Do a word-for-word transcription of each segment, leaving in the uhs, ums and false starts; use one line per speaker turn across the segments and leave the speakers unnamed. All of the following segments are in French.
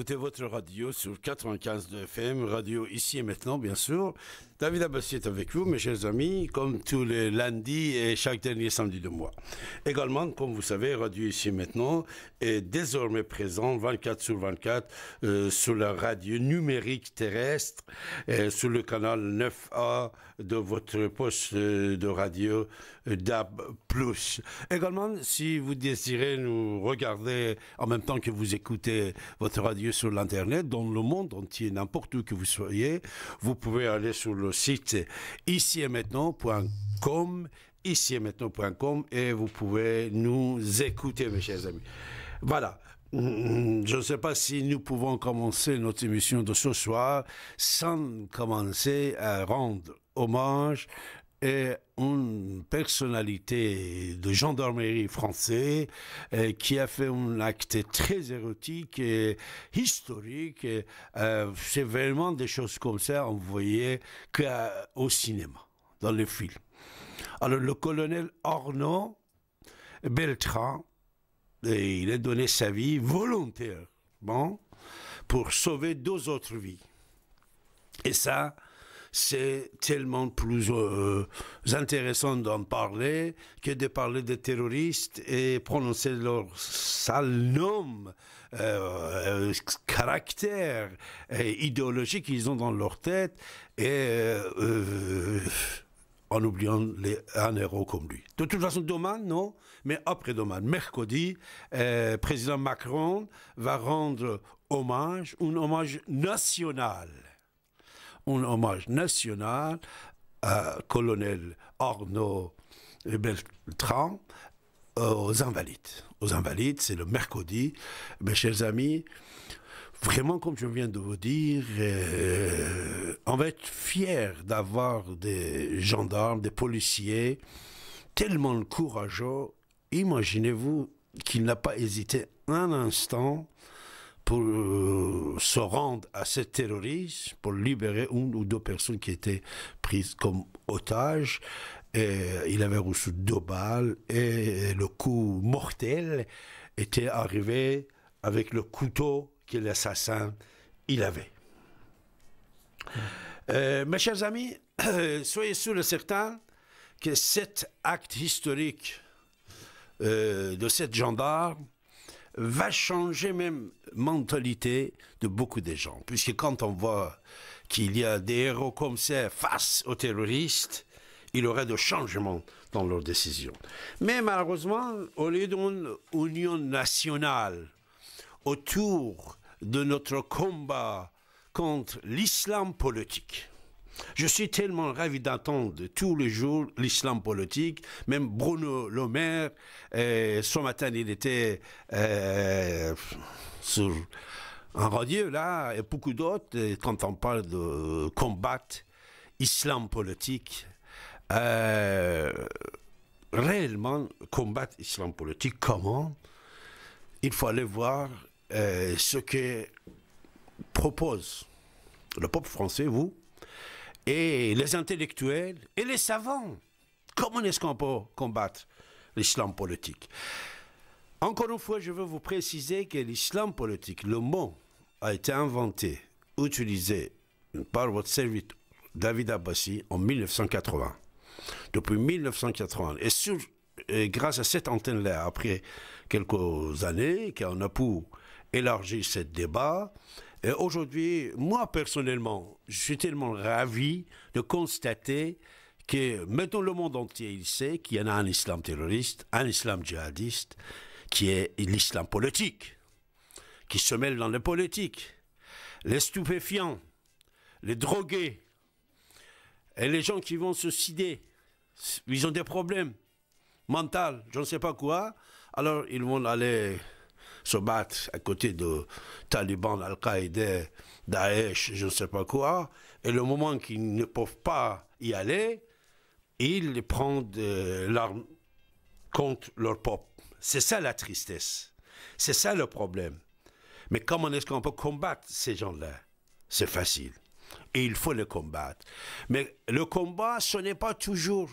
écoutez votre radio sur quatre-vingt-quinze F M, radio ici et maintenant, bien sûr. David Abbassi est avec vous, mes chers amis, comme tous les lundis et chaque dernier samedi de mois. Également, comme vous savez, radio ici et maintenant est désormais présent vingt-quatre sur vingt-quatre euh, sur la radio numérique terrestre, euh, sur le canal neuf A de votre poste de radio euh, D A B plus. Également, si vous désirez nous regarder en même temps que vous écoutez votre radio sur l'Internet, dans le monde entier, n'importe où que vous soyez, vous pouvez aller sur le site ici et maintenant point com, ici et maintenant point com, et vous pouvez nous écouter, mes chers amis. Voilà. Je ne sais pas si nous pouvons commencer notre émission de ce soir sans commencer à rendre hommage à une personnalité de gendarmerie français euh, qui a fait un acte très érotique et historique. Et, euh, c'est vraiment des choses comme ça on voyait qu'au cinéma, dans les films. Alors le colonel Arnaud Beltrame, et il a donné sa vie volontairement pour sauver deux autres vies. Et ça, c'est tellement plus euh, intéressant d'en parler que de parler des terroristes et prononcer leur sale nom, euh, euh, caractère et idéologie qu'ils ont dans leur tête, et euh, en oubliant les, un héros comme lui. De toute façon, demain, non, mais après-demain, mercredi, euh, président Macron va rendre hommage, un hommage national, un hommage national à colonel Arnaud Beltrame, aux Invalides. Aux Invalides, c'est le mercredi. Mes chers amis, vraiment, comme je viens de vous dire, euh, on va être fiers d'avoir des gendarmes, des policiers tellement courageux. Imaginez-vous qu'il n'a pas hésité un instant pour euh, se rendre à ces terroristes, pour libérer une ou deux personnes qui étaient prises comme otages. Et il avait reçu deux balles et le coup mortel était arrivé avec le couteau que l'assassin il avait. Euh, mes chers amis, euh, soyez sûrs et certains que cet acte historique euh, de cette gendarme va changer même mentalité de beaucoup de gens. Puisque quand on voit qu'il y a des héros comme ça face aux terroristes, il y aurait de changements dans leurs décisions. Mais malheureusement, au lieu d'une union nationale autour de notre combat contre l'islam politique, je suis tellement ravi d'entendre tous les jours l'islam politique. Même Bruno Le Maire, euh, ce matin, il était euh, sur un radio, là, et beaucoup d'autres, quand on parle de combattre islam politique, euh, réellement combattre l'islam politique, comment? Il faut aller voir euh, ce que propose le peuple français, vous, et les intellectuels et les savants. Comment est-ce qu'on peut combattre l'islam politique? Encore une fois, je veux vous préciser que l'islam politique, le mot a été inventé, utilisé par votre serviteur David Abbassi en mille neuf cent quatre-vingts. Depuis mille neuf cent quatre-vingts. Et, sur, et grâce à cette antenne-là, après quelques années, qu'on a pu élargir ce débat, et aujourd'hui, moi personnellement, je suis tellement ravi de constater que maintenant le monde entier, il sait qu'il y en a un islam terroriste, un islam djihadiste, qui est l'islam politique, qui se mêle dans les politiques, les stupéfiants, les drogués, et les gens qui vont se suicider. Ils ont des problèmes mentaux, je ne sais pas quoi, alors ils vont aller se battre à côté de talibans, Al-Qaïda, Daesh, je ne sais pas quoi, et le moment qu'ils ne peuvent pas y aller, ils prennent euh, l'arme contre leur peuple. C'est ça la tristesse, c'est ça le problème. Mais comment est-ce qu'on peut combattre ces gens-là? C'est facile, et il faut les combattre. Mais le combat, ce n'est pas toujours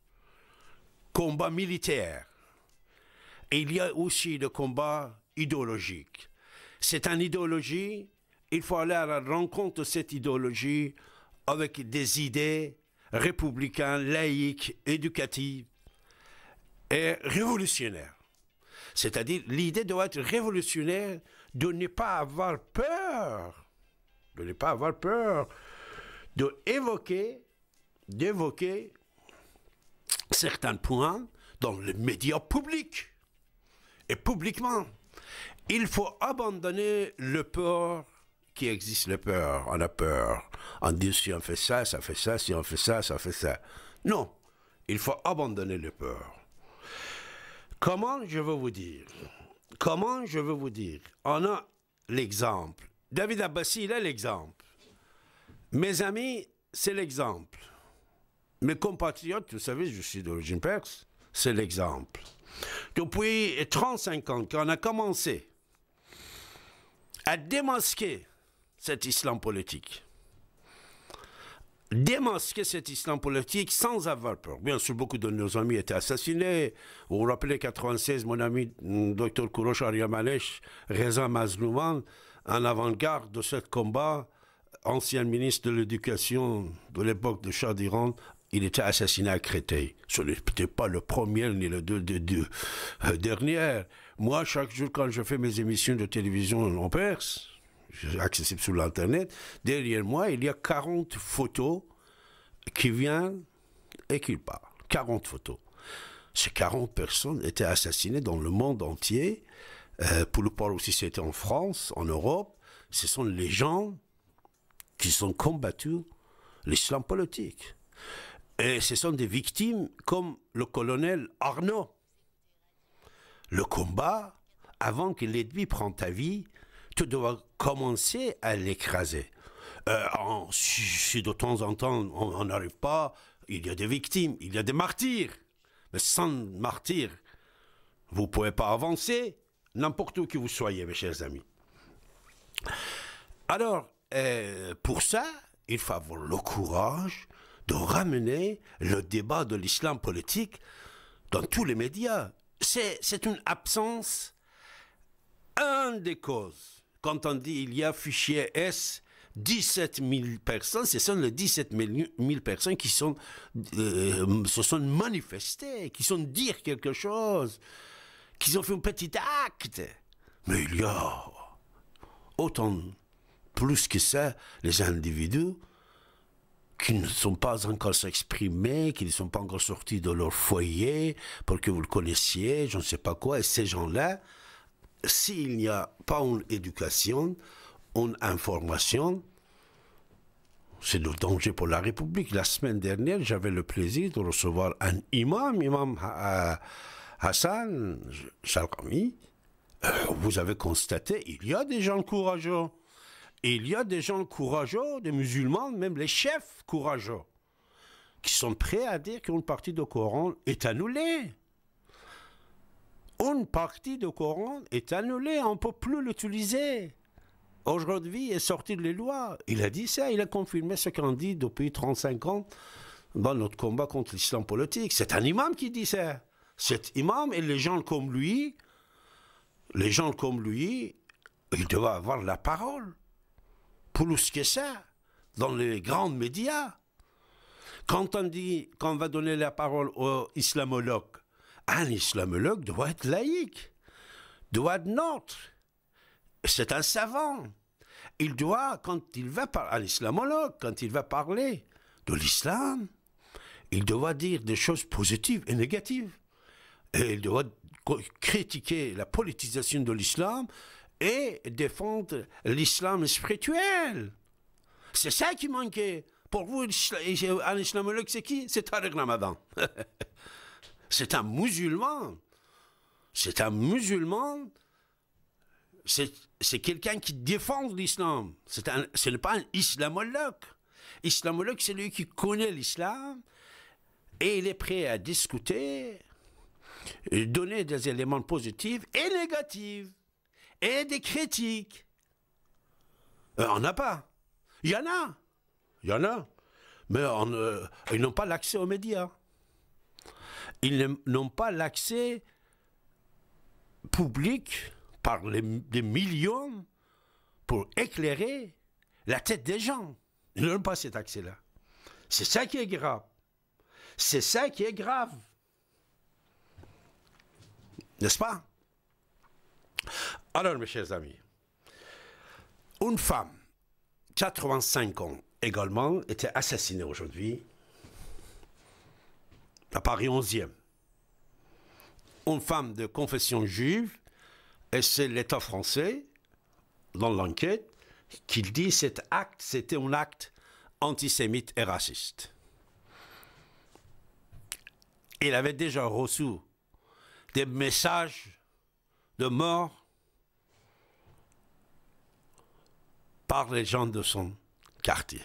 combat militaire. Et il y a aussi le combat idéologique. c'est une idéologie. Il faut aller à la rencontre de cette idéologie avec des idées républicaines, laïques, éducatives et révolutionnaires. C'est-à-dire, l'idée doit être révolutionnaire de ne pas avoir peur, de ne pas avoir peur, d'évoquer, d'évoquer certains points dans les médias publics et publiquement. Il faut abandonner le peur qui existe, le peur. On a peur. On dit si on fait ça, ça fait ça, si on fait ça, ça fait ça. Non, il faut abandonner le peur. Comment je veux vous dire? Comment je veux vous dire? On a l'exemple. David Abbassi, il est l'exemple. Mes amis, c'est l'exemple. Mes compatriotes, vous savez, je suis d'origine perse, c'est l'exemple. Depuis trente-cinq ans qu'on a commencé à démasquer cet islam politique, démasquer cet islam politique sans avoir peur. Bien sûr, beaucoup de nos amis étaient assassinés. Vous vous rappelez, quatre-vingt-seize, mon ami docteur Kourosh Ariamalech, Reza Mazlouman, en avant-garde de ce combat, ancien ministre de l'Éducation de l'époque de Shah d'Iran, il était assassiné à Créteil. Ce n'était pas le premier ni le deux, deux, deux, euh, dernier. Moi, chaque jour, quand je fais mes émissions de télévision en Perse, accessibles sur l'Internet, derrière moi, il y a quarante photos qui viennent et qui parlent. quarante photos. Ces quarante personnes étaient assassinées dans le monde entier. Euh, pour le part aussi, c'était en France, en Europe. Ce sont les gens qui sont combattus l'islam politique. Et ce sont des victimes comme le colonel Arnaud. Le combat, avant que l'ennemi prenne ta vie, tu dois commencer à l'écraser. Euh, si, si de temps en temps on n'arrive pas, il y a des victimes, il y a des martyrs. Mais sans martyrs, vous ne pouvez pas avancer, n'importe où que vous soyez, mes chers amis. Alors, euh, pour ça, il faut avoir le courage de ramener le débat de l'islam politique dans tous les médias. C'est une absence, une des causes. Quand on dit il y a fichier S, dix-sept mille personnes, ce sont les dix-sept mille personnes qui sont, euh, se sont manifestées, qui sont dire quelque chose, qui ont fait un petit acte. Mais il y a autant, plus que ça, les individus qui ne sont pas encore s'exprimer, qui ne sont pas encore sortis de leur foyer pour que vous le connaissiez, je ne sais pas quoi. Et ces gens-là, s'il n'y a pas une éducation, une information, c'est le danger pour la République. La semaine dernière, j'avais le plaisir de recevoir un imam, imam Hassan Shalkami. Euh, vous avez constaté, il y a des gens courageux. Il y a des gens courageux, des musulmans, même les chefs courageux, qui sont prêts à dire qu'une partie du Coran est annulée. Une partie du Coran est annulée, on ne peut plus l'utiliser. Aujourd'hui, il est sorti de les lois. Il a dit ça, il a confirmé ce qu'on dit depuis trente-cinq ans dans notre combat contre l'islam politique. C'est un imam qui dit ça. Cet imam et les gens comme lui, les gens comme lui, ils doivent avoir la parole. Plus que ça, dans les grands médias. Quand on dit qu'on va donner la parole aux islamologues, un islamologue doit être laïque, doit être neutre. C'est un savant. Il doit, quand il va parler, un islamologue, quand il va parler de l'islam, il doit dire des choses positives et négatives. Et il doit critiquer la politisation de l'islam et défendre l'islam spirituel. C'est ça qui manquait. Pour vous, un islamologue, c'est qui? C'est Tariq Ramadan. C'est un musulman. C'est un musulman. C'est quelqu'un qui défend l'islam. Ce n'est pas un islamologue. Islamologue, c'est lui qui connaît l'islam et il est prêt à discuter, donner des éléments positifs et négatifs. Et des critiques. Euh, on n'a pas. Il y en a. Il y en a. Mais on, euh, ils n'ont pas l'accès aux médias. Ils n'ont pas l'accès public par les, des millions pour éclairer la tête des gens. Ils n'ont pas cet accès-là. C'est ça qui est grave. C'est ça qui est grave. N'est-ce pas? Alors, mes chers amis, une femme, quatre-vingt-cinq ans également, était assassinée aujourd'hui à Paris onzième. Une femme de confession juive, et c'est l'État français, dans l'enquête, qui dit que cet acte, c'était un acte antisémite et raciste. Il avait déjà reçu des messages de mort par les gens de son quartier.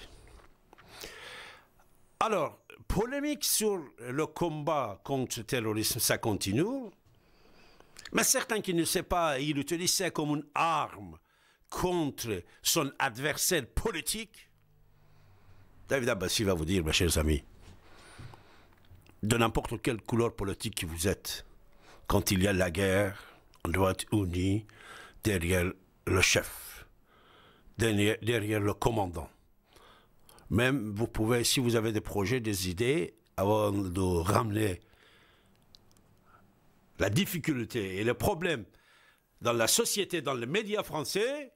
Alors, polémique sur le combat contre le terrorisme, ça continue. Mais certains qui ne savent pas, il utilise ça comme une arme contre son adversaire politique. David Abbassi va vous dire, mes chers amis, de n'importe quelle couleur politique que vous êtes, quand il y a la guerre, on doit être unis derrière le chef, derrière, derrière le commandant. Même vous pouvez, si vous avez des projets, des idées, avant de ramener la difficulté et le problème dans la société, dans les médias français,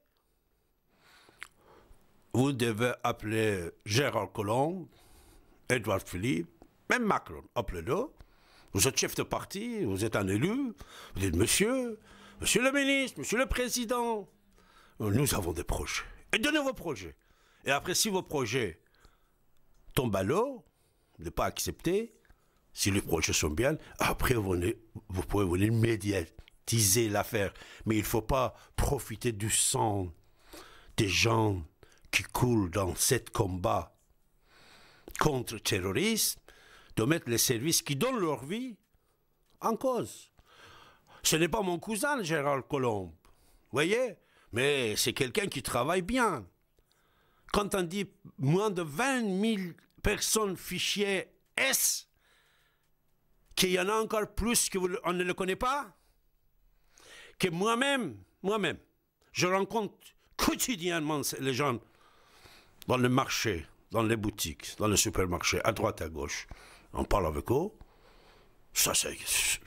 vous devez appeler Gérard Collomb, Édouard Philippe, même Macron, appelez-le. Vous êtes chef de parti, vous êtes un élu, vous dites monsieur, monsieur le ministre, monsieur le président, nous avons des projets. Et donnez vos projets. Et après, si vos projets tombent à l'eau, ne pas accepter, si les projets sont bien, après vous, vous pouvez venir médiatiser l'affaire. Mais il ne faut pas profiter du sang des gens qui coulent dans ce combat contre le terrorisme, de mettre les services qui donnent leur vie en cause. Ce n'est pas mon cousin, Gérard Collomb, vous voyez, mais c'est quelqu'un qui travaille bien. Quand on dit moins de vingt mille personnes fichiers S, qu'il y en a encore plus qu'on ne le connaît pas, que moi-même, moi-même, je rencontre quotidiennement les gens dans le marché, dans les boutiques, dans les supermarchés, à droite, à gauche. On parle avec eux. Ça, c'est...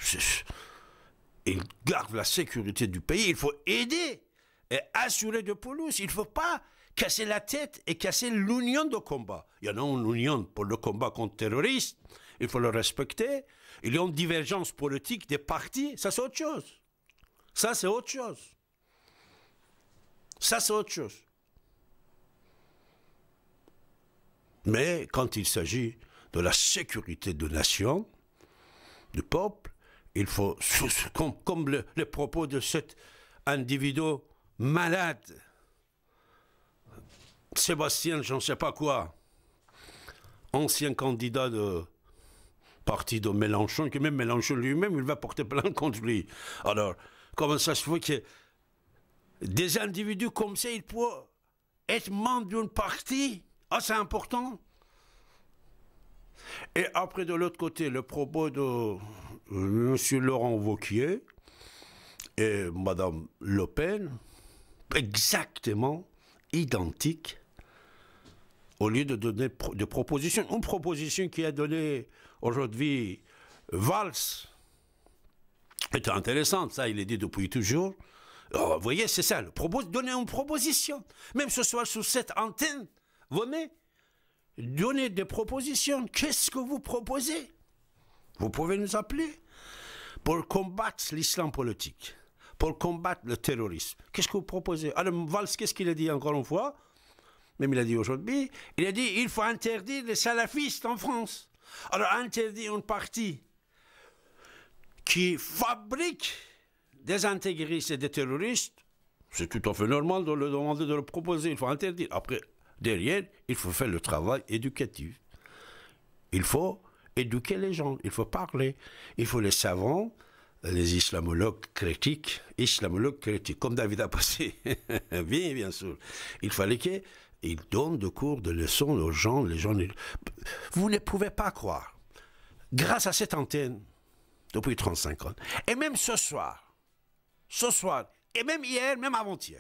Ils gardent la sécurité du pays. Il faut aider et assurer de police. Il ne faut pas casser la tête et casser l'union de combat. Il y en a une union pour le combat contre les terroristes. Il faut le respecter. Il y a une divergence politique des partis. Ça, c'est autre chose. Ça, c'est autre chose. Ça, c'est autre chose. Mais quand il s'agit de la sécurité de nation, du peuple, il faut, comme, comme le, les propos de cet individu malade, Sébastien, je ne sais pas quoi, ancien candidat de parti de Mélenchon, que même Mélenchon lui-même, il va porter plainte contre lui. Alors, comment ça se fait que des individus comme ça, ils peuvent être membres d'un parti? Ah, c'est important. Et après, de l'autre côté, le propos de M. Laurent Wauquiez et Mme Le Pen, exactement identique, au lieu de donner des propositions. Une proposition qui a donné aujourd'hui Valls était intéressante, ça, il est dit depuis toujours. Alors, vous voyez, c'est ça, le propos, donner une proposition. Même ce soir, sur cette antenne, venez. Donnez des propositions. Qu'est-ce que vous proposez? Vous pouvez nous appeler pour combattre l'islam politique, pour combattre le terrorisme. Qu'est-ce que vous proposez? Alors, Valls, qu'est-ce qu'il a dit encore une fois? Même il a dit aujourd'hui, il a dit il faut interdire les salafistes en France. Alors, interdire une partie qui fabrique des intégristes et des terroristes, c'est tout à fait normal de le demander, de le proposer. Il faut interdire. Après, derrière, il faut faire le travail éducatif. Il faut éduquer les gens, il faut parler. Il faut les savants, les islamologues critiques, islamologues critiques, comme David Abbassi, bien, bien sûr. Il fallait qu'ils donnent des cours, de leçons aux gens. Les gens. Vous ne pouvez pas croire, grâce à cette antenne, depuis trente-cinq ans, et même ce soir, ce soir, et même hier, même avant-hier.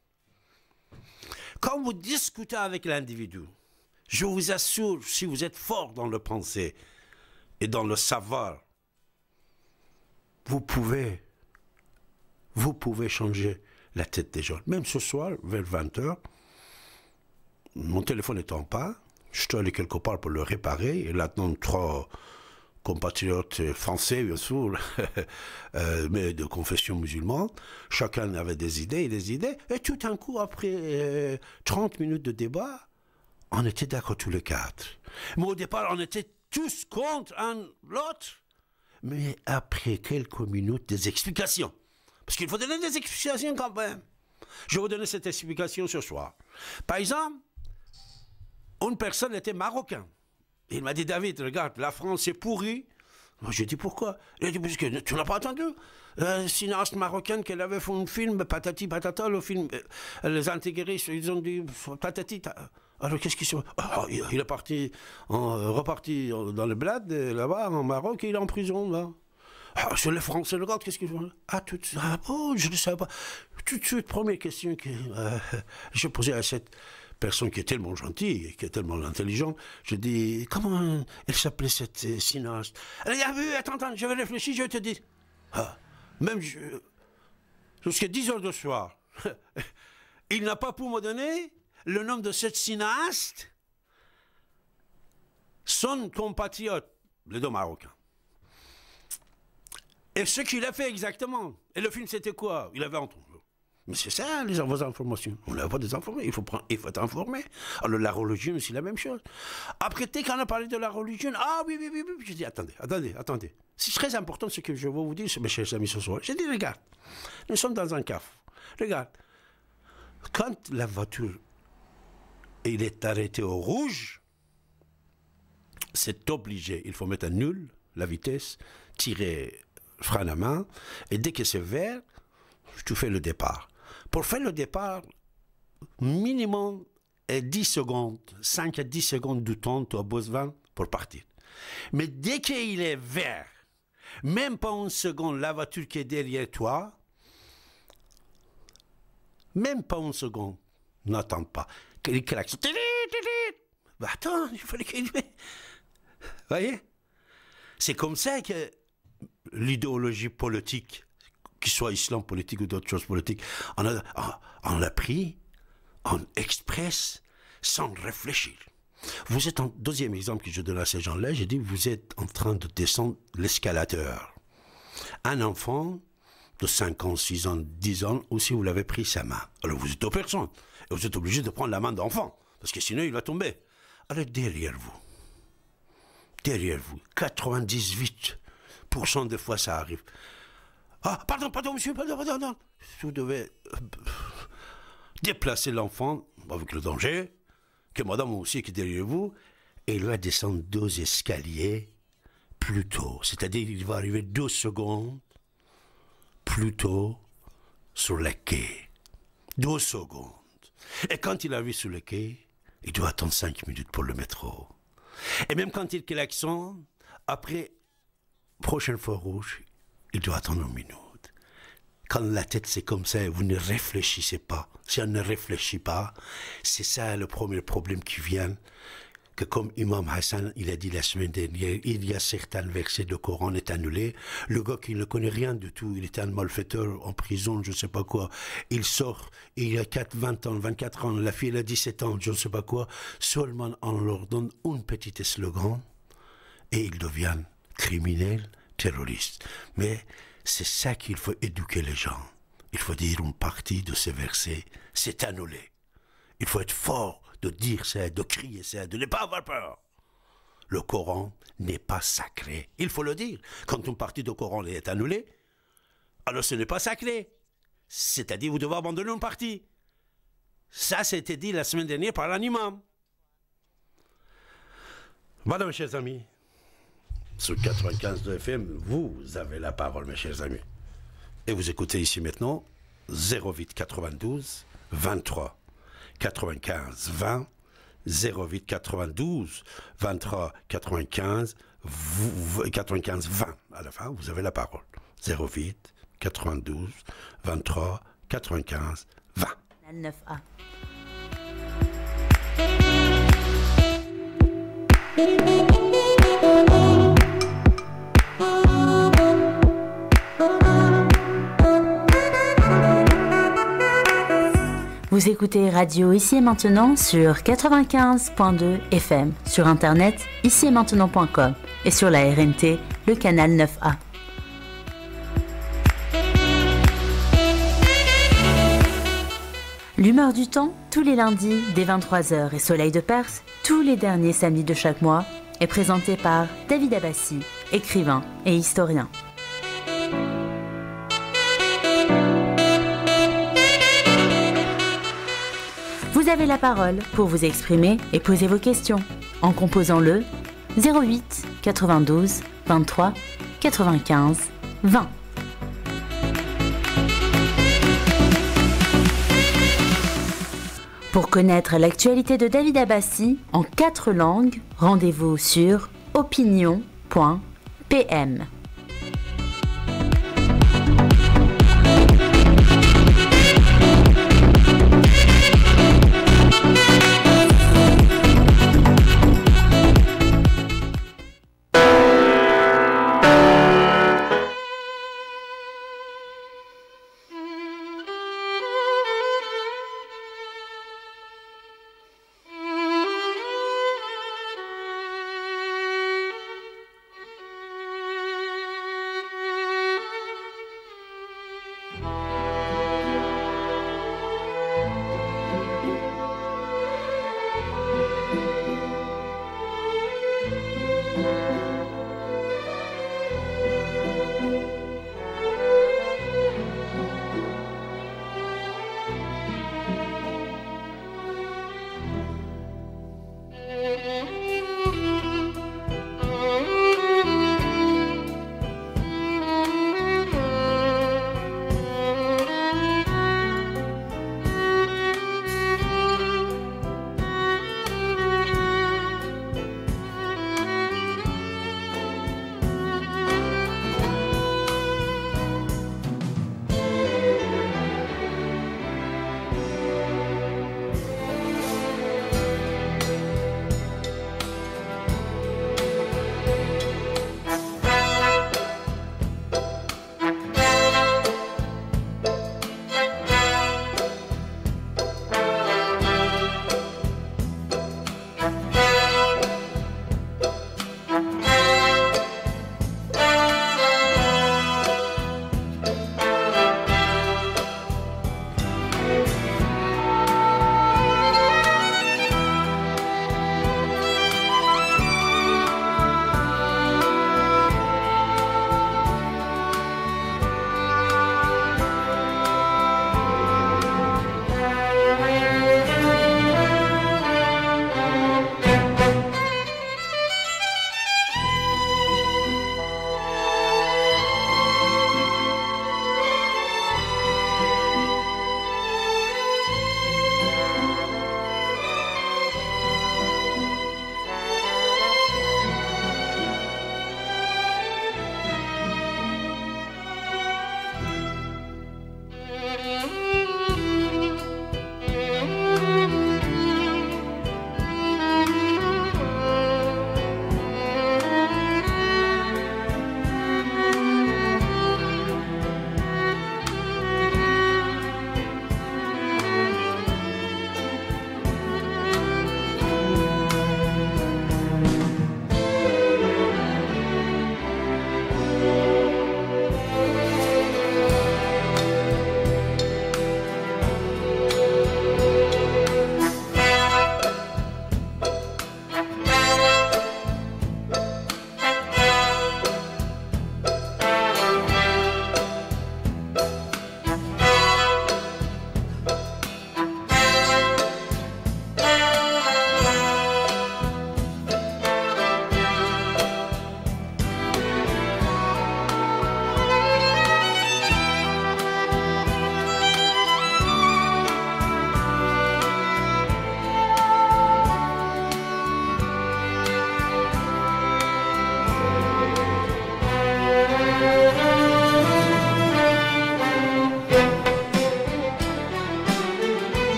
Quand vous discutez avec l'individu, je vous assure, si vous êtes fort dans le penser et dans le savoir, vous pouvez, vous pouvez changer la tête des gens. Même ce soir, vers vingt heures, mon téléphone est en panne, je suis allé quelque part pour le réparer, et là-dedans, trois compatriotes français, bien sûr, euh, mais de confession musulmane, chacun avait des idées et des idées, et tout d'un coup, après euh, trente minutes de débat, on était d'accord tous les quatre. Mais au départ, on était tous contre un l'autre, mais après quelques minutes, des explications. Parce qu'il faut donner des explications quand même. Je vais vous donner cette explication ce soir. Par exemple, une personne était marocaine. Il m'a dit, David, regarde, la France est pourrie. Moi, j'ai dit, pourquoi? Il a dit, parce que tu n'as pas entendu? Euh, cinéaste marocaine qui avait fait un film, patati patata, le film, euh, les intégristes, ils ont dit, patati. Alors, qu'est-ce qu'il se passe? Oh, il est parti, en, reparti dans le bled, là-bas, en Maroc, et il est en prison, là. Ah, sur les Français, regarde, qu'est-ce qu'ils font? Ah, tout de suite, ah, oh, je ne savais pas. Tout de suite, première question que euh, j'ai posée à cette personne qui est tellement gentille, qui est tellement intelligente, je dis, comment elle s'appelait cette euh, cinéaste? Elle a dit, ah oui, attends, attends, je vais réfléchir, je vais te dire. Ah, même je, jusqu'à dix heures du soir, il n'a pas pu me donner le nom de cette cinéaste, son compatriote, les deux Marocains. Et ce qu'il a fait exactement. Et le film, c'était quoi? Il avait entendu. Mais c'est ça, les vos informations. On n'a pas des informations. Il faut, prendre, il faut être informé. Alors, la religion, c'est la même chose. Après, dès qu'on a parlé de la religion, ah oui, oui, oui, oui. J'ai dit, attendez, attendez, attendez. C'est très important ce que je vais vous dire, mes chers amis, ce soir. J'ai dit, regarde, nous sommes dans un caf. Regarde, quand la voiture il est arrêtée au rouge, c'est obligé. Il faut mettre un nul, la vitesse, tirer frein à main, et dès que c'est vert, tu fais le départ. Pour faire le départ, minimum dix secondes, cinq à dix secondes de temps, tu as besoin pour partir. Mais dès qu'il est vert, même pas une seconde, la voiture qui est derrière toi, même pas une seconde, n'attends pas. Il klaxonne. Bah attends, il fallait qu'il... Vous voyez? C'est comme ça que l'idéologie politique, qu'il soit islam politique ou d'autres choses politiques, on l'a on, on pris en express sans réfléchir. Vous êtes en deuxième exemple que je donne à ces gens-là, j'ai dit vous êtes en train de descendre l'escalateur. Un enfant de cinq ans, six ans, dix ans, aussi vous l'avez pris sa main. Alors vous êtes deux personnes, et vous êtes obligé de prendre la main d'enfant, parce que sinon il va tomber. Alors derrière vous, derrière vous, quatre-vingt-dix-huit pour cent des fois ça arrive. Ah, pardon, pardon, monsieur, pardon, pardon, pardon. Vous devez euh, déplacer l'enfant avec le danger, que madame aussi qui est derrière vous, et il va descendre deux escaliers plus tôt. C'est-à-dire qu'il va arriver deux secondes plus tôt sur le quai. Deux secondes. Et quand il arrive sur le quai, il doit attendre cinq minutes pour le métro. Et même quand il klaxonne, après, prochaine fois rouge, il doit attendre une minute. Quand la tête c'est comme ça, vous ne réfléchissez pas. Si on ne réfléchit pas, c'est ça le premier problème qui vient. Que comme Imam Hassan, il a dit la semaine dernière, il y a certains versets de Coran est annulés. Le gars qui ne connaît rien du tout, il était un malfaiteur en prison, je ne sais pas quoi. Il sort, il a quatre, vingt ans, vingt-quatre ans, la fille elle a dix-sept ans, je ne sais pas quoi. Seulement on leur donne un petit slogan et ils deviennent criminels, terroristes. Mais c'est ça qu'il faut éduquer les gens. Il faut dire une partie de ces versets, c'est annulé. Il faut être fort de dire ça, de crier ça, de ne pas avoir peur. Le Coran n'est pas sacré. Il faut le dire. Quand une partie du Coran est annulée, alors ce n'est pas sacré. C'est-à-dire vous devez abandonner une partie. Ça, c'était dit la semaine dernière par un imam. Voilà, mes chers amis. Sur quatre-vingt-quinze de F M, vous avez la parole, mes chers amis. Et vous écoutez ici maintenant zéro huit quatre-vingt-douze vingt-trois quatre-vingt-quinze vingt zéro huit quatre-vingt-douze vingt-trois quatre-vingt-quinze quatre-vingt-quinze vingt à la fin, vous avez la parole. zéro huit quatre-vingt-douze vingt-trois quatre-vingt-quinze vingt.
neuf A. Vous écoutez Radio Ici et Maintenant sur quatre-vingt-quinze point deux F M, sur internet ici et maintenant point com et sur la R N T, le canal neuf A. L'humeur du temps, tous les lundis dès vingt-trois heures et Soleil de Perse, tous les derniers samedis de chaque mois, est présenté par David Abbassi, écrivain et historien. Vous avez la parole pour vous exprimer et poser vos questions en composant le zéro huit quatre-vingt-douze vingt-trois quatre-vingt-quinze vingt. Pour connaître l'actualité de David Abbassi en quatre langues, rendez-vous sur opinion point p m.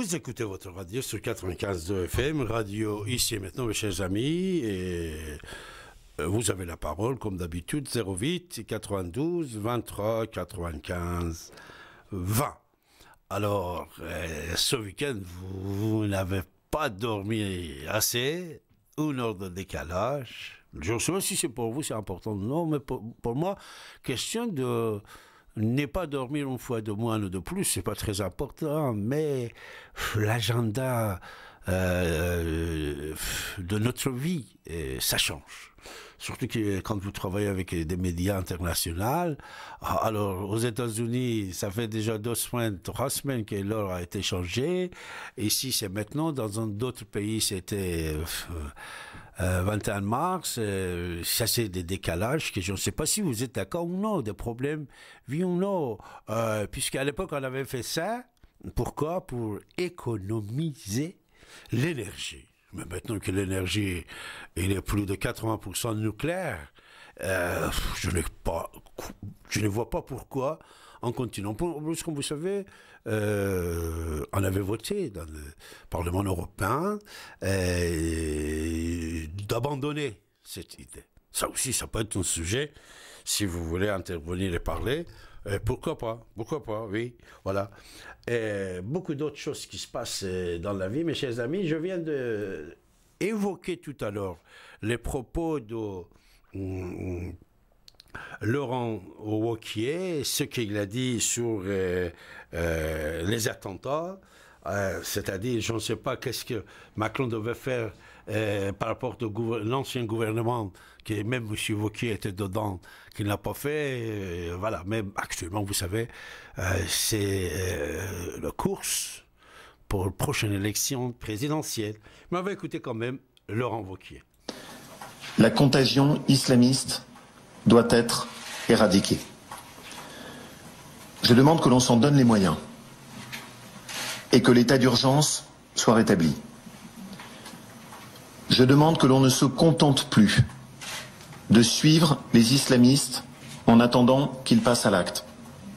Vous écoutez votre radio sur quatre-vingt-quinze point deux F M, radio ici et maintenant, mes chers amis, et vous avez la parole, comme d'habitude, zéro huit quatre-vingt-douze vingt-trois quatre-vingt-quinze vingt. Alors, euh, ce week-end, vous, vous n'avez pas dormi assez, une heure de décalage. Je ne sais pas si c'est pour vous, c'est important ou non, mais pour, pour moi, question de ne pas dormir une fois de moins ou de plus, c'est pas très important, mais l'agenda euh, de notre vie, ça change. Surtout que quand vous travaillez avec des médias internationaux, alors aux États-Unis, ça fait déjà deux semaines, trois semaines que l'heure a été changée. Ici, c'est maintenant. Dans un d'autres pays, c'était euh, vingt et un mars. Euh, ça, c'est des décalages que je ne sais pas si vous êtes d'accord ou non, des problèmes, oui ou non. Euh, Puisqu'à l'époque, on avait fait ça. Pourquoi? Pour économiser l'énergie. Mais maintenant que l'énergie il est plus de quatre-vingts pour cent nucléaire, euh, je, n'ai pas, je ne vois pas pourquoi en continuant. Pour plus, comme vous savez, euh, on avait voté dans le Parlement européen euh, d'abandonner cette idée. Ça aussi, ça peut être un sujet, si vous voulez intervenir et parler. Euh, pourquoi pas? Pourquoi pas? Oui, voilà. Et beaucoup d'autres choses qui se passent dans la vie, mes chers amis. Je viens de évoquer tout à l'heure les propos de um, Laurent Wauquiez, ce qu'il a dit sur euh, euh, les attentats. Euh, c'est-à-dire, je ne sais pas qu'est-ce que Macron devait faire euh, par rapport à gouver- l'ancien gouvernement, que même M. Wauquiez était dedans, qu'il n'a pas fait. Euh, voilà, même actuellement, vous savez, euh, c'est euh, la course pour la prochaine élection présidentielle. Mais on va écouter quand même Laurent Wauquiez.
La contagion islamiste doit être éradiquée. Je demande que l'on s'en donne les moyens et que l'état d'urgence soit rétabli. Je demande que l'on ne se contente plus de suivre les islamistes en attendant qu'ils passent à l'acte.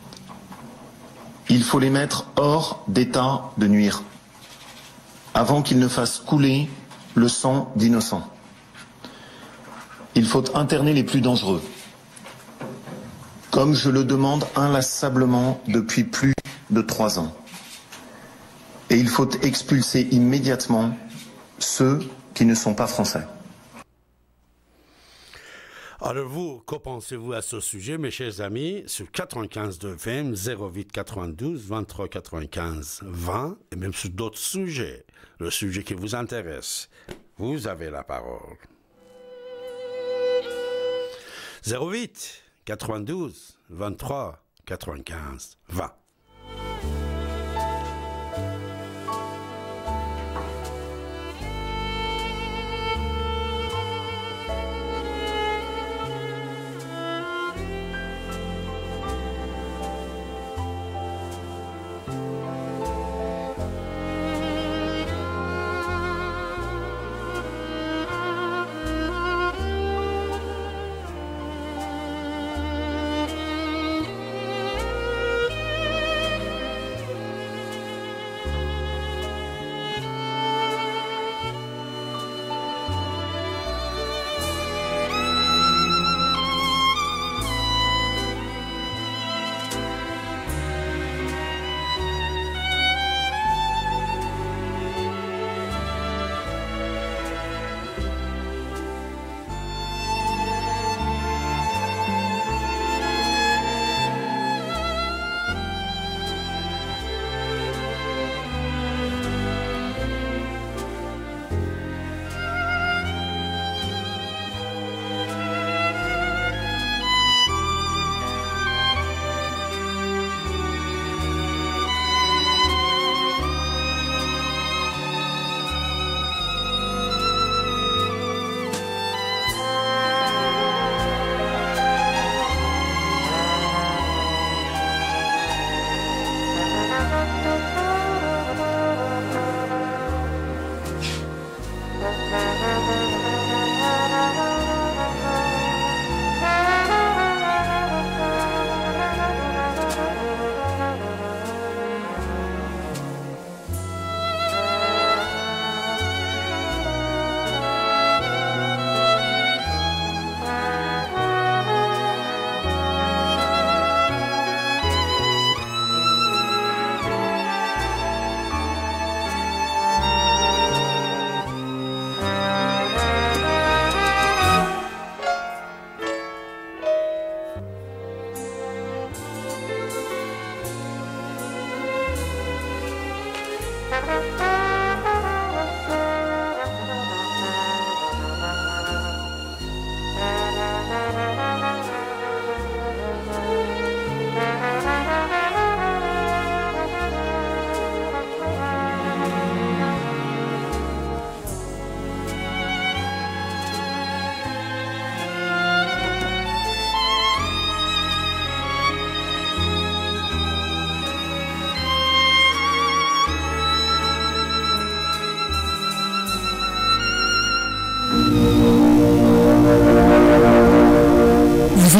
Il faut les mettre hors d'état de nuire, avant qu'ils ne fassent couler le sang d'innocents. Il faut interner les plus dangereux, comme je le demande inlassablement depuis plus de trois ans. Et il faut expulser immédiatement ceux qui ne sont pas français.
Alors vous, qu'en pensez-vous à ce sujet, mes chers amis, sur quatre-vingt-quinze point deux F M, zéro huit quatre-vingt-douze vingt-trois quatre-vingt-quinze vingt, et même sur d'autres sujets, le sujet qui vous intéresse, vous avez la parole. zéro huit quatre-vingt-douze vingt-trois quatre-vingt-quinze vingt.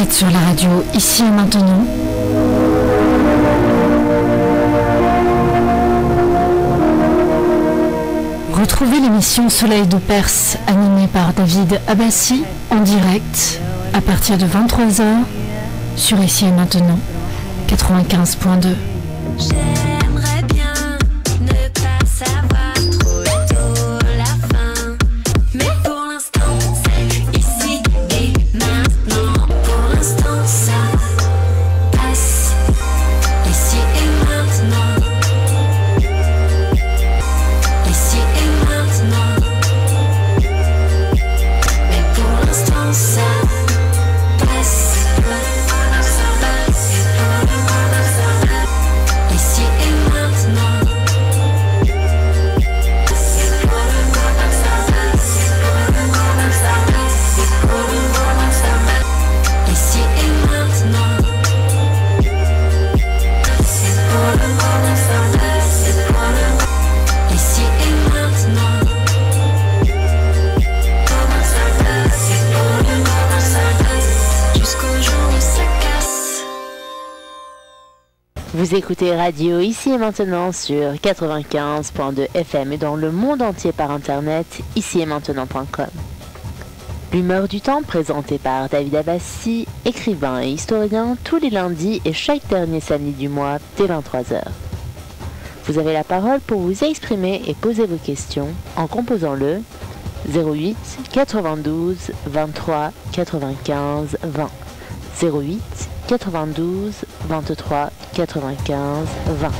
êtes sur la radio Ici et Maintenant. Retrouvez l'émission Soleil de Perse, animée par David Abbassi, en direct, à partir de vingt-trois heures, sur Ici et Maintenant, quatre-vingt-quinze point deux.
J'aimerais bien ne pas savoir trop tôt la fin, mais pour l'instant c'est ici et maintenant. Pour l'instant ça passe ici et maintenant. Ici et maintenant. Mais pour l'instant ça passe. Ici et maintenant. Ici et maintenant. Ici et maintenant. Jusqu'au jour où ça casse.
Vous écoutez Radio Ici et Maintenant sur quatre-vingt-quinze point deux F M et dans le monde entier par internet, ici et maintenant point com. L'humeur du temps présentée par David Abbassi, écrivain et historien, tous les lundis et chaque dernier samedi du mois dès vingt-trois heures. Vous avez la parole pour vous exprimer et poser vos questions en composant le zéro huit quatre-vingt-douze vingt-trois quatre-vingt-quinze vingt. zéro huit quatre-vingt-douze vingt-trois quatre-vingt-quinze vingt.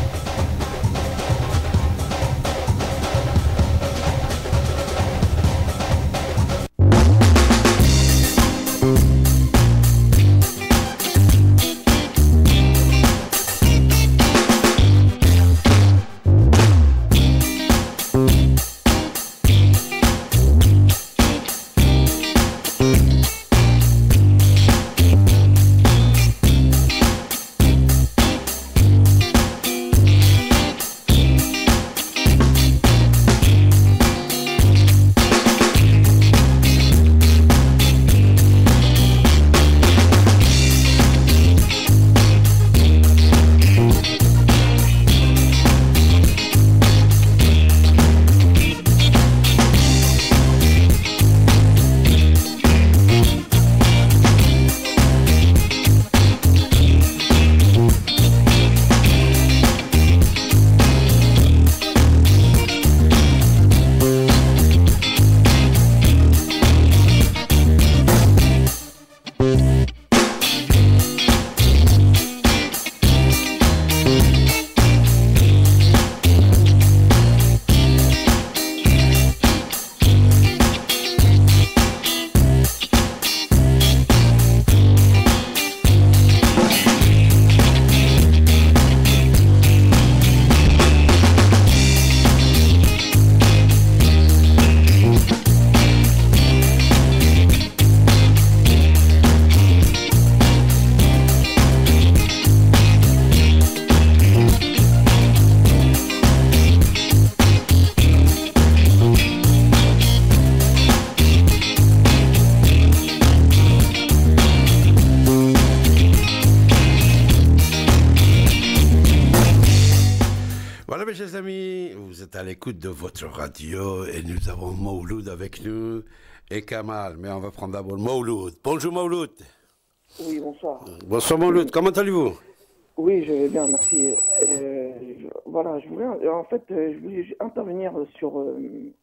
Mes chers amis, vous êtes à l'écoute de votre radio et nous avons Mouloud avec nous et Kamal, mais on va prendre d'abord Mouloud. Bonjour Mouloud.
Oui, bonsoir.
Bonsoir Mouloud, comment allez-vous?
Oui, je vais bien, merci. Euh, je- voilà, je voulais, en fait, euh, je voulais intervenir sur euh,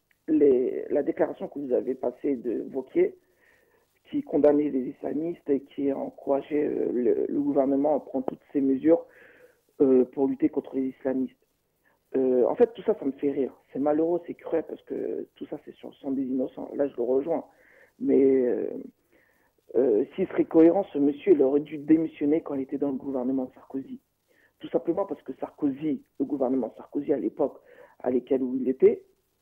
les, la déclaration que vous avez passée de Wauquiez, qui condamnait les islamistes et qui encourageait euh, le, le gouvernement à prendre toutes ces mesures euh, pour lutter contre les islamistes. Euh, en fait, tout ça, ça me fait rire. C'est malheureux, c'est cruel, parce que tout ça, c'est sur le sang des innocents. Là, je le rejoins. Mais euh, euh, s'il serait cohérent, ce monsieur, il aurait dû démissionner quand il était dans le gouvernement de Sarkozy. Tout simplement parce que Sarkozy, le gouvernement Sarkozy à l'époque à laquelle où il était,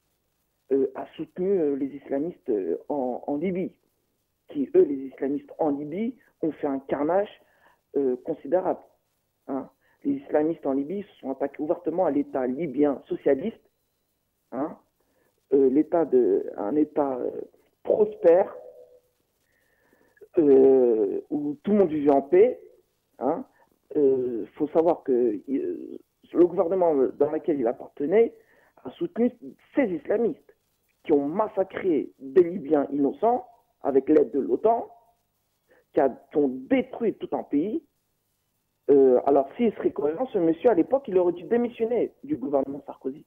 euh, a soutenu euh, les islamistes euh, en, en Libye, qui, eux, les islamistes en Libye, ont fait un carnage euh, considérable. Hein. Les islamistes en Libye se sont attaqués ouvertement à l'État libyen socialiste, hein, euh, l'État de, un État euh, prospère, euh, où tout le monde vivait en paix. Hein. Euh, faut savoir que euh, le gouvernement dans lequel il appartenait a soutenu ces islamistes qui ont massacré des Libyens innocents avec l'aide de l'OTAN, qui, a, qui ont détruit tout un pays. Euh, alors, s'il serait cohérent, ce monsieur, à l'époque, il aurait dû démissionner du gouvernement Sarkozy.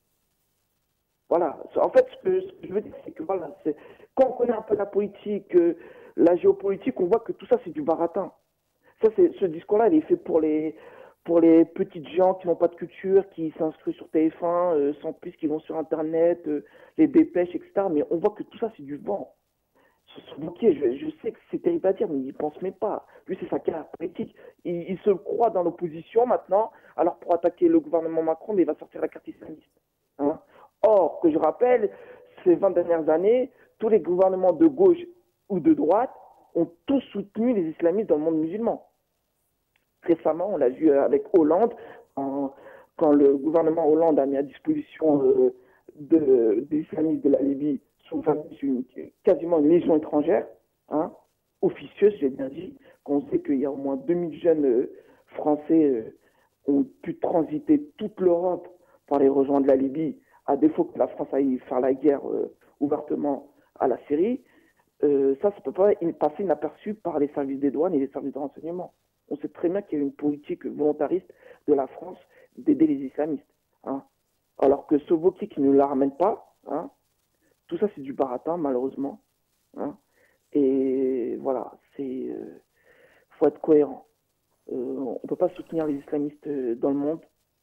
Voilà. En fait, ce que, ce que je veux dire, c'est que voilà, c'est, quand on connaît un peu la politique, euh, la géopolitique, on voit que tout ça, c'est du baratin. Ça, c'est, ce discours-là, il est fait pour les, pour les petites gens qui n'ont pas de culture, qui s'inscrivent sur T F un, euh, sans plus, qui vont sur Internet, euh, les dépêches, et cetera. Mais on voit que tout ça, c'est du vent. Ce Bouquet, je, je sais que c'est terrible à dire, mais il ne pense même pas. Lui, c'est sa carrière politique. Il, il se croit dans l'opposition maintenant. Alors, pour attaquer le gouvernement Macron, mais il va sortir la carte islamiste. Hein. Or, que je rappelle, ces vingt dernières années, tous les gouvernements de gauche ou de droite ont tous soutenu les islamistes dans le monde musulman. Récemment, on l'a vu avec Hollande, en, quand le gouvernement Hollande a mis à disposition euh, de, des islamistes de la Libye sous une, quasiment une légion étrangère, hein, officieuse, j'ai bien dit, qu'on sait qu'il y a au moins deux mille jeunes euh, français euh, ont pu transiter toute l'Europe pour aller rejoindre la Libye, à défaut que la France aille faire la guerre euh, ouvertement à la Syrie. Euh, ça, ça ne peut pas passer inaperçu par les services des douanes et les services de renseignement. On sait très bien qu'il y a une politique volontariste de la France d'aider les islamistes. Hein. Alors que ce Wauquiez qui ne la ramène pas, hein, tout ça c'est du baratin malheureusement. Hein. Et voilà, c'est euh, faut être cohérent. Euh, on ne peut pas soutenir les islamistes dans le monde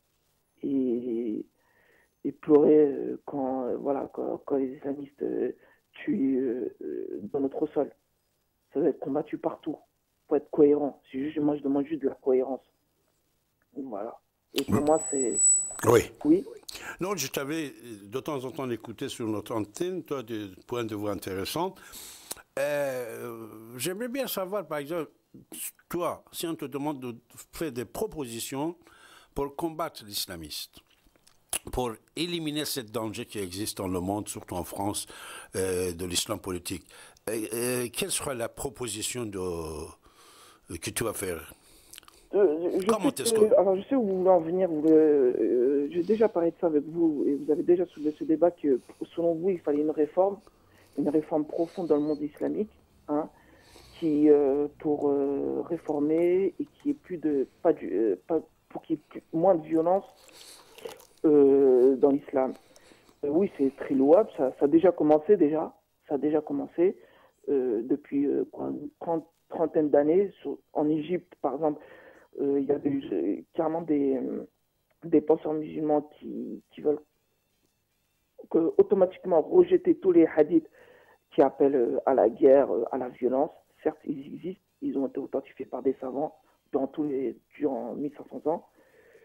et, et pleurer euh, quand, euh, voilà, quand, quand les islamistes euh, tuent euh, euh, dans notre sol. Ça doit être combattu partout. Faut être cohérent. C'est juste, moi, je demande juste de la cohérence. Voilà. Et pour oui. moi, c'est...
Oui.
Oui.
Non, je t'avais de temps en temps écouté sur notre antenne, toi, des points de vue intéressants. Euh, j'aimerais bien savoir, par exemple, toi, si on te demande de faire des propositions pour combattre l'islamiste, pour éliminer ce danger qui existe dans le monde, surtout en France, euh, de l'islam politique, euh, euh, quelle sera la proposition de... que tu vas faire?
euh, je Comment est-ce que... Alors, je sais où vous voulez en venir. Vous, euh, j'ai déjà parlé de ça avec vous et vous avez déjà soulevé ce débat que, selon vous, il fallait une réforme, une réforme profonde dans le monde islamique, hein, qui, euh, pour euh, réformer et qui est plus de, pas du, euh, pas, pour qu'il y ait plus, moins de violence euh, dans l'islam. Euh, oui, c'est très louable. Ça, ça a déjà commencé déjà. Ça a déjà commencé euh, depuis euh, quoi, une trente, trentaine d'années. Sur, en Égypte, par exemple, euh, il y a des, carrément des, des penseurs musulmans qui, qui veulent que, automatiquement rejeter tous les hadiths qui appellent euh, à la guerre, euh, à la violence. Certes, ils existent, ils ont été authentifiés par des savants durant tous les durant mille cinq cents ans.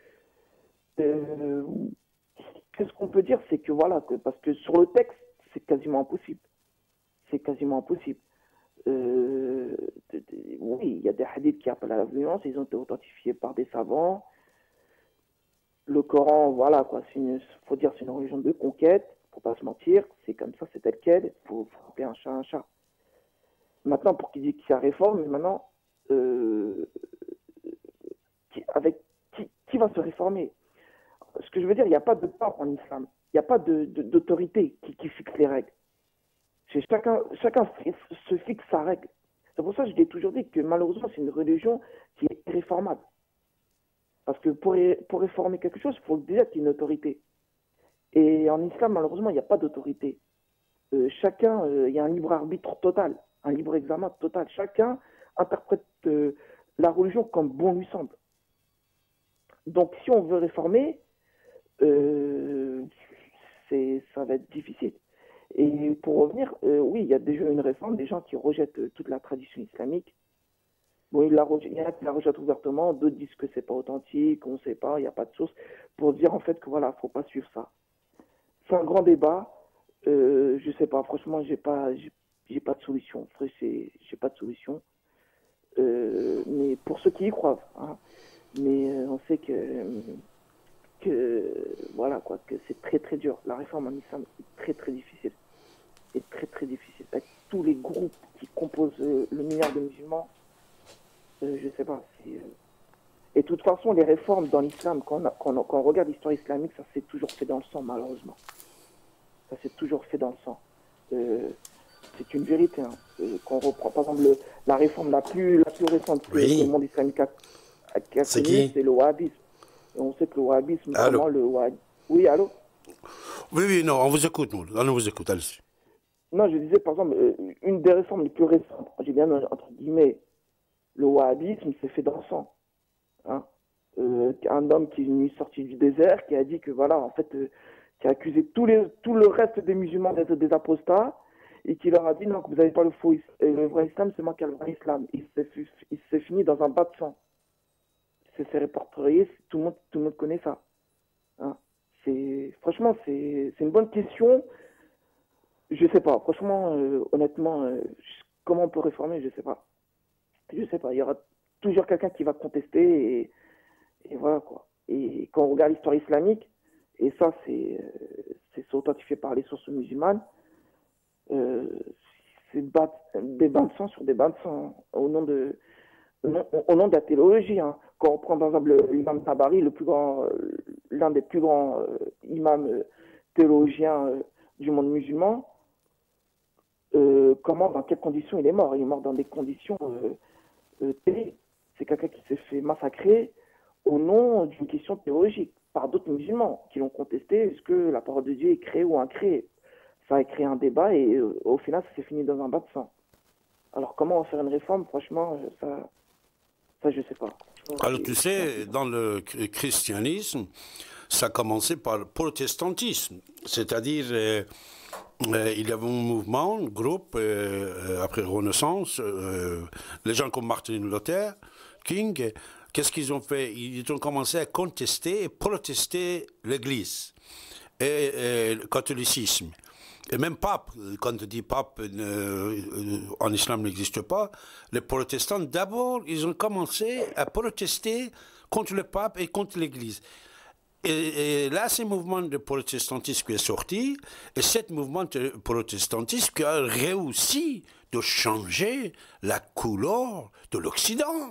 Euh, Qu'est-ce qu'on peut dire, c'est que voilà, que, parce que sur le texte, c'est quasiment impossible. C'est quasiment impossible. Euh, de, de, oui, il y a des hadiths qui appellent à la violence, ils ont été authentifiés par des savants. Le Coran, voilà, quoi, il faut dire c'est une religion de conquête, faut pas se mentir, c'est comme ça, c'est tel quel, il faut, faut appeler un chat un chat. Maintenant, pour qu'il dise qu'il y a réforme, maintenant, euh, qui, avec qui, qui va se réformer? Ce que je veux dire, il n'y a pas de pape en islam, il n'y a pas de, de, d'autorité qui, qui fixe les règles. C'est chacun, chacun se fixe sa règle. C'est pour ça que je l'ai toujours dit que malheureusement, c'est une religion qui est irréformable. Parce que pour, pour réformer quelque chose, il faut déjà qu'il y ait une autorité. Et en islam, malheureusement, il n'y a pas d'autorité. Euh, chacun, euh, il y a un libre arbitre total, un libre examen total. Chacun interprète euh, la religion comme bon lui semble. Donc, si on veut réformer, euh, c'est, ça va être difficile. Et pour revenir, euh, oui, il y a déjà une réforme, des gens qui rejettent euh, toute la tradition islamique. Bon, il, la rejette, il y en a qui la rejettent ouvertement, d'autres disent que c'est pas authentique, on ne sait pas, il n'y a pas de source, pour dire en fait que voilà, faut pas suivre ça. C'est un grand débat. Euh, je sais pas, franchement, j'ai pas, j'ai, j'ai pas de solution. J'ai, j'ai pas de solution. Euh, mais pour ceux qui y croient, hein. Mais euh, on sait que que voilà quoi, que c'est très très dur. La réforme en islam est très très difficile. C'est très très difficile. Avec tous les groupes qui composent euh, le milliard de musulmans, euh, je sais pas. Si, euh, Et de toute façon, les réformes dans l'islam, quand, on a- quand, on- quand on regarde l'histoire islamique, ça s'est toujours fait dans le sang, malheureusement. Ça s'est toujours fait dans le sang. Euh, c'est une vérité. Hein. Euh, quand on reprend, par exemple, le- la réforme la plus, la plus récente que,
Oui.
que le monde islamique a, a, a
C'est
connue,
qui
c'est le wahhabisme. Et on sait que le wahhabisme,
Allô
comment le wahhab... Oui, allô.
Oui, oui, non, on vous écoute, nous. On vous écoute, allez-y.
Non, je disais, par exemple, euh, une des réformes les plus récentes, j'ai bien entre guillemets, le wahhabisme s'est fait dans le sang. Hein. Euh, un homme qui est venu sorti du désert, qui a dit que voilà, en fait, euh, qui a accusé tous les, tout le reste des musulmans d'être des apostats, et qui leur a dit non, que vous n'avez pas le faux is- euh, le vrai islam, c'est moi qui ai le vrai islam. Il s'est fi- il s'est fini dans un bas de sang. C'est c'est répertorié, tout le monde, tout le monde connaît ça. Hein. C'est, franchement, c'est c'est une bonne question. Je sais pas, franchement, euh, honnêtement, euh, je- comment on peut réformer, je sais pas. Je sais pas, il y aura toujours quelqu'un qui va contester, et, et voilà quoi. Et quand on regarde l'histoire islamique, et ça c'est euh, c'est authentifié par les sources musulmanes, euh, c'est bas- des bains de sang sur des bains de sang, hein, au nom de, au nom, au nom de la théologie. Hein. Quand on prend par exemple le- l'imam Tabari, le plus grand, euh, l'un des plus grands euh, imams euh, théologiens euh, du monde musulman, euh, comment, dans quelles conditions il est mort? Il est mort dans des conditions euh, euh, terribles. C'est quelqu'un qui s'est fait massacrer au nom d'une question théologique par d'autres musulmans qui l'ont contesté. Est-ce que la parole de Dieu est créée ou incréée? Ça a créé un débat et euh, au final, ça s'est fini dans un bas de sang. Alors, comment faire une réforme? Franchement, euh, ça, ça je sais pas. Franchement,
Alors,
c'est-
tu
c'est
sais, dans le ch- christianisme, ça a commencé par le protestantisme. C'est-à-dire, euh, euh, il y avait un mouvement, un groupe, euh, euh, après la Renaissance, euh, les gens comme Martin Luther, King, euh, qu'est-ce qu'ils ont fait? Ils ont commencé à contester et protester l'Église et, et le catholicisme. Et même pape, quand on dit pape, euh, euh, en islam n'existe pas, les protestants, d'abord, ils ont commencé à protester contre le pape et contre l'Église. Et, et là, c'est le mouvement de protestantisme qui est sorti, et ce mouvement de protestantisme qui a réussi de changer la couleur de l'Occident.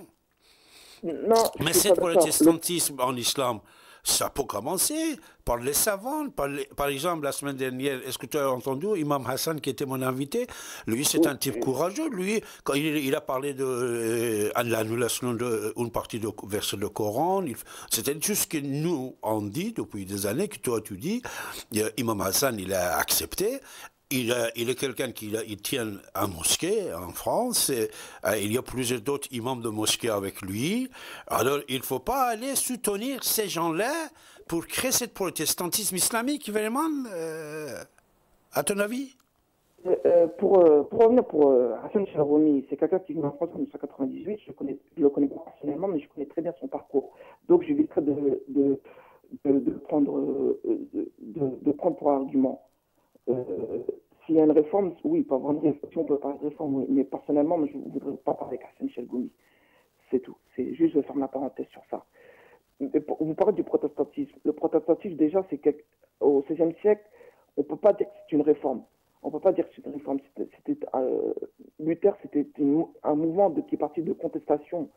Non, je
Mais
suis
ce
pas d'accord. Le-
protestantisme en islam, ça peut commencer par les savants. Par, les- par exemple, la semaine dernière, est-ce que tu as entendu Imam Hassan, qui était mon invité? Lui, c'est un type courageux. Lui, quand il, il a parlé de euh, l'annulation d'une partie du verset du Coran, il- c'était juste ce que nous, on dit depuis des années, que toi, tu dis. Euh, Imam Hassan, il a accepté. Il, a- il est quelqu'un qui a- il tient un mosquée en France. Et, euh, il y a plusieurs d'autres imams de mosquée avec lui. Alors, il ne faut pas aller soutenir ces gens-là pour créer ce protestantisme islamique, vraiment, euh, à ton avis?
Euh, euh, pour, euh, pour revenir pour euh, Hassan Charouni, c'est quelqu'un qui vient en France en dix-neuf cent quatre-vingt-dix-huit. Je ne le, le connais pas personnellement, mais je connais très bien son parcours. Donc, j'éviterai de, de, de, de, prendre, euh, de, de, de prendre pour argument. Euh, S'il y a une réforme, oui, il peut y avoir une réforme, si on peut parler de réforme, oui. Mais personnellement, moi, je ne voudrais pas parler avec Hassan Chalgoumi. C'est tout. C'est juste, je ferme la parenthèse sur ça. Mais pour- vous parlez du protestantisme. Le protestantisme, déjà, c'est qu'au seizième siècle, on ne peut pas dire que c'est une réforme. On ne peut pas dire que c'est une réforme. C'était, c'était, euh, Luther, c'était une- un mouvement de, qui est parti de contestation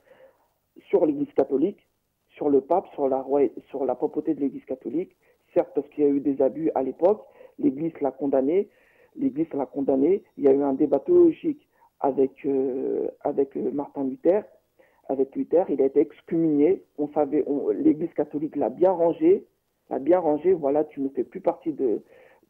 sur l'Église catholique, sur le pape, sur la, roi, sur la papauté de l'Église catholique. Certes, parce qu'il y a eu des abus à l'époque, l'Église l'a condamné. L'Église l'a condamné. Il y a eu un débat théologique avec, euh, avec euh, Martin Luther. Avec Luther, il a été excommunié. On savait, on- l'Église catholique l'a bien rangé, l'a bien rangé. Voilà, tu ne fais plus partie de,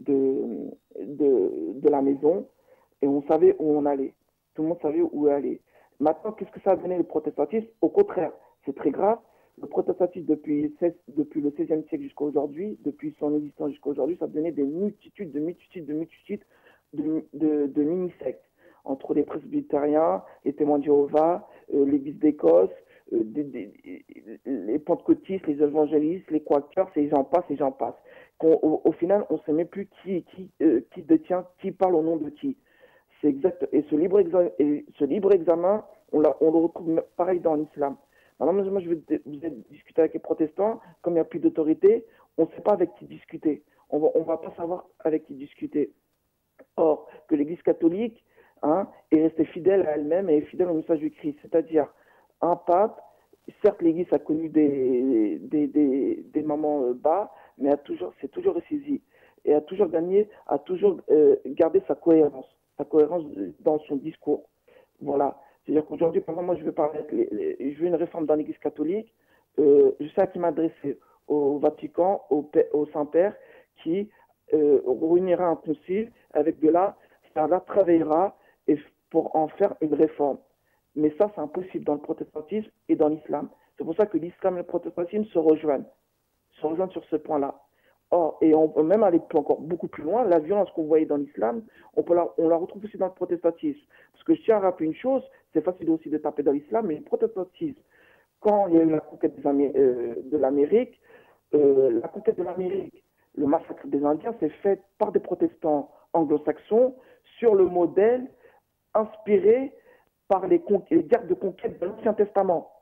de, de, de la maison. Et on savait où on allait. Tout le monde savait où aller. Maintenant, qu'est-ce que ça a donné le protestantisme? Au contraire, c'est très grave. Le protestantisme, depuis, seize depuis le seizième siècle jusqu'à aujourd'hui, depuis son existence jusqu'à aujourd'hui, ça a donné des multitudes, de multitudes, de multitudes de, de, de mini-sectes. Entre les presbytériens, les témoins de Jéhovah, euh, l'église d'Écosse, euh, des- des- les pentecôtistes, les évangélistes, les quakers, et j'en passe, et j'en passe. Qu'on- Au, au final, on ne sait même plus qui, qui, euh, qui détient, qui parle au nom de qui. C'est exact. Et ce libre, exa- et ce libre examen, on, l'a- on le retrouve pareil dans l'islam. Maintenant, moi, je vais vous êtes discuter avec les protestants, comme il n'y a plus d'autorité, on ne sait pas avec qui discuter. On va, on va pas savoir avec qui discuter. Or, que l'Église catholique hein, est restée fidèle à elle-même et fidèle au message du Christ. C'est-à-dire, un pape, certes, l'Église a connu des, des, des, des moments euh, bas, mais a toujours, s'est toujours ressaisi et a toujours gagné, a toujours euh, gardé sa cohérence, sa cohérence dans son discours. Voilà. C'est-à-dire qu'aujourd'hui, par exemple, moi, je veux parler, les, les, je veux une réforme dans l'Église catholique. Euh, je sais à qui m'adresser, au Vatican, au, au Saint-Père, qui euh, réunira un concile avec de là, ça travaillera et pour en faire une réforme. Mais ça, c'est impossible dans le protestantisme et dans l'islam. C'est pour ça que l'islam et le protestantisme se rejoignent, se rejoignent sur ce point-là. Or, et on peut même aller encore beaucoup plus loin, la violence qu'on voyait dans l'islam, on, peut la, on la retrouve aussi dans le protestantisme. Parce que je tiens à rappeler une chose, c'est facile aussi de taper dans l'islam, mais le protestantisme, quand il y a eu la conquête des Amé euh, de l'Amérique, euh, la conquête de l'Amérique, le massacre des Indiens, c'est fait par des protestants anglo-saxons sur le modèle inspiré par les, les guerres de conquête de l'Ancien Testament.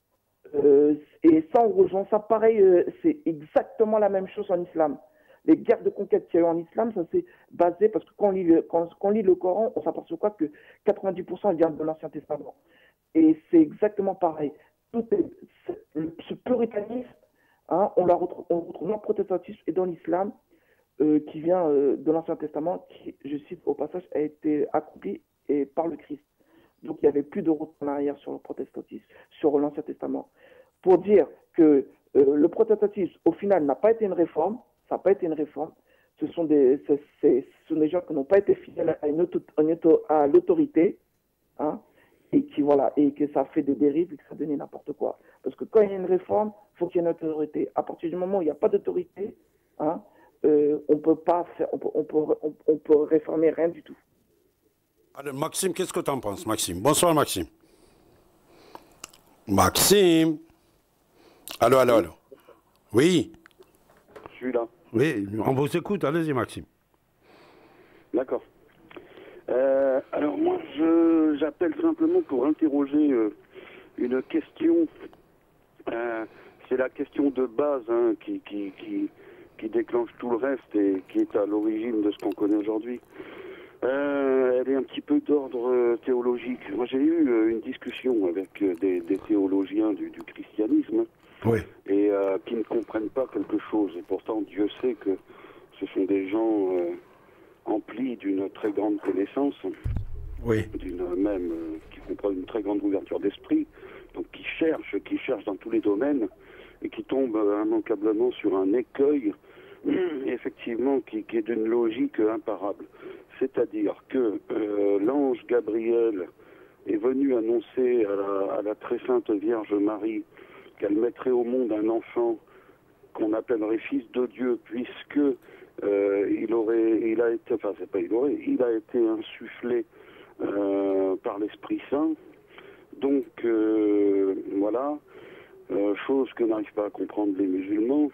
Euh, et ça, on rejoint ça pareil, euh, c'est exactement la même chose en islam. Les guerres de conquête qu'il y a eu en islam, ça s'est basé, parce que quand on lit le, quand, quand on lit le Coran, on s'aperçoit que quatre-vingt-dix pour cent viennent de l'Ancien Testament. Et c'est exactement pareil. Tout est, ce puritanisme, hein, on, la retrouve, on retrouve dans le protestantisme et dans l'islam, euh, qui vient euh, de l'Ancien Testament, qui, je cite au passage, a été accompli et par le Christ. Donc il n'y avait plus de route en arrière sur le protestantisme, sur l'Ancien Testament. Pour dire que euh, le protestantisme, au final, n'a pas été une réforme, ça n'a pas été une réforme, ce sont des, c'est, c'est, ce sont des gens qui n'ont pas été fidèles à, une auto, à l'autorité, hein, et qui voilà, et que ça fait des dérives et que ça donne n'importe quoi. Parce que quand il y a une réforme, il faut qu'il y ait une autorité. À partir du moment où il n'y a pas d'autorité, hein, euh, on peut pas faire, on peut, on peut, on, on peut réformer rien du tout.
Alors, Maxime, qu'est-ce que tu en penses, Maxime? Bonsoir, Maxime. Maxime. Allô, allô, allô. Oui.
Je suis là.
Oui, on vous écoute. Allez-y, Maxime.
D'accord. Euh, alors, moi, je, j'appelle simplement pour interroger euh, une question. Euh, c'est la question de base, hein, qui, qui, qui, qui déclenche tout le reste et qui est à l'origine de ce qu'on connaît aujourd'hui. Euh, elle est un petit peu d'ordre euh, théologique. Moi, j'ai eu euh, une discussion avec euh, des, des théologiens du, du christianisme,
oui.
et euh, qui ne comprennent pas quelque chose. Et pourtant, Dieu sait que ce sont des gens euh, emplis d'une très grande connaissance,
oui.
d'une même euh, qui comprennent une très grande ouverture d'esprit, donc qui cherchent, qui cherchent dans tous les domaines, et qui tombent euh, immanquablement sur un écueil, effectivement, qui, qui est d'une logique imparable. C'est-à-dire que euh, l'ange Gabriel est venu annoncer à la, à la très sainte Vierge Marie qu'elle mettrait au monde un enfant qu'on appellerait fils de Dieu, puisque euh, il aurait, il a été, enfin c'est pas il aurait, il a été insufflé euh, par l'Esprit Saint. Donc euh, voilà, euh, chose que n'arrivent pas à comprendre les musulmans.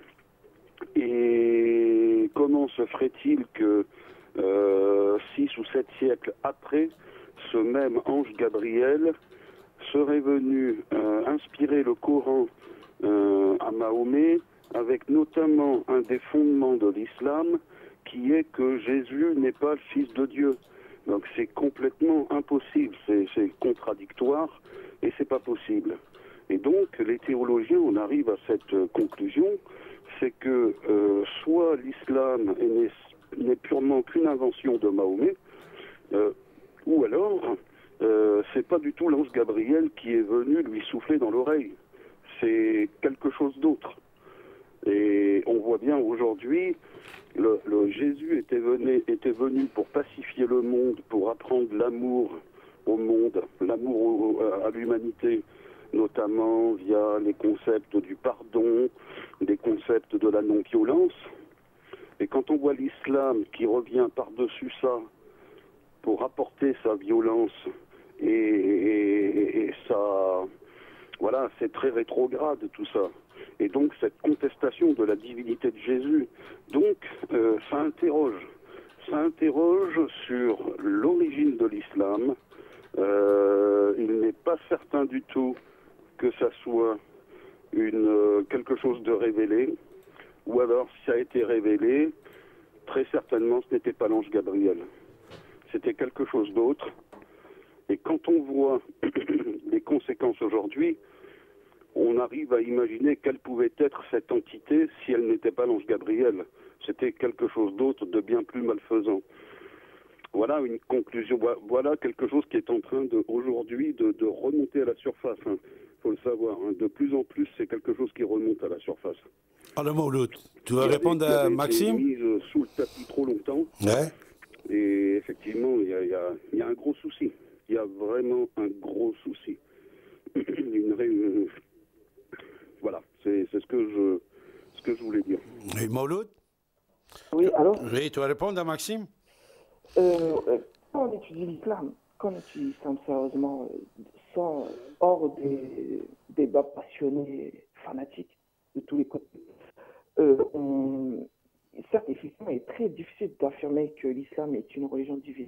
Et comment se ferait-il que euh, six ou sept siècles après, ce même ange Gabriel serait venu euh, inspirer le Coran euh, à Mahomet, avec notamment un des fondements de l'islam, qui est que Jésus n'est pas le Fils de Dieu. Donc c'est complètement impossible, c'est, c'est contradictoire, et c'est pas possible. Et donc les théologiens, on arrive à cette euh, conclusion, c'est que euh, soit l'islam n'est, n'est purement qu'une invention de Mahomet, euh, ou alors euh, c'est pas du tout l'ange Gabriel qui est venu lui souffler dans l'oreille. C'est quelque chose d'autre. Et on voit bien aujourd'hui, le, le Jésus était venu, était venu pour pacifier le monde, pour apprendre l'amour au monde, l'amour au, à l'humanité, notamment via les concepts du pardon, des concepts de la non-violence. Et quand on voit l'islam qui revient par-dessus ça pour apporter sa violence et, et, et ça, voilà, c'est très rétrograde tout ça. Et donc cette contestation de la divinité de Jésus, donc euh, ça interroge, ça interroge sur l'origine de l'islam. Euh, il n'est pas certain du tout que ça soit une, euh, quelque chose de révélé, ou alors si ça a été révélé, très certainement ce n'était pas l'ange Gabriel. C'était quelque chose d'autre, Et quand on voit les conséquences aujourd'hui, on arrive à imaginer quelle pouvait être cette entité si elle n'était pas l'ange Gabriel. C'était quelque chose d'autre, de bien plus malfaisant. Voilà une conclusion, voilà quelque chose qui est en train de, aujourd'hui de, de remonter à la surface. Il hein. faut le savoir, hein. De plus en plus, c'est quelque chose qui remonte à la surface.
Alors, Mouloud, tu vas répondre à Maxime?
Qui avait été mise sous le tapis trop longtemps.
Ouais.
Et effectivement, il y a, y, a, y a un gros souci. Il y a vraiment un gros souci. Une ré... Voilà, c'est ce que je ce que je voulais dire.
Et Mouloud?
Oui, alors
Oui, tu vas répondre à Maxime?
euh, euh, Quand on étudie l'islam, quand on étudie l'islam sérieusement, euh, sans, hors des débats passionnés, fanatiques, de tous les côtés, euh, on, certes, effectivement, il est très difficile d'affirmer que l'islam est une religion divine.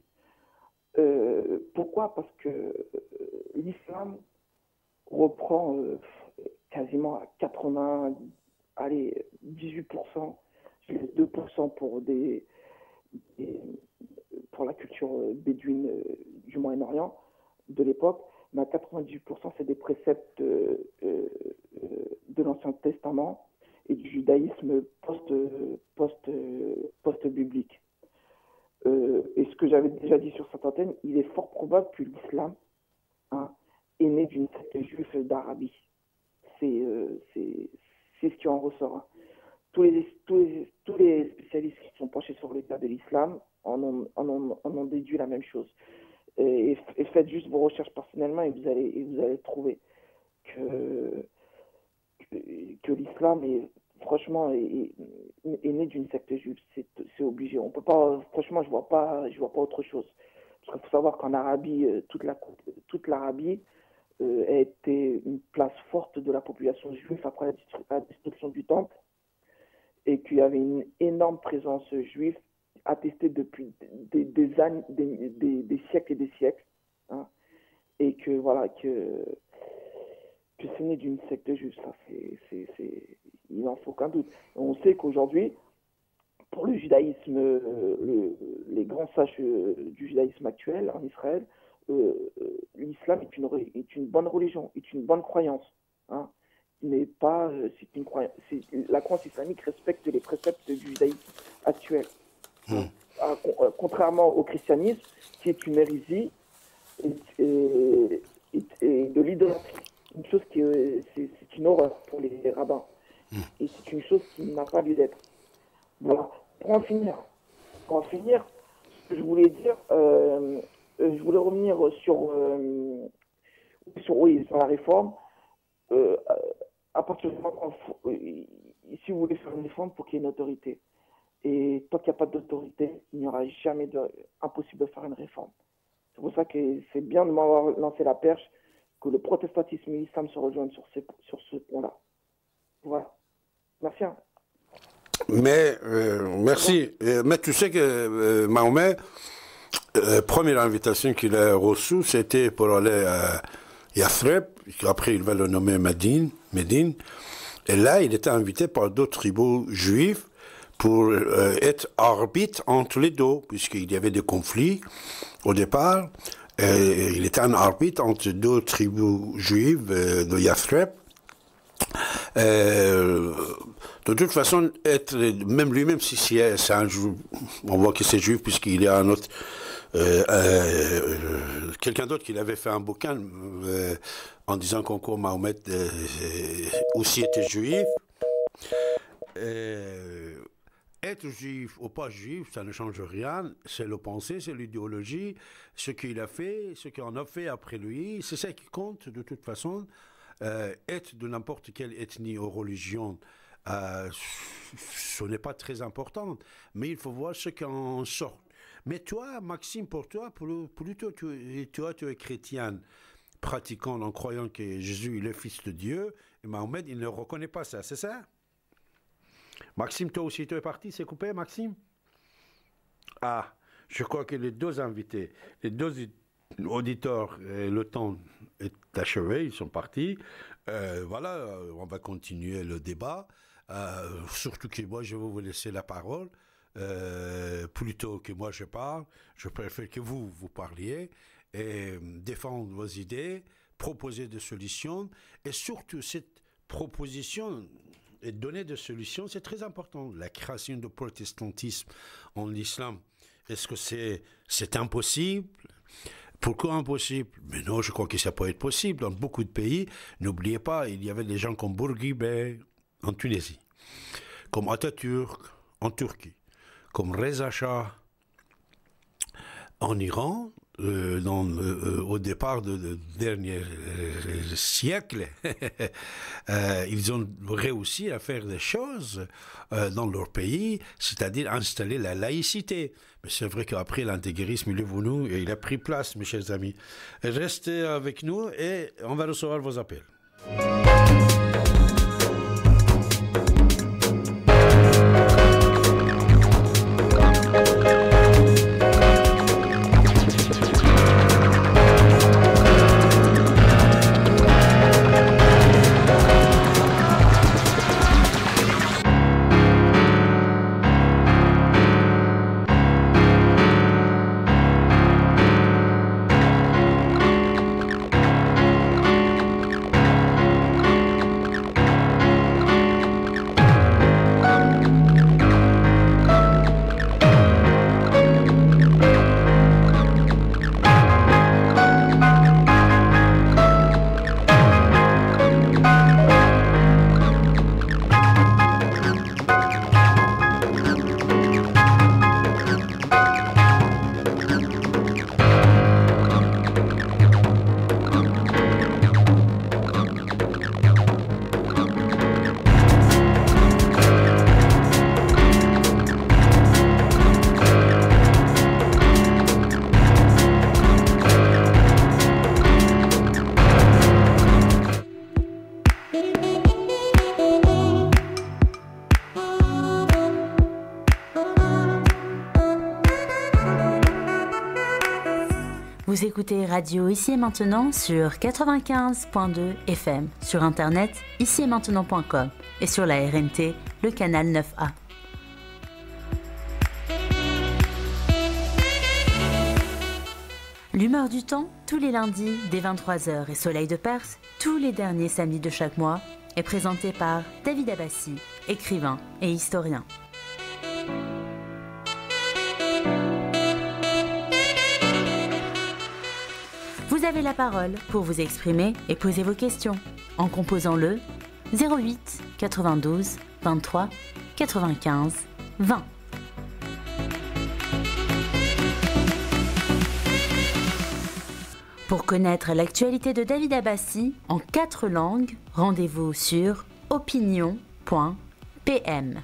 Euh, pourquoi? Parce que euh, l'islam reprend euh, quasiment à quatre-vingts, allez, dix-huit pour cent, je laisse deux pour cent pour, des, des, pour la culture bédouine euh, du Moyen-Orient de l'époque, mais à quatre-vingt-dix pour cent, c'est des préceptes euh, euh, de l'Ancien Testament et du judaïsme post, post, post-biblique. Euh, et ce que j'avais déjà dit sur cette antenne, il est fort probable que l'islam hein, est né d'une secte juive d'Arabie. C'est euh, ce qui en ressort. Hein. Tous les, tous, les, tous les spécialistes qui sont penchés sur l'état de l'islam en ont, en, ont, en ont déduit la même chose. Et, et faites juste vos recherches personnellement et vous allez, et vous allez trouver que, que, que l'islam est franchement est, est né d'une secte juive. C'est obligé. On peut pas. Franchement, je vois pas. Je vois pas autre chose. Parce qu'il faut savoir qu'en Arabie, toute la toute l'Arabie euh, a été une place forte de la population juive après la destruction du temple, et qu'il y avait une énorme présence juive attestée depuis des, des, années, des, des, des siècles et des siècles, hein, et que voilà que que c'est né d'une secte juive, ça c'est c'est c'est il n'en faut aucun doute. On sait qu'aujourd'hui, pour le judaïsme, euh, le, les grands sages euh, du judaïsme actuel en Israël, euh, euh, l'islam est une est une bonne religion, est une bonne croyance, hein. Mais pas, euh, c'est une croyance. La croyance islamique respecte les préceptes du judaïsme actuel. Mmh. À, à, contrairement au christianisme, qui est une hérésie et, et, et, et de l'idolâtrie. Une chose qui est, c'est, c'est une horreur pour les rabbins. Mmh. Et c'est une chose qui n'a pas lieu d'être. Voilà. Pour en finir, pour en finir, ce que je voulais dire, euh, je voulais revenir sur, euh, sur, oui, sur la réforme. Euh, à partir du moment où, si vous voulez faire une réforme, il faut qu'il y ait une autorité. Et tant qu'il n'y a pas d'autorité, il n'y aura jamais de, impossible de faire une réforme. C'est pour ça que c'est bien de m'avoir lancé la perche, que le protestantisme et l'islam se rejoignent sur, ces, sur ce point-là. Voilà. Merci. Hein.
Mais, euh, merci. Euh, mais tu sais que euh, Mahomet, la euh, première invitation qu'il a reçue, c'était pour aller à Yathreb, après il va le nommer Médine, Médine. Et là, il était invité par d'autres tribus juifs pour euh, être arbitre entre les deux, puisqu'il y avait des conflits au départ. Et il était un arbitre entre deux tribus juives euh, de Yathreb. Euh, de toute façon, être, même lui-même, si c'est un juif, on voit que c'est juif, puisqu'il y a un autre, euh, euh, quelqu'un d'autre qui avait fait un bouquin euh, en disant qu'encore Mahomet euh, aussi était juif. Euh, Être juif ou pas juif, ça ne change rien. C'est le pensée, c'est l'idéologie, ce qu'il a fait, ce qu'on a fait après lui, c'est ça qui compte de toute façon. Euh, être de n'importe quelle ethnie ou religion, euh, ce n'est pas très important, mais il faut voir ce qu'on sort. Mais toi, Maxime, pour toi, plutôt tu, toi, tu es chrétien, pratiquant en croyant que Jésus est le Fils de Dieu, et Mahomet, il ne reconnaît pas ça, c'est ça? Maxime, toi aussi, tu es parti, c'est coupé, Maxime? Ah, je crois que les deux invités, les deux auditeurs, euh, le temps est achevé, ils sont partis. Euh, voilà, on va continuer le débat. Euh, surtout que moi, je vais vous laisser la parole. Euh, plutôt que moi, je parle. Je préfère que vous, vous parliez. et défendre vos idées, proposer des solutions, et surtout cette proposition et donner des solutions, c'est très important. La création du protestantisme en islam, est-ce que c'est, c'est impossible? Pourquoi impossible? Mais non, je crois que ça peut être possible. Dans beaucoup de pays, n'oubliez pas, il y avait des gens comme Bourguiba en Tunisie, comme Atatürk en Turquie, comme Reza Shah en Iran, euh, dans, euh, au départ du de, de dernier euh, siècle. euh, ils ont réussi à faire des choses euh, dans leur pays, c'est-à-dire installer la laïcité. Mais c'est vrai qu'après, l'intégrisme, il est venu et il a pris place, mes chers amis. Restez avec nous et on va recevoir vos appels.
Vous écoutez Radio Ici et Maintenant sur quatre-vingt-quinze point deux F M, sur internet ici et maintenant point com et sur la R N T, le canal neuf A. L'humeur du temps, tous les lundis dès vingt-trois heures et Soleil de Perse, tous les derniers samedis de chaque mois, est présenté par David Abbassi, écrivain et historien. Vous avez la parole pour vous exprimer et poser vos questions en composant le zéro huit quatre-vingt-douze vingt-trois quatre-vingt-quinze vingt. Pour connaître l'actualité de David Abbassi en quatre langues, rendez-vous sur opinion point p m.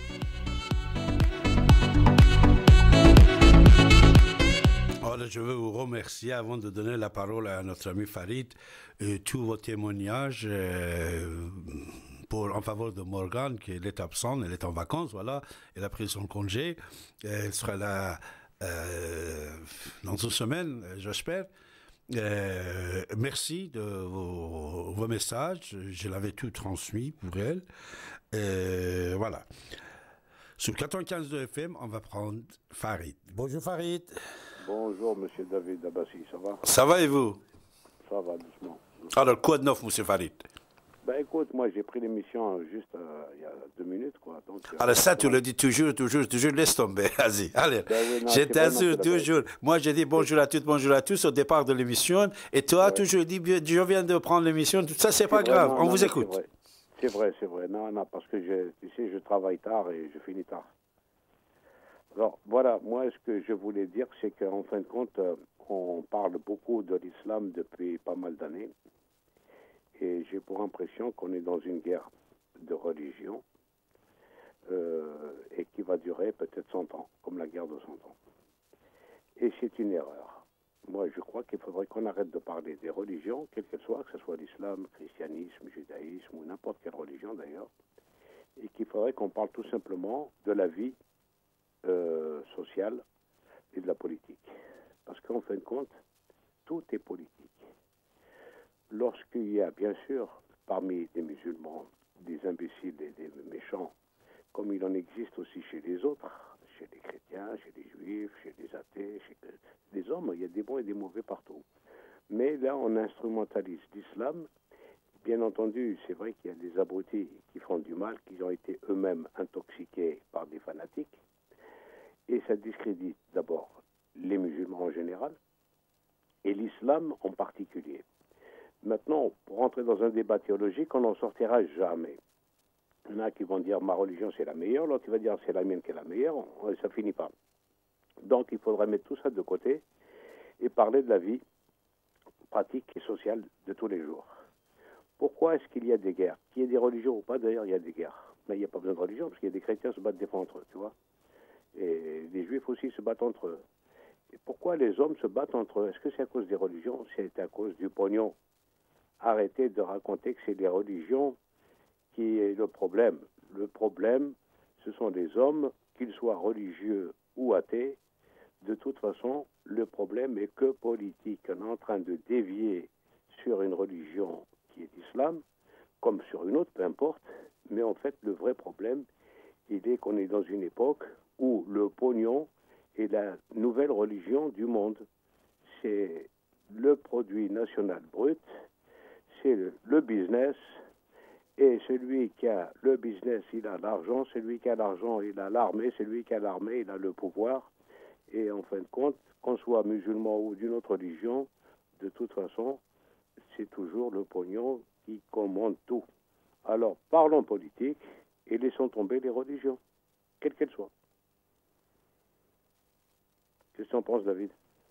Alors, je veux vous remercier avant de donner la parole à notre ami Farid, euh, tous vos témoignages euh, pour, en faveur de Morgane, qui est absente, elle est en vacances, voilà, elle a pris son congé, elle sera là euh, dans une semaine, j'espère. Euh, merci de vos, vos messages, je l'avais tout transmis pour elle. Euh, voilà. Sur quatre-vingt-quinze de F M, on va prendre Farid. Bonjour Farid.
Bonjour, monsieur David Abbassi, ça va?
Ça va et vous?
Ça va, doucement.
Alors, quoi de neuf, monsieur Farid?
Ben écoute, moi j'ai pris l'émission juste euh, il y a deux minutes, quoi. Donc, euh,
Alors ça, tu le dis toujours, toujours, toujours, laisse tomber. Vas-y, allez.
Ben oui, non,
Je
c'est
t'assure,
vraiment
toujours. Moi, j'ai dit bonjour à toutes, bonjour à tous au départ de l'émission. Et toi,
Ouais.
toujours dit, je viens de prendre l'émission. Ça, c'est pas
vrai,
grave.
non,
On
non,
vous
mais
écoute.
C'est vrai, c'est vrai, c'est vrai. Non, non, parce que je, tu sais, je travaille tard et je finis tard. Alors, voilà, moi, ce que je voulais dire, c'est qu'en fin de compte, euh, on parle beaucoup de l'islam depuis pas mal d'années. Et j'ai pour impression qu'on est dans une guerre de religion euh, et qui va durer peut-être cent ans, comme la guerre de cent ans. Et c'est une erreur. Moi, je crois qu'il faudrait qu'on arrête de parler des religions, quelles qu'elles soient, que ce soit l'islam, le christianisme, le judaïsme ou n'importe quelle religion d'ailleurs, et qu'il faudrait qu'on parle tout simplement de la vie euh, sociale et de la politique. Parce qu'en fin de compte, tout est politique. Lorsqu'il y a, bien sûr, parmi les musulmans, des imbéciles et des méchants, comme il en existe aussi chez les autres, chez les chrétiens, chez les juifs, chez les athées, chez les hommes. Il y a des bons et des mauvais partout. Mais là, on instrumentalise l'islam. Bien entendu, c'est vrai qu'il y a des abrutis qui font du mal, qui ont été eux-mêmes intoxiqués par des fanatiques. Et ça discrédite d'abord les musulmans en général et l'islam en particulier. Maintenant, pour rentrer dans un débat théologique, on n'en sortira jamais. Il y en a qui vont dire ma religion c'est la meilleure, l'autre qui va dire c'est la mienne qui est la meilleure, ça finit pas. Donc il faudrait mettre tout ça de côté et parler de la vie pratique et sociale de tous les jours. Pourquoi est-ce qu'il y a des guerres? Qu'il y ait des religions ou pas, d'ailleurs, il y a des guerres. Mais il n'y a pas besoin de religion, parce qu'il y a des chrétiens qui se battent des fois entre eux, tu vois. Et les juifs aussi se battent entre eux. Et pourquoi les hommes se battent entre eux? Est-ce que c'est à cause des religions? C'est à cause du pognon. Arrêtez de raconter que c'est les religions qui est le problème. Le problème, ce sont les hommes, qu'ils soient religieux ou athées. De toute façon, le problème est que politique. On est en train de dévier sur une religion qui est l'islam, comme sur une autre, peu importe. Mais en fait, le vrai problème, il est qu'on est dans une époque où le pognon est la nouvelle religion du monde. C'est le produit national brut, c'est le, le business. Et celui qui a le business, il a l'argent. Celui qui a l'argent, il a l'armée. Celui qui a l'armée, il a le pouvoir. Et en fin de compte, qu'on soit musulman ou d'une autre religion, de toute façon, c'est toujours le pognon qui commande tout. Alors, parlons politique et laissons tomber les religions, quelles qu'elles soient. Qu'est-ce que tu en penses, David?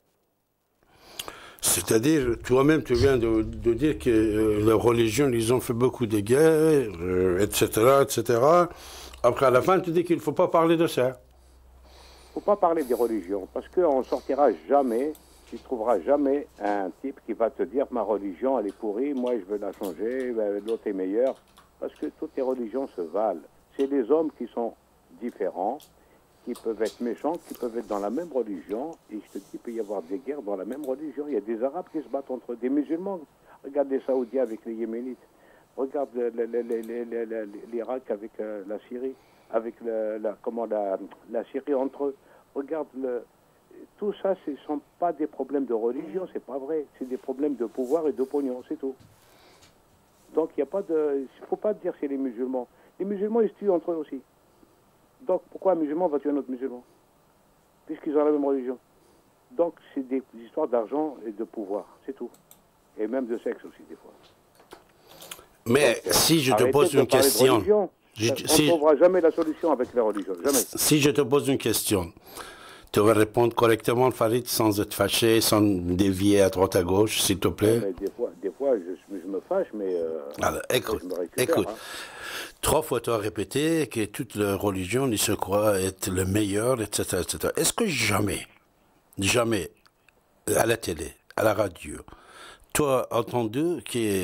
C'est-à-dire, toi-même, tu viens de, de dire que euh, les religions, ils ont fait beaucoup de guerres, euh, et cetera, et cetera. Après, à la fin, tu dis qu'il ne faut pas parler de ça.
Il ne faut pas parler des religions, parce qu'on ne sortira jamais, tu ne trouveras jamais un type qui va te dire ma religion, elle est pourrie, moi je veux la changer, l'autre est meilleur, parce que toutes les religions se valent. C'est les hommes qui sont différents, qui peuvent être méchants, qui peuvent être dans la même religion, et je te dis, il peut y avoir des guerres dans la même religion. Il y a des Arabes qui se battent entre des musulmans. Regarde les Saoudiens avec les Yéménites. Regarde l'Irak avec euh, la Syrie, avec le, la, comment, la, la Syrie entre eux. Regarde, le, tout ça, ce ne sont pas des problèmes de religion, c'est pas vrai. C'est des problèmes de pouvoir et de pognon, c'est tout. Donc il y a pas de, il ne faut pas dire que c'est les musulmans. Les musulmans, ils se tuent entre eux aussi. Donc, pourquoi un musulman va tuer un autre musulman? Puisqu'ils ont la même religion. Donc, c'est des histoires d'argent et de pouvoir, c'est tout. Et même de sexe aussi, des fois.
Mais Donc, si je te pose une question...
Religion, je, on si, ne trouvera jamais la solution avec la religion, jamais.
Si je te pose une question, tu vas répondre correctement, Farid, sans être fâché, sans dévier à droite à gauche, s'il te plaît?
Mais des fois, des fois je, je me fâche, mais... Euh,
Alors, écoute, écoute. Hein. Trois fois, tu as répété que toute la religion, ils se croient être le meilleur, et cetera, et cetera. Est-ce que jamais, jamais, à la télé, à la radio, tu as entendu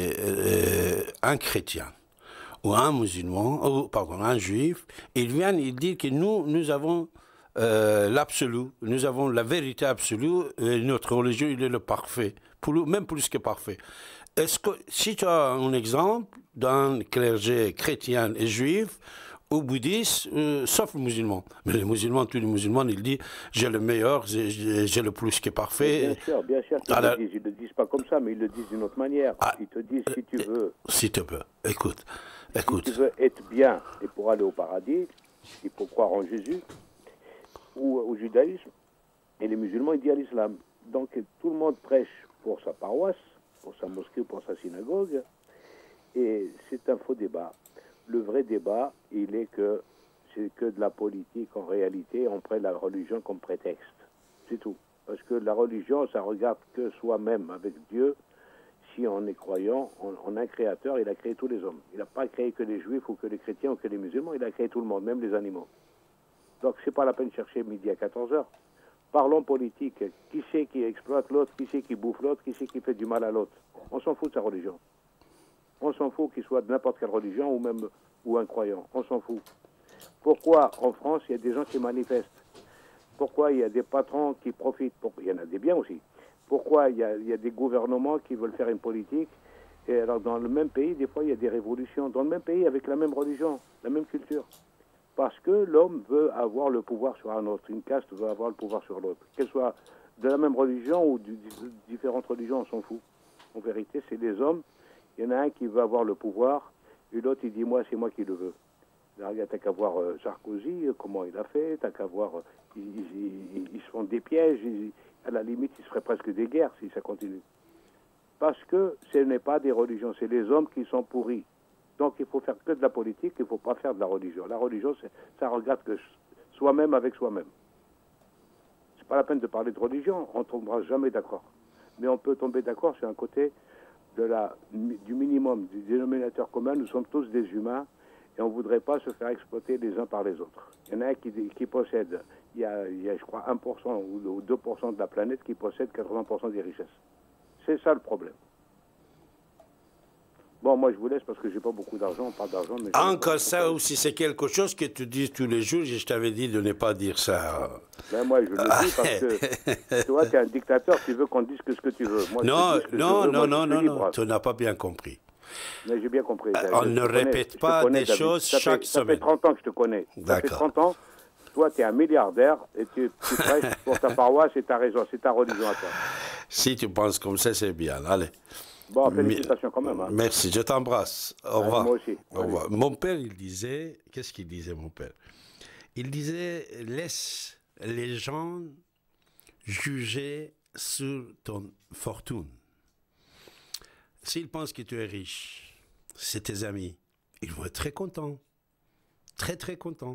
qu'un chrétien ou un musulman, ou pardon, un juif, ils viennent, ils disent que nous, nous avons euh, l'absolu, nous avons la vérité absolue, et notre religion, il est le parfait, pour, même plus que parfait. Est-ce que, si tu as un exemple d'un clergé chrétien et juif ou bouddhiste, euh, sauf le musulman, mais les musulmans, tous les musulmans, ils disent j'ai le meilleur, j'ai le plus que parfait.
Bien sûr, bien sûr, ils, Alors, le disent, ils ne le disent pas comme ça, mais ils le disent d'une autre manière. Ah, ils te disent si tu veux.
Si tu veux, écoute, écoute.
Si tu veux être bien et pour aller au paradis, il faut croire en Jésus ou au judaïsme, et les musulmans, ils disent à l'islam. Donc tout le monde prêche pour sa paroisse, pour sa mosquée ou pour sa synagogue, et c'est un faux débat. Le vrai débat, il est que c'est que de la politique en réalité, on prend la religion comme prétexte. C'est tout. Parce que la religion, ça regarde que soi-même avec Dieu. Si on est croyant, on, on a un créateur, il a créé tous les hommes. Il n'a pas créé que les juifs ou que les chrétiens ou que les musulmans, il a créé tout le monde, même les animaux. Donc c'est pas la peine de chercher midi à quatorze heures. Parlons politique. Qui c'est qui exploite l'autre? Qui c'est qui bouffe l'autre? Qui c'est qui fait du mal à l'autre? On s'en fout de sa religion. On s'en fout qu'il soit de n'importe quelle religion ou même ou un croyant. On s'en fout. Pourquoi en France, il y a des gens qui manifestent? Pourquoi il y a des patrons qui profitent? Il y en a des biens aussi. Pourquoi il y a, il y a des gouvernements qui veulent faire une politique? Et alors dans le même pays, des fois, il y a des révolutions. Dans le même pays, avec la même religion, la même culture. parce que l'homme veut avoir le pouvoir sur un autre, une caste veut avoir le pouvoir sur l'autre. Qu'elle soit de la même religion ou de différentes religions, on s'en fout. En vérité, c'est des hommes. Il y en a un qui veut avoir le pouvoir, et l'autre, il dit, moi, c'est moi qui le veux. T'as qu'à voir euh, Sarkozy, euh, comment il a fait, t'as qu'à voir, euh, ils, ils, ils, ils se font des pièges, ils, à la limite, ils se feraient presque des guerres si ça continue. Parce que ce n'est pas des religions, c'est les hommes qui sont pourris. Donc il faut faire que de la politique, il ne faut pas faire de la religion. La religion, ça regarde que soi-même avec soi-même. C'est pas la peine de parler de religion, on ne tombera jamais d'accord. Mais on peut tomber d'accord sur un côté de la, du minimum, du dénominateur commun. Nous sommes tous des humains et on ne voudrait pas se faire exploiter les uns par les autres. Il y en a un qui, qui possède, il y, a, il y a je crois un pour cent ou deux pour cent de la planète qui possède quatre-vingts pour cent des richesses. C'est ça le problème. Bon, moi je vous laisse parce que j'ai pas beaucoup d'argent, on parle d'argent. Mais
encore ça aussi, c'est quelque chose que tu dis tous les jours, je t'avais dit de ne pas dire ça.
Ben moi je le dis parce que toi tu es un dictateur, tu veux qu'on dise que ce que tu veux. Moi,
non,
que
non,
veux,
non,
moi,
non, non, non, tu n'as pas bien compris.
Mais j'ai bien compris.
On je ne répète connais, pas des David. choses
ça
chaque
fait,
semaine.
Ça fait trente ans que je te connais. Ça fait trente ans, toi tu es un milliardaire et tu, tu prêches pour ta paroisse et ta raison, c'est ta religion à toi.
Si tu penses comme ça, c'est bien. Allez.
Bon, félicitations quand même. Hein.
Merci, je t'embrasse. Au revoir.
Ouais, moi aussi.
Au revoir. Mon père, il disait, qu'est-ce qu'il disait, mon père? Il disait, laisse les gens juger sur ton fortune. S'ils pensent que tu es riche, c'est tes amis, ils vont être très contents. Très, très contents.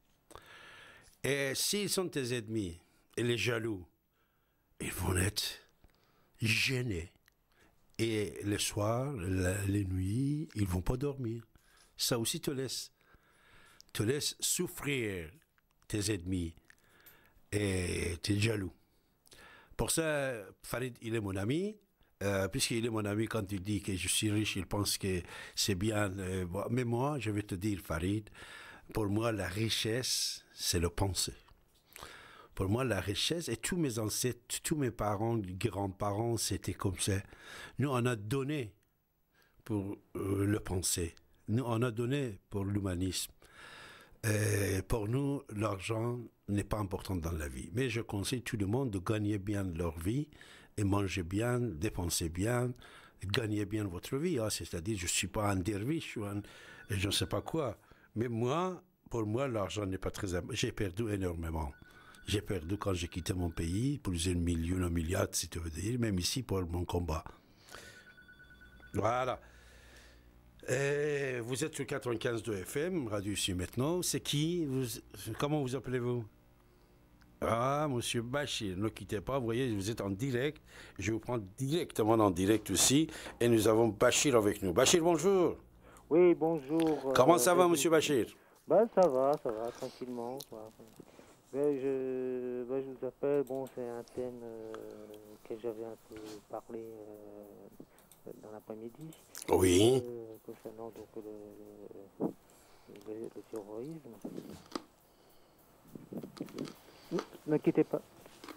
Et s'ils sont tes ennemis et les jaloux, ils vont être gênés. Et le soir, la, les nuits, ils ne vont pas dormir. Ça aussi te laisse, te laisse souffrir tes ennemis et tes jaloux. Pour ça, Farid, il est mon ami. Euh, puisqu'il est mon ami, quand il dit que je suis riche, il pense que c'est bien. Euh, mais moi, je vais te dire, Farid, pour moi, la richesse, c'est le penser. Pour moi, la richesse, et tous mes ancêtres, tous mes parents, grands-parents, c'était comme ça. Nous, on a donné pour euh, le penser. Nous, on a donné pour l'humanisme. Et pour nous, l'argent n'est pas important dans la vie. Mais je conseille tout le monde de gagner bien leur vie et manger bien, dépenser bien, gagner bien votre vie. Ah, c'est-à-dire, je ne suis pas un derviche ou un, je ne sais pas quoi. Mais moi, pour moi, l'argent n'est pas très important. J'ai perdu énormément. J'ai perdu quand j'ai quitté mon pays, plusieurs millions, un milliard, si tu veux dire, même ici pour mon combat. Voilà. Et vous êtes sur quatre-vingt-quinze de F M, Radio Ici Maintenant. C'est qui vous, comment vous appelez-vous? Ah, monsieur Bachir, ne quittez pas, vous voyez, vous êtes en direct. Je vous prends directement en direct aussi. Et nous avons Bachir avec nous. Bachir, bonjour.
Oui, bonjour.
Comment
euh,
ça va, monsieur Bachir?
Ben, ça va, ça va, tranquillement. Quoi. Ben, je, ben, je vous appelle, bon, c'est un thème euh, que j'avais un peu parlé euh, dans l'après-midi.
Oui.
Euh, concernant donc le, le, le terrorisme. N'inquiétez pas.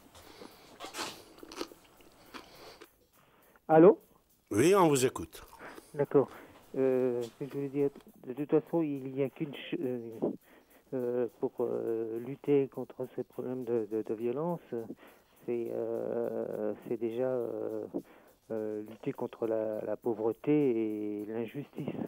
Allô?
Oui, on vous écoute.
D'accord. Euh, ce que je voulais dire, de toute façon, il n'y a qu'une... Ch euh, Euh, pour euh, lutter contre ces problèmes de, de, de violence, c'est euh, déjà euh, euh, lutter contre la, la pauvreté et l'injustice.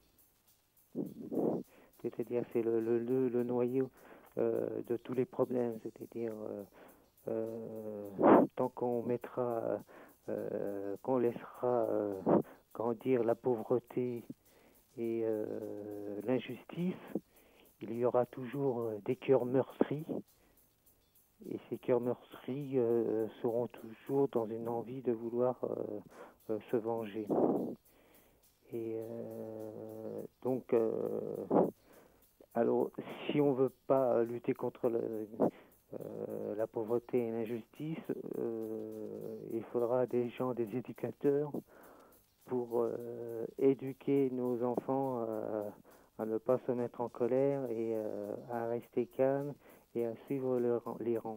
C'est-à-dire c'est le, le, le, le noyau euh, de tous les problèmes. C'est-à-dire euh, euh, tant qu'on mettra, euh, qu'on laissera, euh, comment dire, la pauvreté et euh, l'injustice, il y aura toujours des cœurs meurtris, et ces cœurs meurtris euh, seront toujours dans une envie de vouloir euh, euh, se venger. Et euh, donc, euh, alors, si on ne veut pas lutter contre le, euh, la pauvreté et l'injustice, euh, il faudra des gens, des éducateurs, pour euh, éduquer nos enfants euh, à ne pas se mettre en colère et euh, à rester calme et à suivre le, les rangs.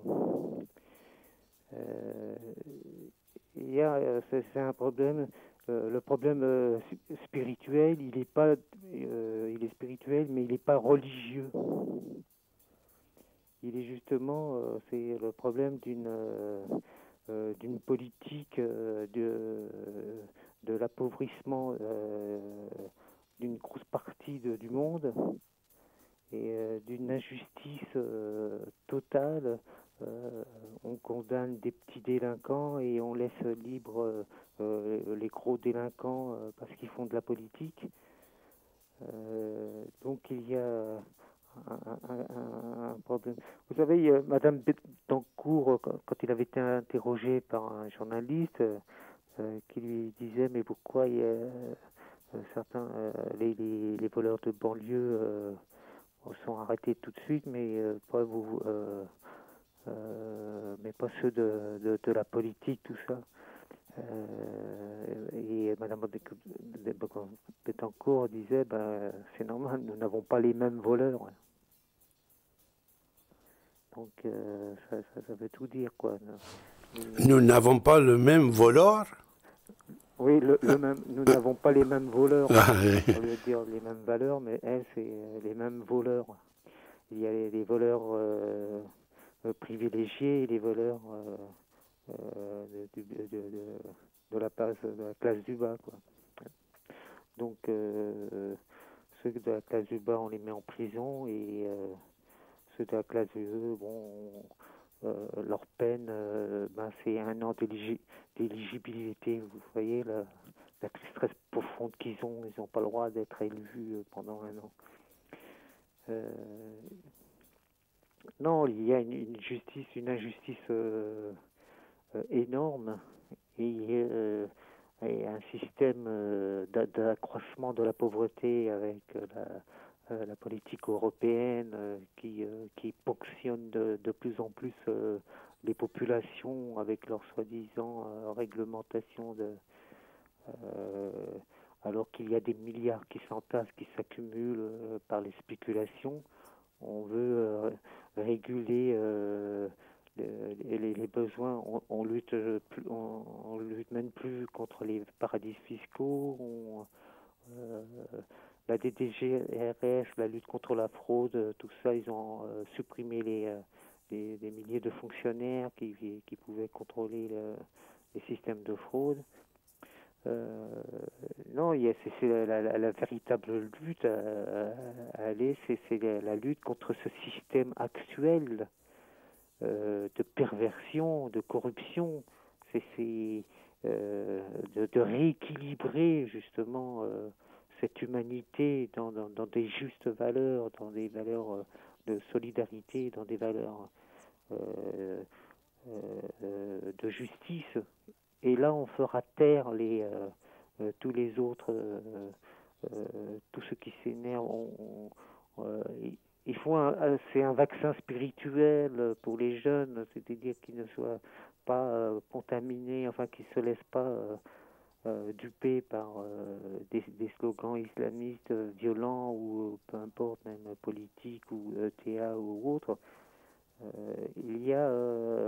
Euh, il y a, c'est un problème, euh, le problème euh, spirituel, il n'est pas, euh, il est spirituel, mais il n'est pas religieux. Il est justement, euh, c'est le problème d'une euh, euh, d'une politique euh, de, de l'appauvrissement euh, d'une grosse partie de, du monde et euh, d'une injustice euh, totale. Euh, on condamne des petits délinquants et on laisse libre euh, les gros délinquants euh, parce qu'ils font de la politique. Euh, donc il y a un, un, un problème. Vous savez, euh, Madame Bettencourt, quand, quand il avait été interrogé par un journaliste euh, qui lui disait mais pourquoi il y a euh, certains euh, les, les, les voleurs de banlieue euh, sont arrêtés tout de suite, mais euh, pas vous euh, euh, mais pas ceux de, de, de la politique, tout ça. Euh, et Madame Bettencourt disait ben, c'est normal, nous n'avons pas les mêmes voleurs. Donc euh, ça, ça, ça veut tout dire, quoi.
Nous n'avons pas le même voleur.
Oui, le, le même, nous n'avons pas les mêmes voleurs.
Ah, oui.
On veut dire les mêmes valeurs, mais elle, c'est les mêmes voleurs. Il y a les, les voleurs euh, privilégiés et les voleurs euh, euh, de, de, de, de, de, la place, de la classe du bas, quoi. Donc, euh, ceux de la classe du bas, on les met en prison, et euh, ceux de la classe du haut, bon, euh, leur peine, euh, ben, c'est un an d'éligibilité. Vous voyez la, la tristesse profonde qu'ils ont. Ils n'ont pas le droit d'être élus pendant un an. Euh, non, il y a une, une justice, une injustice euh, euh, énorme, et, euh, et un système euh, d'accroissement de la pauvreté avec euh, la Euh, la politique européenne euh, qui, euh, qui ponctionne de, de plus en plus euh, les populations avec leur soi-disant euh, réglementation, de, euh, alors qu'il y a des milliards qui s'entassent, qui s'accumulent euh, par les spéculations. On veut euh, réguler euh, les, les, les besoins. On, on lutte plus, on, on lutte même plus contre les paradis fiscaux. On, euh, La D D G R S, la lutte contre la fraude, tout ça, ils ont euh, supprimé les, euh, les, les milliers de fonctionnaires qui, qui, qui pouvaient contrôler le, les systèmes de fraude. Euh, non, c'est la, la, la véritable lutte à, à aller, c'est la, la lutte contre ce système actuel euh, de perversion, de corruption. C'est euh, de, de rééquilibrer justement euh, cette humanité dans, dans, dans des justes valeurs, dans des valeurs de solidarité, dans des valeurs euh, euh, de justice. Et là, on fera taire les, euh, euh, tous les autres, euh, euh, tous ceux qui s'énervent. On, on, euh, il faut un, c'est un vaccin spirituel pour les jeunes, c'est-à-dire qu'ils ne soient pas euh, contaminés, enfin qu'ils ne se laissent pas euh, euh, duper par euh, des, des slogans islamistes euh, violents ou peu importe, même politiques ou E T A ou autres. Euh, il y a euh,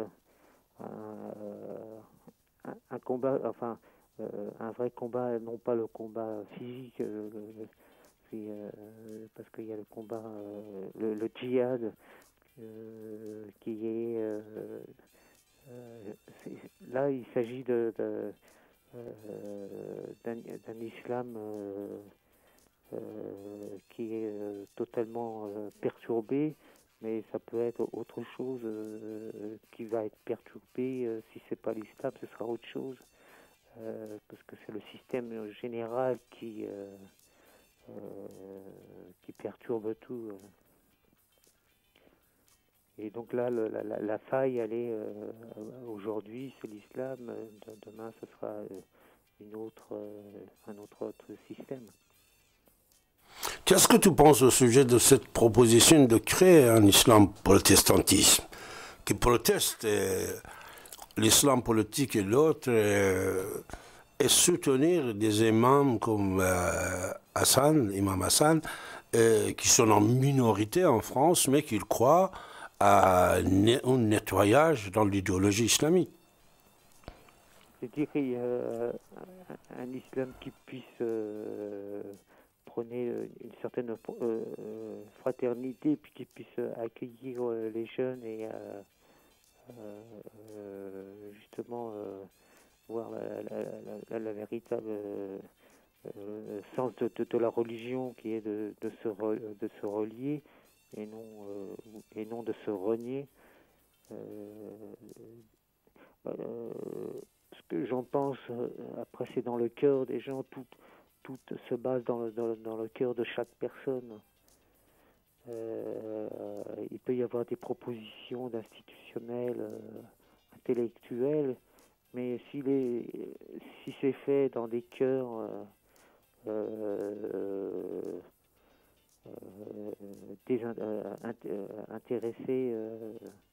un, un combat, enfin euh, un vrai combat, non pas le combat physique, euh, c'est, euh, parce qu'il y a le combat, euh, le, le djihad, euh, qui est, euh, euh, est là il s'agit de, de euh, d'un, d'un islam euh, euh, qui est euh, totalement euh, perturbé. Mais ça peut être autre chose euh, qui va être perturbé. Euh, si c'est pas l'islam, ce sera autre chose. Euh, parce que c'est le système général qui, euh, euh, qui perturbe tout. Et donc là, le, la, la, la faille, elle est euh, aujourd'hui, c'est l'islam. Demain, ce sera une autre, euh, un autre, autre système.
Qu'est-ce que tu penses au sujet de cette proposition de créer un islam protestantisme qui proteste euh, l'islam politique et l'autre euh, et soutenir des imams comme euh, Hassan, Imam Hassan, euh, qui sont en minorité en France, mais qui croient à un nettoyage dans l'idéologie islamique?
C'est-à-dire qu'il y a un islam qui puisse... Euh, prenait euh, une certaine euh, euh, fraternité, puis qui puisse accueillir euh, les jeunes et euh, euh, euh, justement euh, voir la, la, la, la, la véritable euh, euh, sens de, de, de la religion, qui est de, de, se, re, de se relier et non, euh, et non de se renier. Euh, euh, ce que j'en pense, euh, après c'est dans le cœur des gens, tout, tout se base dans le, dans, dans le cœur de chaque personne. Euh, il peut y avoir des propositions d'institutionnels, euh, intellectuels, mais si, les, si c'est fait dans des cœurs euh, euh, euh, des, euh, int, euh, intéressés, euh,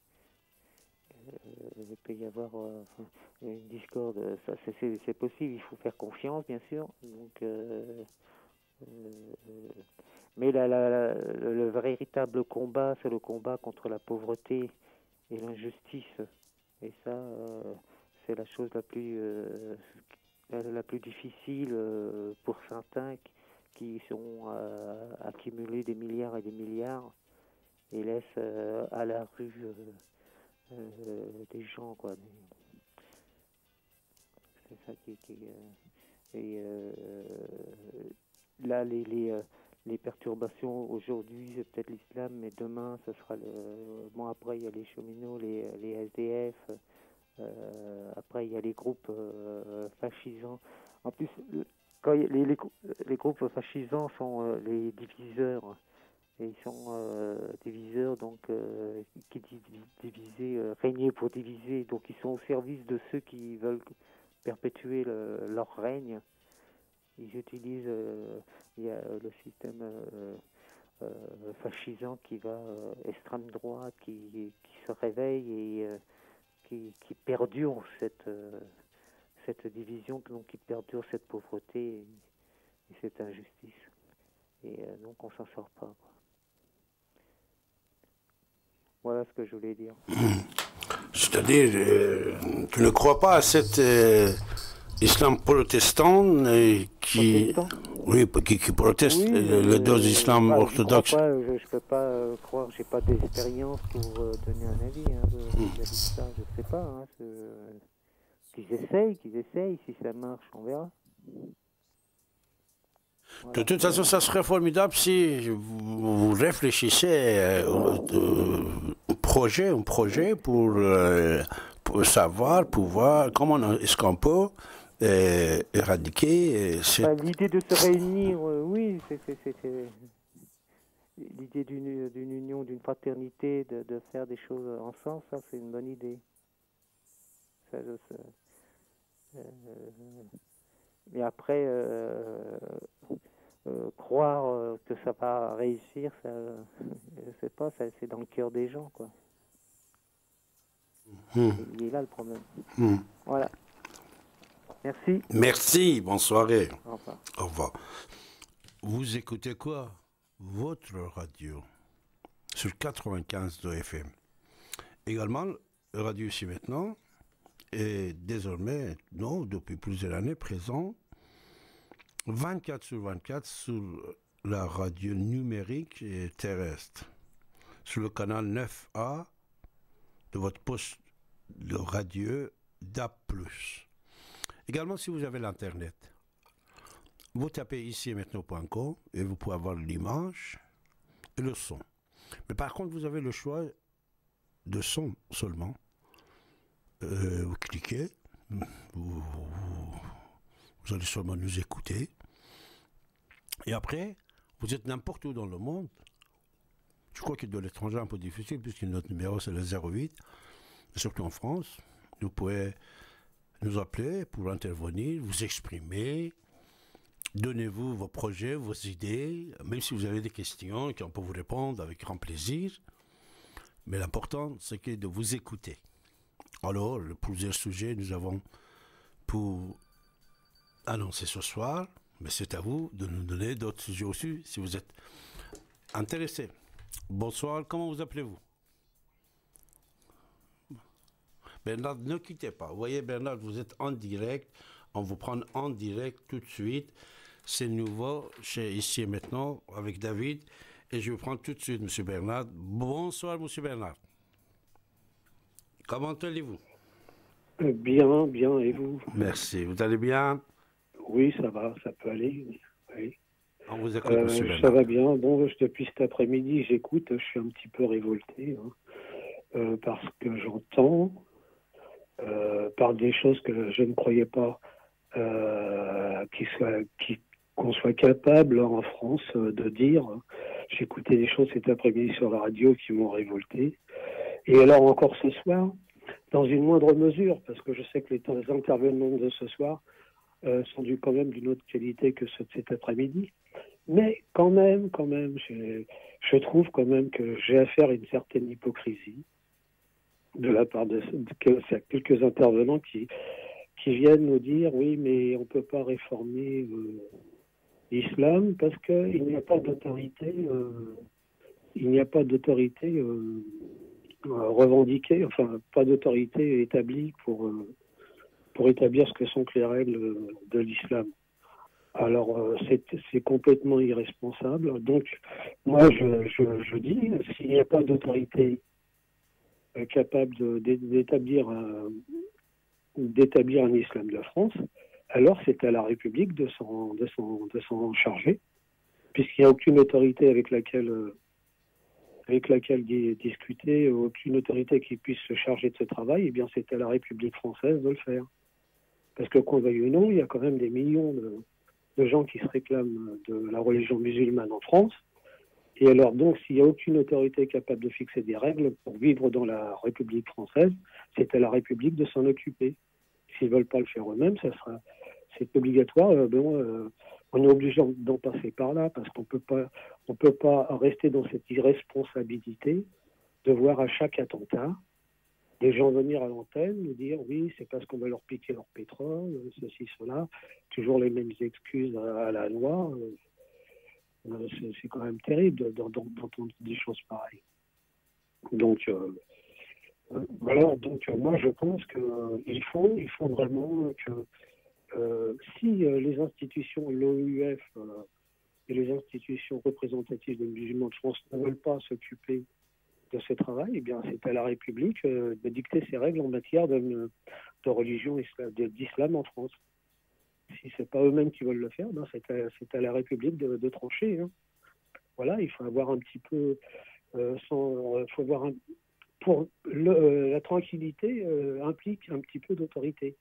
euh, il peut y avoir euh, une discorde. Ça, c'est, c'est, c'est possible, il faut faire confiance, bien sûr. Donc, euh, euh, mais la, la, la, le, le véritable combat, c'est le combat contre la pauvreté et l'injustice. Et ça, euh, c'est la chose la plus, euh, la, la plus difficile euh, pour certains qui sont euh, accumulés des milliards et des milliards et laissent euh, à la rue euh, euh, des gens, quoi. C'est ça qui... qui euh, et euh, là, les... les euh, les perturbations aujourd'hui, c'est peut-être l'islam, mais demain, ce sera le... Bon, après, il y a les cheminots, les, les S D F, euh, après, il y a les groupes euh, fascisants. En plus, quand les, les, les groupes fascisants sont euh, les diviseurs, et ils sont euh, diviseurs, donc, euh, qui dit diviser, euh, régner pour diviser, donc ils sont au service de ceux qui veulent perpétuer le, leur règne. Ils utilisent, euh, il y a le système euh, euh, fascisant qui va euh, extrême droite, qui, qui se réveille et euh, qui, qui perdure cette, euh, cette division, donc qui perdure cette pauvreté et, et cette injustice. Et euh, donc on s'en sort pas, quoi. Voilà ce que je voulais dire.
C'est-à-dire, euh, tu ne crois pas à cette... Euh... Islam protestant euh, qui,
protestant
oui, qui, qui proteste
oui,
le, le dos d'islam
bah,
orthodoxe.
Je ne peux pas euh, croire, j'ai pas d'expérience pour euh, donner un avis. Hein, de,
hmm.
de ça, je ne sais pas. Hein, qu'ils essayent, qu'ils essayent, si ça marche, on verra. Voilà.
De toute façon, ça serait formidable si vous, vous réfléchissez au projet, un projet pour, euh, pour savoir, pouvoir, comment est-ce qu'on peut euh, éradiquer cette...
Bah, l'idée de se réunir, euh, oui, c'est, c'est, c'est, c'est l'idée d'une, d'une union, d'une fraternité, de, de faire des choses ensemble, ça c'est une bonne idée. Ça, je sais. Euh, mais après, euh, euh, croire euh, que ça va réussir, ça, je sais pas, ça, c'est dans le cœur des gens, quoi.
Mmh.
Il est là le problème.
Mmh.
Voilà. Merci.
Merci, bonne soirée.
Au revoir.
Au revoir. Vous écoutez quoi? Votre radio sur quatre-vingt-quinze de F M. Également, Radio Ici Maintenant est désormais, non, depuis plusieurs années, présent vingt-quatre sur vingt-quatre sur la radio numérique et terrestre, sur le canal neuf A de votre poste de radio D A B plus. Également, si vous avez l'Internet, vous tapez ici et maintenant point com et vous pouvez avoir l'image et le son. Mais par contre, vous avez le choix de son seulement. Euh, vous cliquez, vous, vous, vous allez seulement nous écouter. Et après, vous êtes n'importe où dans le monde. Je crois que de l'étranger, un peu difficile, puisque notre numéro, c'est le zéro huit. Surtout en France, vous pouvez nous appeler pour intervenir, vous exprimer. Donnez-vous vos projets, vos idées, même si vous avez des questions, qu'on peut vous répondre avec grand plaisir. Mais l'important, c'est que de vous écouter. Alors, plusieurs sujets, nous avons pour annoncer ce soir, mais c'est à vous de nous donner d'autres sujets aussi, si vous êtes intéressés. Bonsoir, comment vous appelez-vous? Bernard, ne quittez pas. Vous voyez, Bernard, vous êtes en direct. On vous prend en direct tout de suite. c'est nouveau chez Ici et Maintenant avec David. Et je vais prendre tout de suite M. Bernard. Bonsoir M. Bernard. Comment allez-vous?
Bien, bien, et vous?
Merci. Vous allez bien?
Oui, ça va, ça peut aller. Oui.
On vous écoute,
Euh,
M. Bernard.
ça va bien. Bon, depuis cet après-midi, j'écoute, je suis un petit peu révolté hein, euh, parce que j'entends euh, par des choses que je ne croyais pas euh, qui soient, qui, qu'on soit capable en France euh, de dire. J'ai écouté des choses cet après-midi sur la radio qui m'ont révolté. Et alors encore ce soir, dans une moindre mesure, parce que je sais que les, les intervenants de ce soir euh, sont du, quand même d'une autre qualité que ceux de cet après-midi. Mais quand même, quand même, je, je trouve quand même que j'ai affaire à une certaine hypocrisie de la part de, de, de quelques intervenants qui, qui viennent nous dire oui, mais on ne peut pas réformer euh, l'islam parce qu'il n'y a pas d'autorité, euh, il n'y a pas d'autorité euh, revendiquée, enfin pas d'autorité établie pour, euh, pour établir ce que sont que les règles de l'islam. Alors, euh, c'est, c'est complètement irresponsable. Donc, moi, je, je, je dis, s'il n'y a pas d'autorité euh, capable de, d'établir, un, d'établir un islam de France, alors c'est à la République de s'en, de s'en, de s'en charger, puisqu'il n'y a aucune autorité avec laquelle, euh, avec laquelle discuter, aucune autorité qui puisse se charger de ce travail, eh bien, c'est à la République française de le faire. Parce que, qu'on veuille ou non, il y a quand même des millions de de gens qui se réclament de la religion musulmane en France. Et alors donc, s'il n'y a aucune autorité capable de fixer des règles pour vivre dans la République française, c'est à la République de s'en occuper. S'ils ne veulent pas le faire eux-mêmes, ça sera, c'est obligatoire. Euh, bon, euh, on est obligé d'en passer par là parce qu'on peut pas, on peut pas rester dans cette irresponsabilité de voir à chaque attentat des gens venir à l'antenne nous dire oui, c'est parce qu'on va leur piquer leur pétrole, ceci, cela, toujours les mêmes excuses à, à la loi. Euh, c'est, c'est quand même terrible d'entendre des choses pareilles. Donc, euh, euh, voilà, donc euh, moi je pense qu'il euh, faut, il faut vraiment que euh, si euh, les institutions, l'O U F euh, et les institutions représentatives des musulmans de France ne veulent pas s'occuper de ce travail, eh bien, c'est à la République euh, de dicter ses règles en matière de, de religion islam, d'islam en France. Si c'est pas eux-mêmes qui veulent le faire, ben c'est, à, c'est à la République de, de trancher. Hein. Voilà, il faut avoir un petit peu, euh, sans, euh, faut avoir un, pour le, euh, la tranquillité euh, implique un petit peu d'autorité.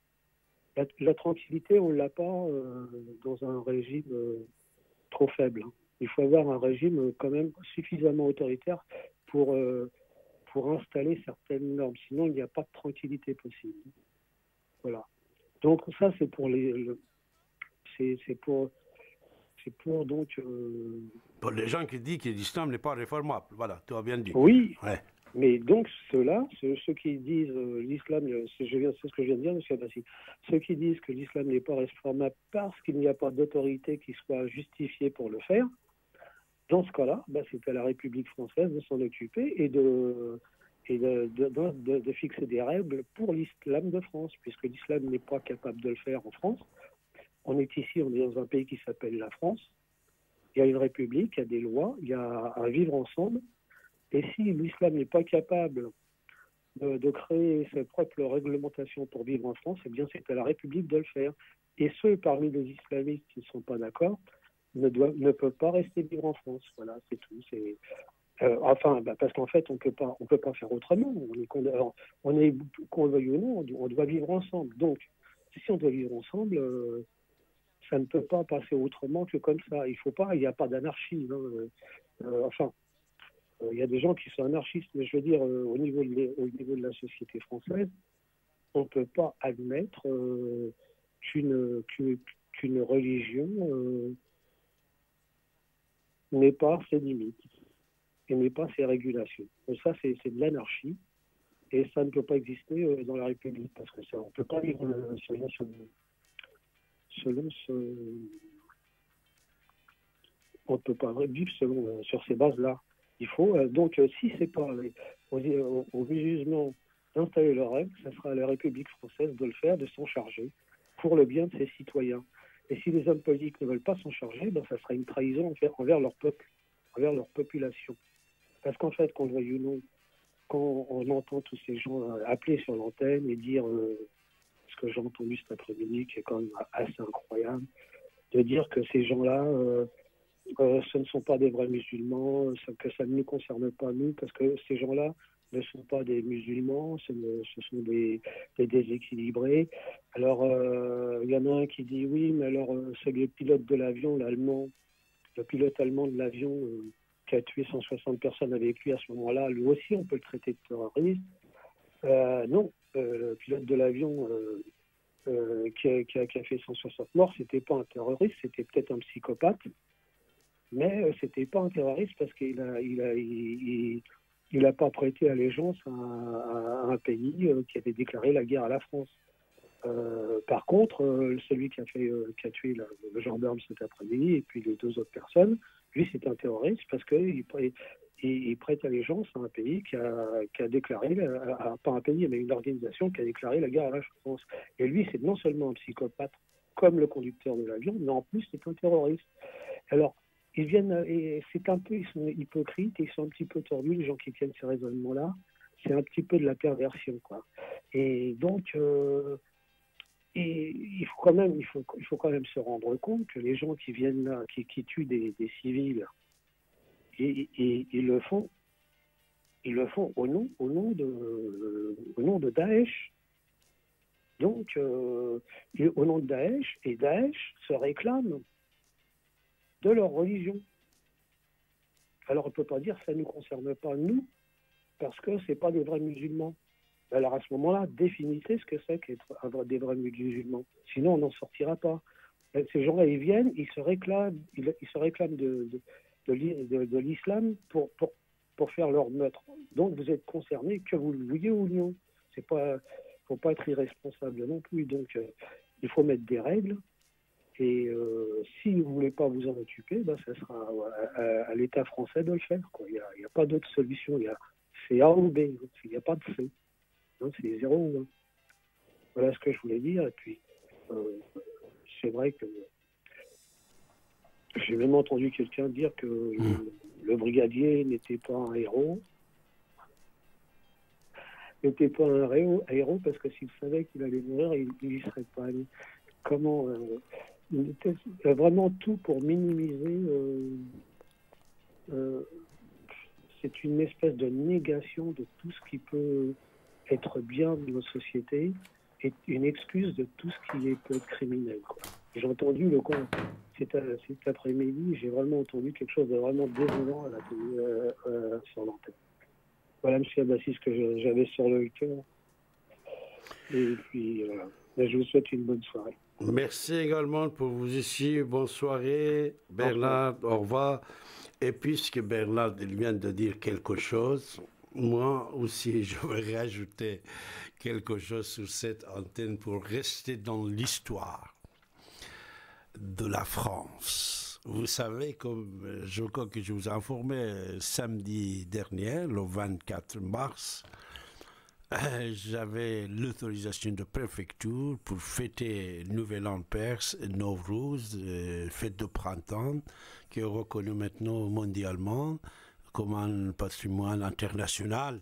La, la tranquillité, on l'a pas euh, dans un régime euh, trop faible. Hein. Il faut avoir un régime euh, quand même suffisamment autoritaire pour, euh, pour installer certaines normes. Sinon, il n'y a pas de tranquillité possible. Voilà. Donc ça, c'est pour les... Le, c'est, c'est pour... C'est pour donc... Euh...
Pour les gens qui disent que l'islam n'est pas réformable. Voilà, tu as bien dit.
Oui,
ouais.
Mais donc ceux-là, ceux, ceux qui disent euh, l'islam, c'est, je viens, c'est ce que je viens de dire, monsieur Abbassi, ceux qui disent que l'islam n'est pas réformable parce qu'il n'y a pas d'autorité qui soit justifiée pour le faire, dans ce cas-là, ben, c'est à la République française de s'en occuper et de, et de, de, de, de fixer des règles pour l'islam de France, puisque l'islam n'est pas capable de le faire en France. On est ici, on est dans un pays qui s'appelle la France. Il y a une république, il y a des lois, il y a un vivre ensemble. Et si l'islam n'est pas capable de, de créer ses propres réglementations pour vivre en France, eh bien c'est à la République de le faire. Et ceux parmi les islamistes qui ne sont pas d'accord ne, doivent, ne peuvent pas rester vivre en France. Voilà, c'est tout. C'est, euh, enfin, bah, parce qu'en fait, on ne peut pas, on peut pas faire autrement. On est, on est qu'on le veuille ou non, on doit vivre ensemble. Donc, si on doit vivre ensemble, euh, ça ne peut pas passer autrement que comme ça. Il faut pas, il n'y a pas d'anarchie. Hein. Euh, enfin, il euh, y a des gens qui sont anarchistes, mais je veux dire, euh, au, niveau de, au niveau de la société française, on ne peut pas admettre euh, qu'une, qu'une, qu'une religion euh, n'ait pas ses limites et n'ait pas ses régulations. Donc ça, c'est, c'est de l'anarchie, et ça ne peut pas exister euh, dans la République, parce que ça, on ne peut pas vivre euh, selon ce... selon ce on ne peut pas vivre selon, euh, sur ces bases-là. Il faut, euh, donc, euh, si c'est pas les, aux, aux, aux musulmans d'installer leurs règles, ça sera à la République française de le faire, de s'en charger, pour le bien de ses citoyens. Et si les hommes politiques ne veulent pas s'en charger, ben, ça sera une trahison envers, envers leur peuple, envers leur population. Parce qu'en fait, qu'on le veuille ou non, quand on entend tous ces gens euh, appeler sur l'antenne et dire euh, ce que j'ai entendu cet après-midi, qui est quand même assez incroyable, de dire que ces gens-là, euh, euh, ce ne sont pas des vrais musulmans, ça- que ça ne nous concerne pas nous, parce que ces gens-là ne sont pas des musulmans, ce, ne- ce sont des, des déséquilibrés. Alors, euh, il y en a un qui dit oui, mais alors euh, c'est le pilote de l'avion, l'allemand, le pilote allemand de l'avion euh, qui a tué cent soixante personnes avec lui à ce moment-là, lui aussi on peut le traiter de terroriste. Euh, non, euh, le pilote de l'avion euh, euh, qui, a, qui a- qui a fait cent soixante morts, c'était pas un terroriste, c'était peut-être un psychopathe, mais euh, c'était pas un terroriste parce qu'il a, il a, il, il- il a pas prêté allégeance à, à- à un pays euh, qui avait déclaré la guerre à la France. Euh, par contre, euh, celui qui a fait, euh, qui a tué la- le gendarme cet après-midi et puis les deux autres personnes, lui c'est un terroriste parce qu'il prête, il, il prête allégeance à un pays qui a, qui a déclaré, la- à- pas un pays mais une organisation qui a déclaré la guerre à la France. Et lui c'est non seulement un psychopathe comme le conducteur de l'avion, mais en plus c'est un terroriste. Alors ils viennent, et c'est un peu, ils sont hypocrites, et ils sont un petit peu tordus, les gens qui tiennent ces raisonnements-là. C'est un petit peu de la perversion, quoi. Et donc, euh, et il faut quand même, il faut, il faut quand même se rendre compte que les gens qui viennent là, qui, qui tuent des, des civils, et, et- ils le font, ils le font au nom, au nom de, euh, au nom de Daesh. Donc, euh, et au nom de Daesh, et Daesh se réclame de leur religion. Alors on ne peut pas dire que ça ne nous concerne pas nous, parce que ce n'est pas des vrais musulmans. Alors à ce moment-là, définissez ce que c'est qu'être avoir des vrais musulmans. Sinon on n'en sortira pas. Et ces gens-là, ils viennent, ils se réclament, ils, ils se réclament de, de, de l'i- de- de l'islam pour, pour, pour faire leur meurtre. Donc vous êtes concernés, que vous le vouliez ou non. Il ne faut pas être irresponsable non plus. Donc euh, il faut mettre des règles. Et euh, si vous ne voulez pas vous en occuper, ben, ça sera à, à- à l'État français de le faire, quoi. Il n'y a, il y a pas d'autre solution. Il y a, c'est A ou B. Il n'y a pas de C. Non, c'est zéro ou un. Voilà ce que je voulais dire. Et puis, euh, c'est vrai que j'ai même entendu quelqu'un dire que le, le brigadier n'était pas un héros. N'était pas un héros, un héros parce que s'il savait qu'il allait mourir, il n'y serait pas allé. Comment euh, il était il y a vraiment tout pour minimiser. euh, euh, c'est une espèce de négation de tout ce qui peut être bien dans nos sociétés et une excuse de tout ce qui est, peut être criminel, quoi. J'ai entendu le con cet, cet après-midi, j'ai vraiment entendu quelque chose de vraiment désolant à la télé, euh, euh, sur l'antenne. Voilà, monsieur Abassi, ce que je- j'avais sur le cœur. Et puis, voilà. Je vous souhaite une bonne soirée.
Merci également pour vous ici. Bonne soirée, Bernard. Au revoir. Et puisque Bernard il vient de dire quelque chose, moi aussi, je vais rajouter quelque chose sur cette antenne pour rester dans l'histoire de la France. Vous savez, comme euh, je crois que je vous ai informé euh, samedi dernier, le vingt-quatre mars, euh, j'avais l'autorisation de préfecture pour fêter Nouvel An perse, Nowruz, euh, fête de printemps, qui est reconnue maintenant mondialement comme un patrimoine international.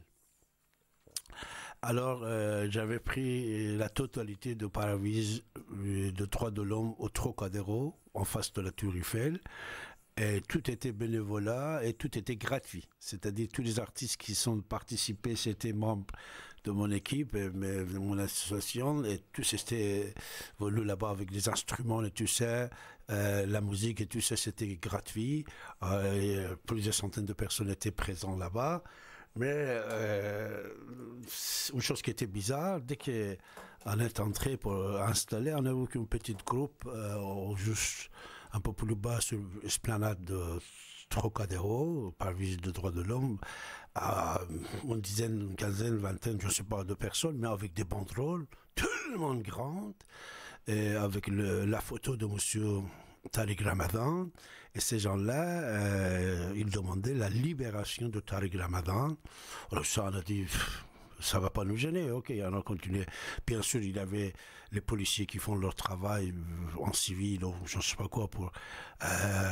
Alors, euh, j'avais pris la totalité de Paravise euh, de Droits de l'Homme au Trocadéro, en face de la Tour Eiffel. Et tout était bénévolat et tout était gratuit. C'est-à-dire tous les artistes qui sont participés, c'était membres de mon équipe, et mais de mon association, et tous étaient venus là-bas avec des instruments et tout ça, euh, la musique et tout ça, c'était gratuit. Euh, et, euh, plusieurs centaines de personnes étaient présentes là-bas. Mais euh, une chose qui était bizarre, dès qu'on est entré pour installer, on a vu qu'un petit groupe, euh, juste un peu plus bas sur l'esplanade de Trocadéro, par visite de droits de l'homme, à une dizaine, une quinzaine, une vingtaine, je ne sais pas, de personnes, mais avec des banderoles tellement grandes, et avec le, la photo de monsieur Tariq Ramadan. Et ces gens-là, euh, ils demandaient la libération de Tariq Ramadan. Alors ça, on a dit, pff, ça ne va pas nous gêner, ok, on a continué. Bien sûr, il y avait les policiers qui font leur travail en civil, ou je ne sais pas quoi, pour euh,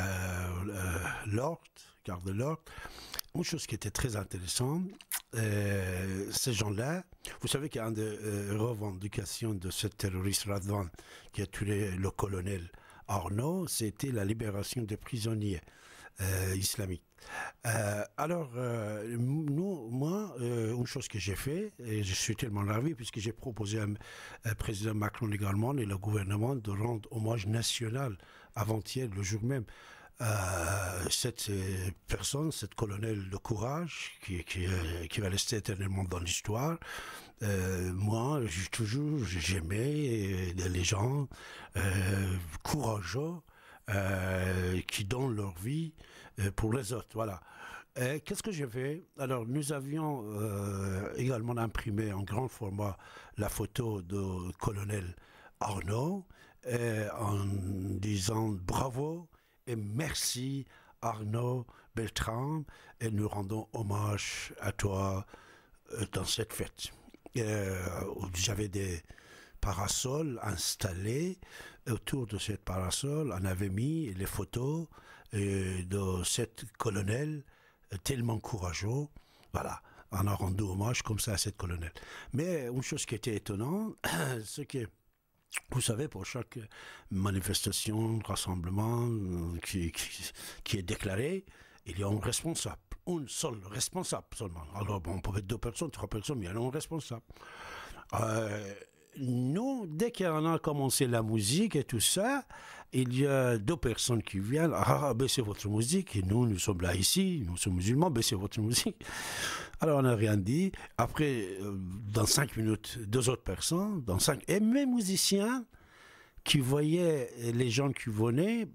euh, l'ordre, garde de l'ordre. Une chose qui était très intéressante, euh, ces gens-là, vous savez qu'il y a une des euh, revendications de ce terroriste Radwan qui a tué le colonel Arnaud, c'était la libération des prisonniers euh, islamiques. Euh, alors, euh, nous, moi, euh, une chose que j'ai fait, et je suis tellement ravi, puisque j'ai proposé à, à président Macron également et le gouvernement de rendre hommage national avant-hier, le jour même, euh, cette euh, personne, cette colonel de courage, qui, qui, euh, qui va rester éternellement dans l'histoire. Euh, moi, j'ai toujours, j'aimais les gens euh, courageux, Euh, qui donnent leur vie euh, pour les autres. Voilà. Et qu'est-ce que j'ai fait? Alors, nous avions euh, également imprimé en grand format la photo du colonel Arnaud euh, en disant bravo et merci Arnaud Beltrame et nous rendons hommage à toi euh, dans cette fête. Euh, j'avais des parasol installé. Autour de cette parasol, on avait mis les photos euh, de cette colonel euh, tellement courageux. Voilà, on a rendu hommage comme ça à cette colonel. Mais une chose qui était étonnante, c'est que, vous savez, pour chaque manifestation, rassemblement euh, qui, qui, qui est déclaré, il y a un responsable. Un seul responsable seulement. Alors, bon, on peut être deux personnes, trois personnes, mais il y a un responsable. Euh, Nous, dès qu'on a commencé la musique et tout ça, il y a deux personnes qui viennent. Ah, baissez votre musique. Et nous, nous sommes là ici, nous sommes musulmans, baissez votre musique. Alors, on n'a rien dit. Après, dans cinq minutes, deux autres personnes, dans cinq, et mes musiciens qui voyaient les gens qui venaient,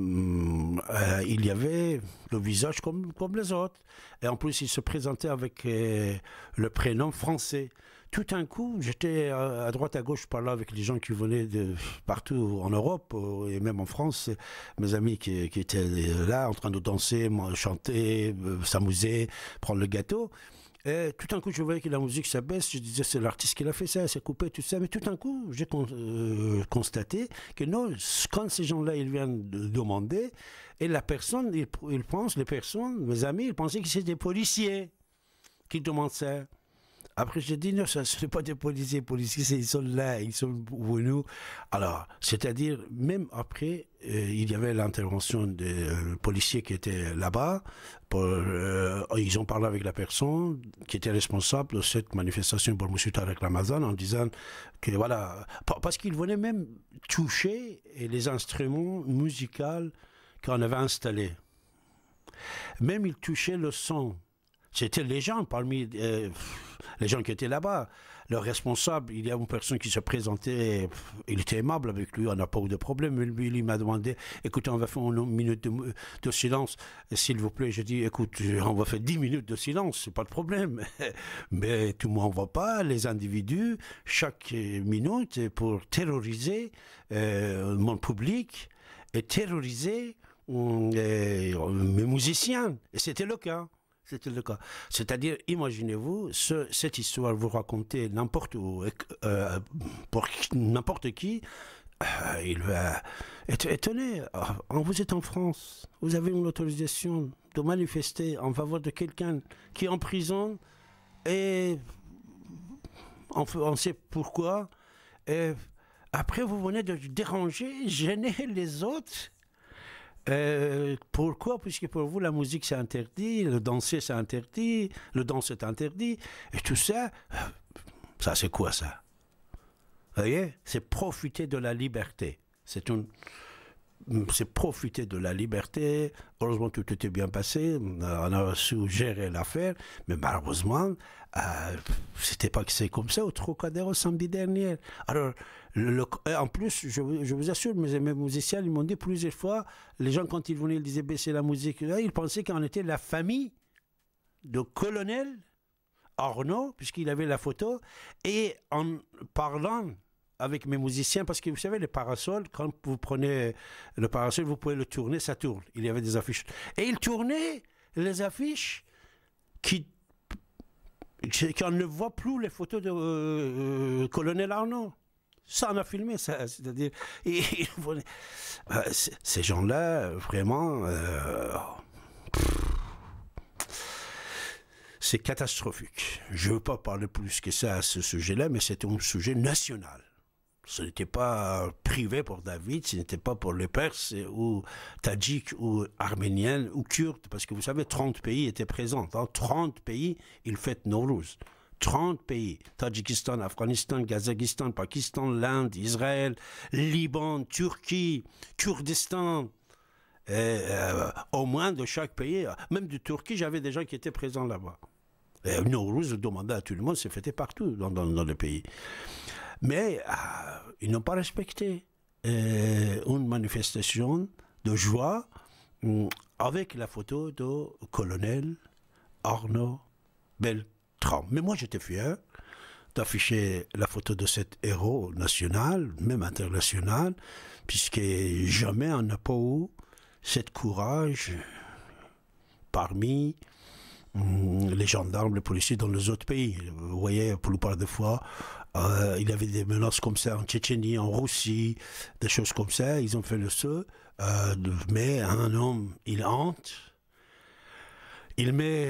euh, il y avait le visage comme, comme les autres. Et en plus, ils se présentaient avec euh, le prénom français. Tout d'un coup, j'étais à droite à gauche, je parlais avec les gens qui venaient de partout en Europe et même en France, mes amis qui, qui étaient là en train de danser, chanter, s'amuser, prendre le gâteau. Et tout d'un coup, je voyais que la musique s'abaisse, je disais c'est l'artiste qui l'a fait ça, c'est coupé, tout ça. Mais tout d'un coup, j'ai con, euh, constaté que non, quand ces gens-là, ils viennent de demander, et la personne, ils, ils pensent, les personnes, mes amis, ils pensaient que c'était des policiers qui demandent ça. Après, j'ai dit, non, ce n'est pas des policiers. Les policiers, ils sont là, ils sont pour nous. Alors, c'est-à-dire, même après, euh, il y avait l'intervention des euh, policiers qui étaient là-bas. Pour, euh, ils ont parlé avec la personne qui était responsable de cette manifestation pour M. Tarek Ramazan en disant que, voilà, parce qu'ils venaient même toucher les instruments musicaux qu'on avait installés. Même ils touchaient le son. C'était les gens, parmi euh, les gens qui étaient là-bas. Le responsable, il y a une personne qui se présentait, il était aimable avec lui, on n'a pas eu de problème. Lui, il m'a demandé, écoutez, on va faire une minute de, de silence, s'il vous plaît. Je dis, écoute, on va faire dix minutes de silence, c'est pas de problème. Mais tout le monde ne va pas, les individus, chaque minute, pour terroriser euh, mon public et terroriser euh, mes musiciens. Et c'était le cas. C'était le cas. C'est-à-dire, imaginez-vous, ce, cette histoire, vous racontez n'importe où, euh, pour n'importe qui, euh, il va être étonné. Oh, vous êtes en France, vous avez une autorisation de manifester en faveur de quelqu'un qui est en prison, et on, on sait pourquoi. Et après, vous venez de déranger, gêner les autres. Euh, pourquoi? Puisque pour vous, la musique, c'est interdit, le danser, c'est interdit, le danse est interdit, et tout ça, ça, c'est quoi, ça? Vous voyez? C'est profiter de la liberté. C'est une... c'est profiter de la liberté. Heureusement, tout était bien passé. On a su gérer l'affaire. Mais malheureusement, euh, c'était pas que c'est comme ça au Trocadéro samedi dernier. Alors, le, le, en plus, je, je vous assure, mes, mes musiciens, ils m'ont dit plusieurs fois, les gens, quand ils venaient, ils disaient baisser la musique. Là, ils pensaient qu'on était la famille de colonel Arnaud, puisqu'il avait la photo. Et en parlant avec mes musiciens, parce que vous savez, les parasols, quand vous prenez le parasol, vous pouvez le tourner, ça tourne. Il y avait des affiches. Et ils tournaient les affiches qui qu'on ne voit plus les photos de euh, euh, colonel Arnaud. Ça, on a filmé ça. C'est-à-dire, et, et, euh, ces gens-là, vraiment, euh, c'est catastrophique. Je ne veux pas parler plus que ça à ce sujet-là, mais c'est un sujet national. Ce n'était pas privé pour David, ce n'était pas pour les Perses ou Tadjiks ou Arméniens ou Kurdes, parce que vous savez, trente pays étaient présents. Dans trente pays, ils fêtent Nowruz. trente pays, Tadjikistan, Afghanistan, Kazakhstan, Pakistan, l'Inde, Israël, Liban, Turquie, Kurdistan, et, euh, au moins de chaque pays, même de Turquie, j'avais des gens qui étaient présents là-bas. Et Nowruz demandait à tout le monde, c'est fêté partout dans, dans, dans le pays. Mais euh, ils n'ont pas respecté euh, une manifestation de joie euh, avec la photo de colonel Arnaud Beltrame. Mais moi, j'étais fier d'afficher la photo de cet héros national, même international, puisque jamais on n'a pas eu cet courage parmi hum, les gendarmes, les policiers dans les autres pays. Vous voyez, pour la plupart des fois, euh, il y avait des menaces comme ça en Tchétchénie, en Russie, des choses comme ça. Ils ont fait le saut. Euh, mais un homme, il hante, il met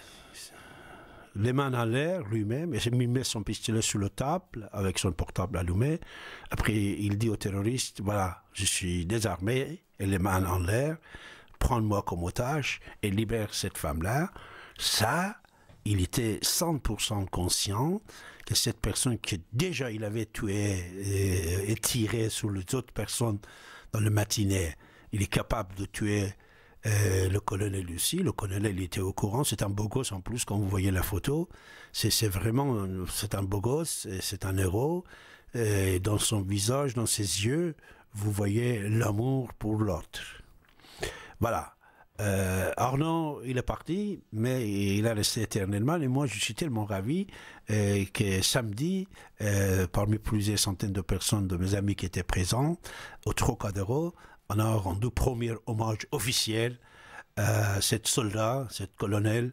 les mains en l'air lui-même, et il met son pistolet sur la table avec son portable allumé. Après, il dit aux terroristes, voilà, je suis désarmé, et les mains en l'air, prends-moi comme otage et libère cette femme-là. Ça, il était cent pour cent conscient que cette personne que déjà il avait tué et, et tiré sur les autres personnes dans le matinée, il est capable de tuer Euh, le colonel aussi. Le colonel, il était au courant. C'est un beau gosse en plus, quand vous voyez la photo. C'est, c'est vraiment, c'est un beau gosse, c'est un héros. Et dans son visage, dans ses yeux, vous voyez l'amour pour l'autre. Voilà. Euh, Arnaud, il est parti, mais il a resté éternellement. Et moi, je suis tellement ravi euh, que samedi, euh, parmi plusieurs centaines de personnes, de mes amis qui étaient présents, au Trocadéro, on a rendu premier hommage officiel à cette soldat, cette colonel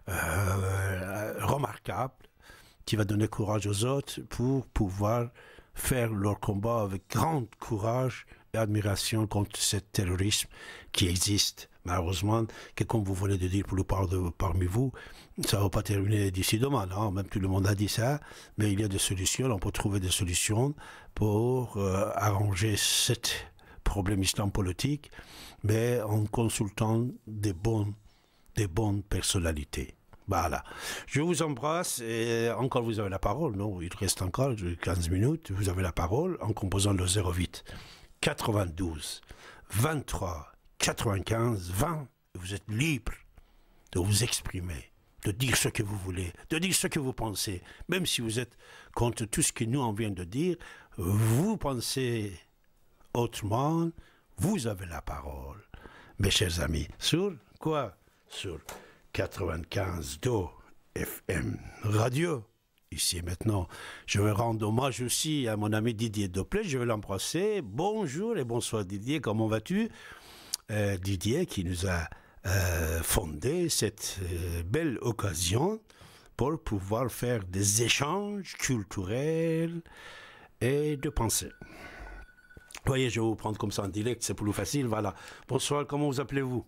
euh, remarquable, qui va donner courage aux autres pour pouvoir faire leur combat avec grand courage et admiration contre ce terrorisme qui existe. Malheureusement, que comme vous venez de dire pour le part de, parmi vous, ça ne va pas terminer d'ici demain, non? Même tout le monde a dit ça, mais il y a des solutions, on peut trouver des solutions pour euh, arranger cette problème islam politique, mais en consultant des bonnes, des bonnes personnalités. Voilà. Je vous embrasse et encore vous avez la parole, non? Il reste encore quinze minutes. Vous avez la parole en composant le zéro huit quatre-vingt-douze vingt-trois quatre-vingt-quinze vingt. Vous êtes libre de vous exprimer, de dire ce que vous voulez, de dire ce que vous pensez, même si vous êtes contre tout ce que nous on vient de dire. Vous pensez autrement, vous avez la parole, mes chers amis. Sur quoi? Sur quatre-vingt-quinze Do F M Radio. Ici et maintenant, je vais rendre hommage aussi à mon ami Didier Dopplet. Je vais l'embrasser. Bonjour et bonsoir Didier, comment vas-tu? euh, Didier qui nous a euh, fondé cette euh, belle occasion pour pouvoir faire des échanges culturels et de pensée. Voyez, je vais vous prendre comme ça en direct, c'est plus facile, voilà. Bonsoir, comment vous appelez-vous?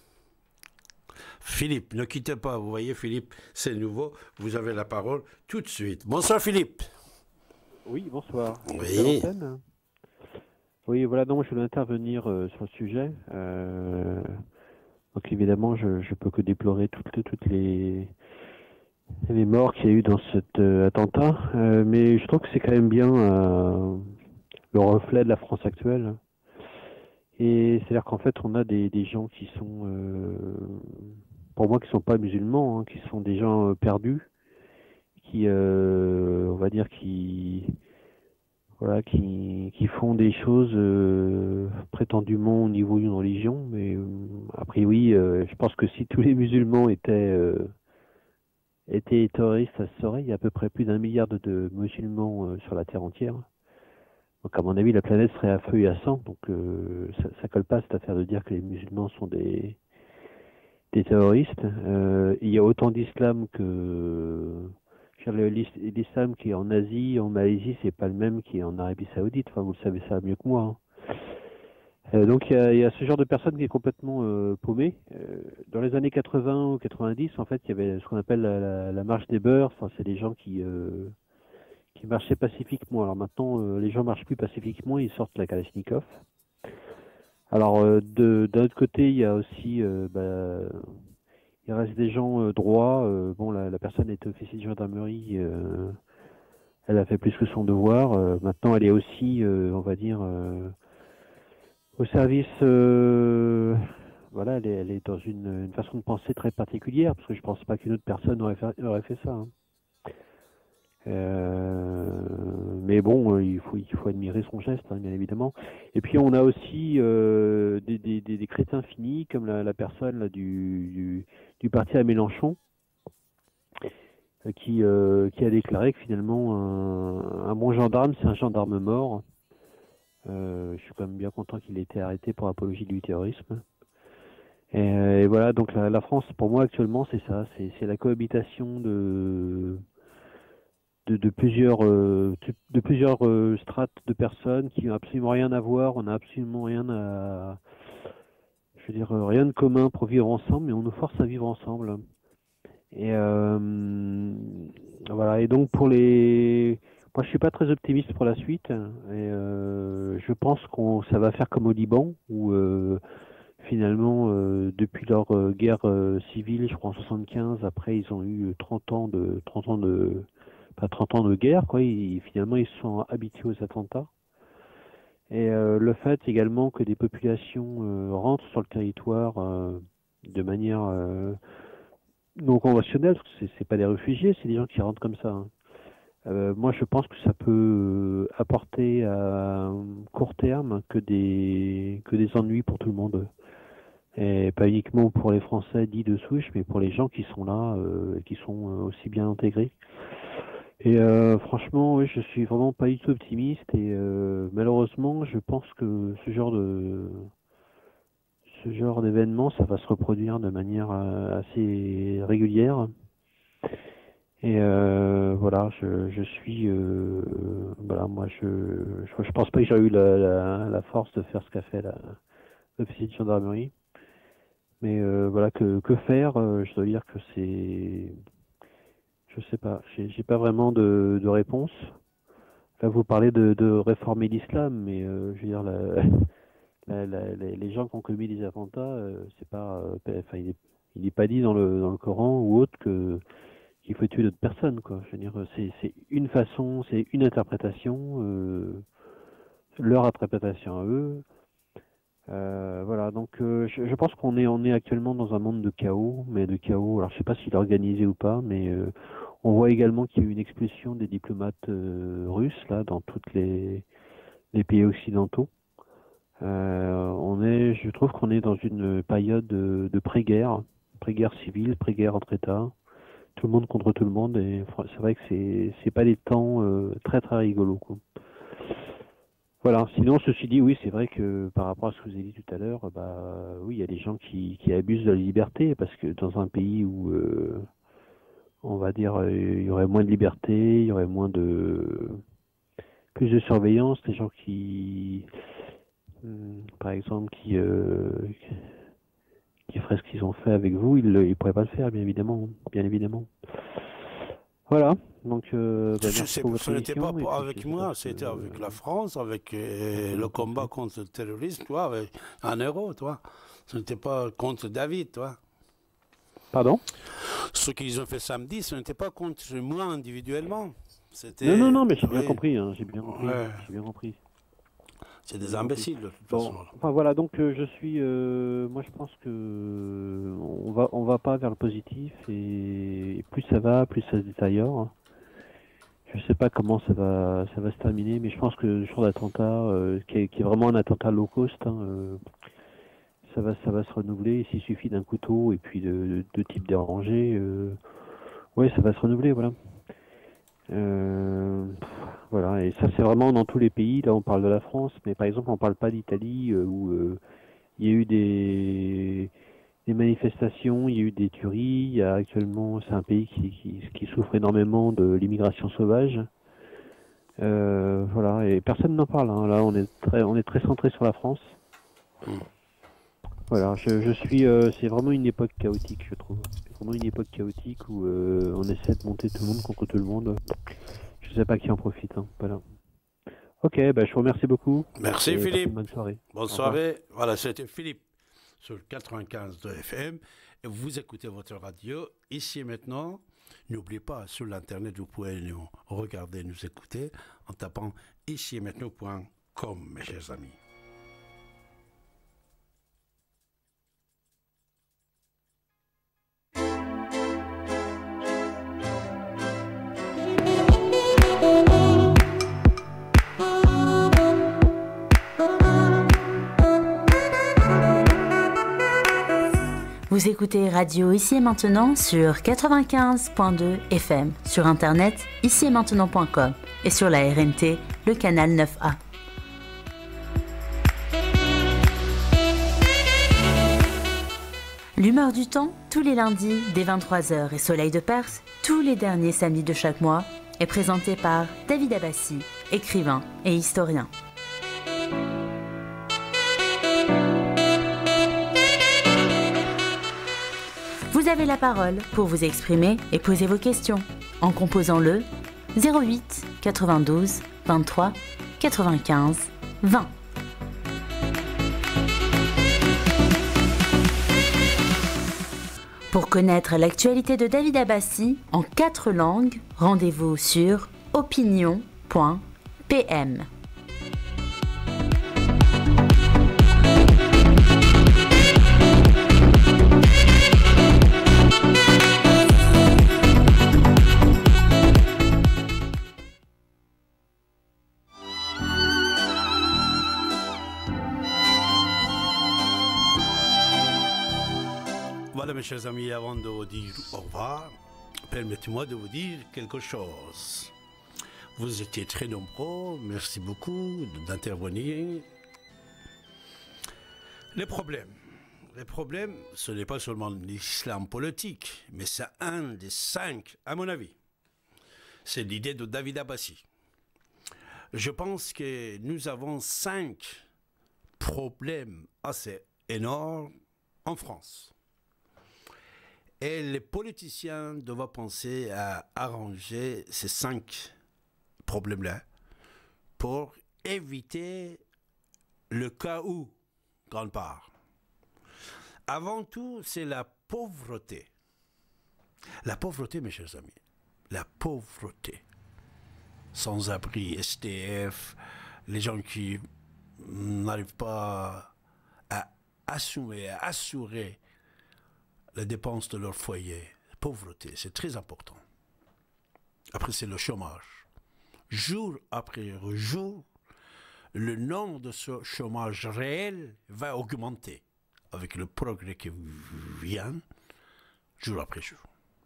Philippe, ne quittez pas, vous voyez Philippe, c'est nouveau, vous avez la parole tout de suite. Bonsoir Philippe.
Oui, bonsoir.
Oui.
Oui, voilà, donc je voulais intervenir euh, sur le sujet. Euh, donc évidemment, je ne peux que déplorer toutes les, toutes les, les morts qu'il y a eu dans cet euh, attentat, euh, mais je trouve que c'est quand même bien euh, le reflet de la France actuelle. Et c'est-à-dire qu'en fait, on a des, des gens qui sont, euh, pour moi, qui sont pas musulmans, hein, qui sont des gens euh, perdus, qui, euh, on va dire, qui, voilà, qui, qui font des choses euh, prétendument au niveau d'une religion, mais euh, a priori, euh, je pense que si tous les musulmans étaient euh, étaient terroristes, ça se saurait. Il y a à peu près plus d'un milliard de, de musulmans euh, sur la terre entière. Donc à mon avis, la planète serait à feu et à sang. Donc euh, ça, ça colle pas cette affaire de dire que les musulmans sont des des terroristes. Euh, il y a autant d'islam que je veux dire, le- l'is- l'islam qui est en Asie, en Malaisie, c'est pas le même qui est en Arabie Saoudite. Enfin, vous le savez ça mieux que moi, hein. Euh, donc il y, a, il y a ce genre de personne qui est complètement euh, paumé. Euh, dans les années quatre-vingts ou quatre-vingt-dix, en fait, il y avait ce qu'on appelle la, la- la marche des beurs. Enfin, c'est des gens qui euh, qui marchaient pacifiquement. Alors maintenant, euh, les gens marchent plus pacifiquement, ils sortent la Kalachnikov. Alors euh, de d'un autre côté, il y a aussi euh, bah, il reste des gens euh, droits. Euh, bon, la, la personne est officier de gendarmerie. Euh, elle a fait plus que son devoir. Euh, maintenant, elle est aussi, euh, on va dire, euh, au service. Euh, voilà, elle est, elle est dans une, une façon de penser très particulière, parce que je pense pas qu'une autre personne aurait fait, aurait fait ça, hein. Euh, mais bon, euh, il faut, il faut admirer son geste, hein, bien évidemment. Et puis on a aussi euh, des, des, des, des crétins finis, comme la, la personne là, du, du, du parti à Mélenchon, euh, qui, euh, qui a déclaré que finalement un, un bon gendarme, c'est un gendarme mort. Euh, je suis quand même bien content qu'il ait été arrêté pour apologie du terrorisme. Et, euh, et voilà, donc la, la France, pour moi actuellement, c'est ça, c'est c'est la cohabitation de de, de plusieurs euh, tu- de plusieurs euh, strates de personnes qui n'ont absolument rien à voir, on n'a absolument rien à, je veux dire, euh, rien de commun pour vivre ensemble, mais on nous force à vivre ensemble. Et euh, voilà. Et donc pour les, moi je suis pas très optimiste pour la suite. Et euh, je pense qu'on, ça va faire comme au Liban, où euh, finalement, euh, depuis leur euh, guerre euh, civile, je crois en soixante-quinze, après ils ont eu trente ans de trente ans de pas trente ans de guerre, quoi. Ils, finalement, ils se sont habitués aux attentats. Et euh, le fait également que des populations euh, rentrent sur le territoire euh, de manière euh, non conventionnelle, parce que c'est c'est pas des réfugiés, c'est des gens qui rentrent comme ça, hein. Euh, moi, je pense que ça peut euh, apporter à court terme que des que des ennuis pour tout le monde. Et pas uniquement pour les Français dits de souche, mais pour les gens qui sont là, euh, qui sont euh, aussi bien intégrés. Et euh, franchement, oui, je suis vraiment pas du tout optimiste. Et euh, malheureusement, je pense que ce genre de ce genre d'événement, ça va se reproduire de manière euh, assez régulière. Et euh, voilà, je, je suis, euh, voilà, moi, je, je, je pense pas que j'ai eu la, la, la force de faire ce qu'a fait la l'officier de gendarmerie. Mais euh, voilà, que, que faire? Euh, je dois dire que c'est, je sais pas, j'ai j'ai pas vraiment de, de réponse. Là, vous parlez de, de réformer l'islam, mais euh, je veux dire, la, la, la, la- les gens qui ont commis des attentats, euh, c'est pas, euh, enfin, il est, il est pas dit dans le dans le Coran ou autre que qu'il faut tuer d'autres personnes, quoi. Je veux dire, c'est c'est une façon, c'est une interprétation, euh, leur interprétation à eux. Euh, voilà, donc euh, je, je pense qu'on est on est actuellement dans un monde de chaos, mais de chaos. Alors je sais pas s'il est organisé ou pas, mais euh, on voit également qu'il y a eu une expulsion des diplomates euh, russes là dans toutes les les pays occidentaux. Euh, on est, je trouve qu'on est dans une période de, de pré-guerre, pré-guerre civile, pré-guerre entre États, tout le monde contre tout le monde, et fr- c'est vrai que c'est c'est pas des temps euh, très très rigolos, quoi. Voilà. Sinon, ceci dit, oui, c'est vrai que par rapport à ce que vous avez dit tout à l'heure, bah oui, il y a des gens qui, qui abusent de la liberté, parce que dans un pays où euh, on va dire euh, il y aurait moins de liberté, il y aurait moins de plus de surveillance, des gens qui hum, par exemple qui euh, qui feraient ce qu'ils ont fait avec vous, ils ne pourraient pas le faire, bien évidemment, bien évidemment. Voilà. Donc, euh, bah,
Je
merci
sais,
pour votre
ce n'était
émission.
pas
et
pour-
puis
avec
j'espère
moi,
que-
c'était avec la France, avec euh, le combat contre le terrorisme, toi, avec un euro, toi. Ce n'était pas contre David, toi.
Pardon?
Ce qu'ils ont fait samedi, ce n'était pas contre moi individuellement. C'était.
Non, non, non, mais j'ai bien
oui.
compris, hein, j'ai bien compris,
Ouais.
j'ai bien compris.
C'est des
J'ai bien compris.
imbéciles, de toute
Bon,
façon.
enfin voilà, donc euh, je suis, euh, moi je pense que euh, on va, on va pas vers le positif et, et plus ça va, plus ça se détériore. Je sais pas comment ça va, ça va se terminer, mais je pense que le jour d'attentat, euh, qui, est, qui est vraiment un attentat low cost, hein, euh, ça va, ça va se renouveler. S'il suffit d'un couteau et puis de, de, de types dérangés, euh, ouais, ça va se renouveler, voilà. Euh, pff, voilà, et ça c'est vraiment dans tous les pays. Là, on parle de la France, mais par exemple, on parle pas d'Italie euh, où euh, il y a eu des des manifestations, il y a eu des tueries. Il y a actuellement, c'est un pays qui, qui, qui souffre énormément de l'immigration sauvage. Euh, voilà, et personne n'en parle. Hein. Là, on est très, on est très centré sur la France. Voilà, je, je suis. Euh, c'est vraiment une époque chaotique, je trouve. C'est vraiment une époque chaotique où euh, on essaie de monter tout le monde contre tout le monde. Je sais pas qui en profite. Hein. Voilà. Ok, bah, je vous remercie beaucoup.
Merci
et
Philippe.
Bonne soirée.
Bonne soirée. Voilà, c'était Philippe sur quatre-vingt-quinze de F M. Et vous écoutez votre radio ici et maintenant. N'oubliez pas, sur l'internet, vous pouvez nous regarder, nous écouter en tapant ici et maintenant point com, mes chers amis.
Vous écoutez Radio Ici et Maintenant sur quatre-vingt-quinze point deux F M, sur internet ici et maintenant point com et sur la R N T, le canal neuf A. L'humeur du temps, tous les lundis dès vingt-trois heures et Soleil de Perse, tous les derniers samedis de chaque mois, est présenté par David Abbassi, écrivain et historien. Vous avez la parole pour vous exprimer et poser vos questions en composant le zéro huit quatre-vingt-douze vingt-trois quatre-vingt-quinze vingt. Pour connaître l'actualité de David Abbassi en quatre langues, rendez-vous sur opinion point p m.
Voilà, mes chers amis, avant de vous dire au revoir, permettez-moi de vous dire quelque chose. Vous étiez très nombreux, merci beaucoup d'intervenir. Les problèmes. Les problèmes, ce n'est pas seulement l'islam politique, mais c'est un des cinq, à mon avis. C'est l'idée de David Abbassi. Je pense que nous avons cinq problèmes assez énormes en France. Et les politiciens doivent penser à arranger ces cinq problèmes-là pour éviter le chaos, grande part. Avant tout, c'est la pauvreté. La pauvreté, mes chers amis, la pauvreté. Sans-abri, S D F, les gens qui n'arrivent pas à assumer, à assurer les dépenses de leur foyer. Pauvreté, c'est très important. Après, c'est le chômage. Jour après jour, le nombre de ce chômage réel va augmenter avec le progrès qui vient jour après jour.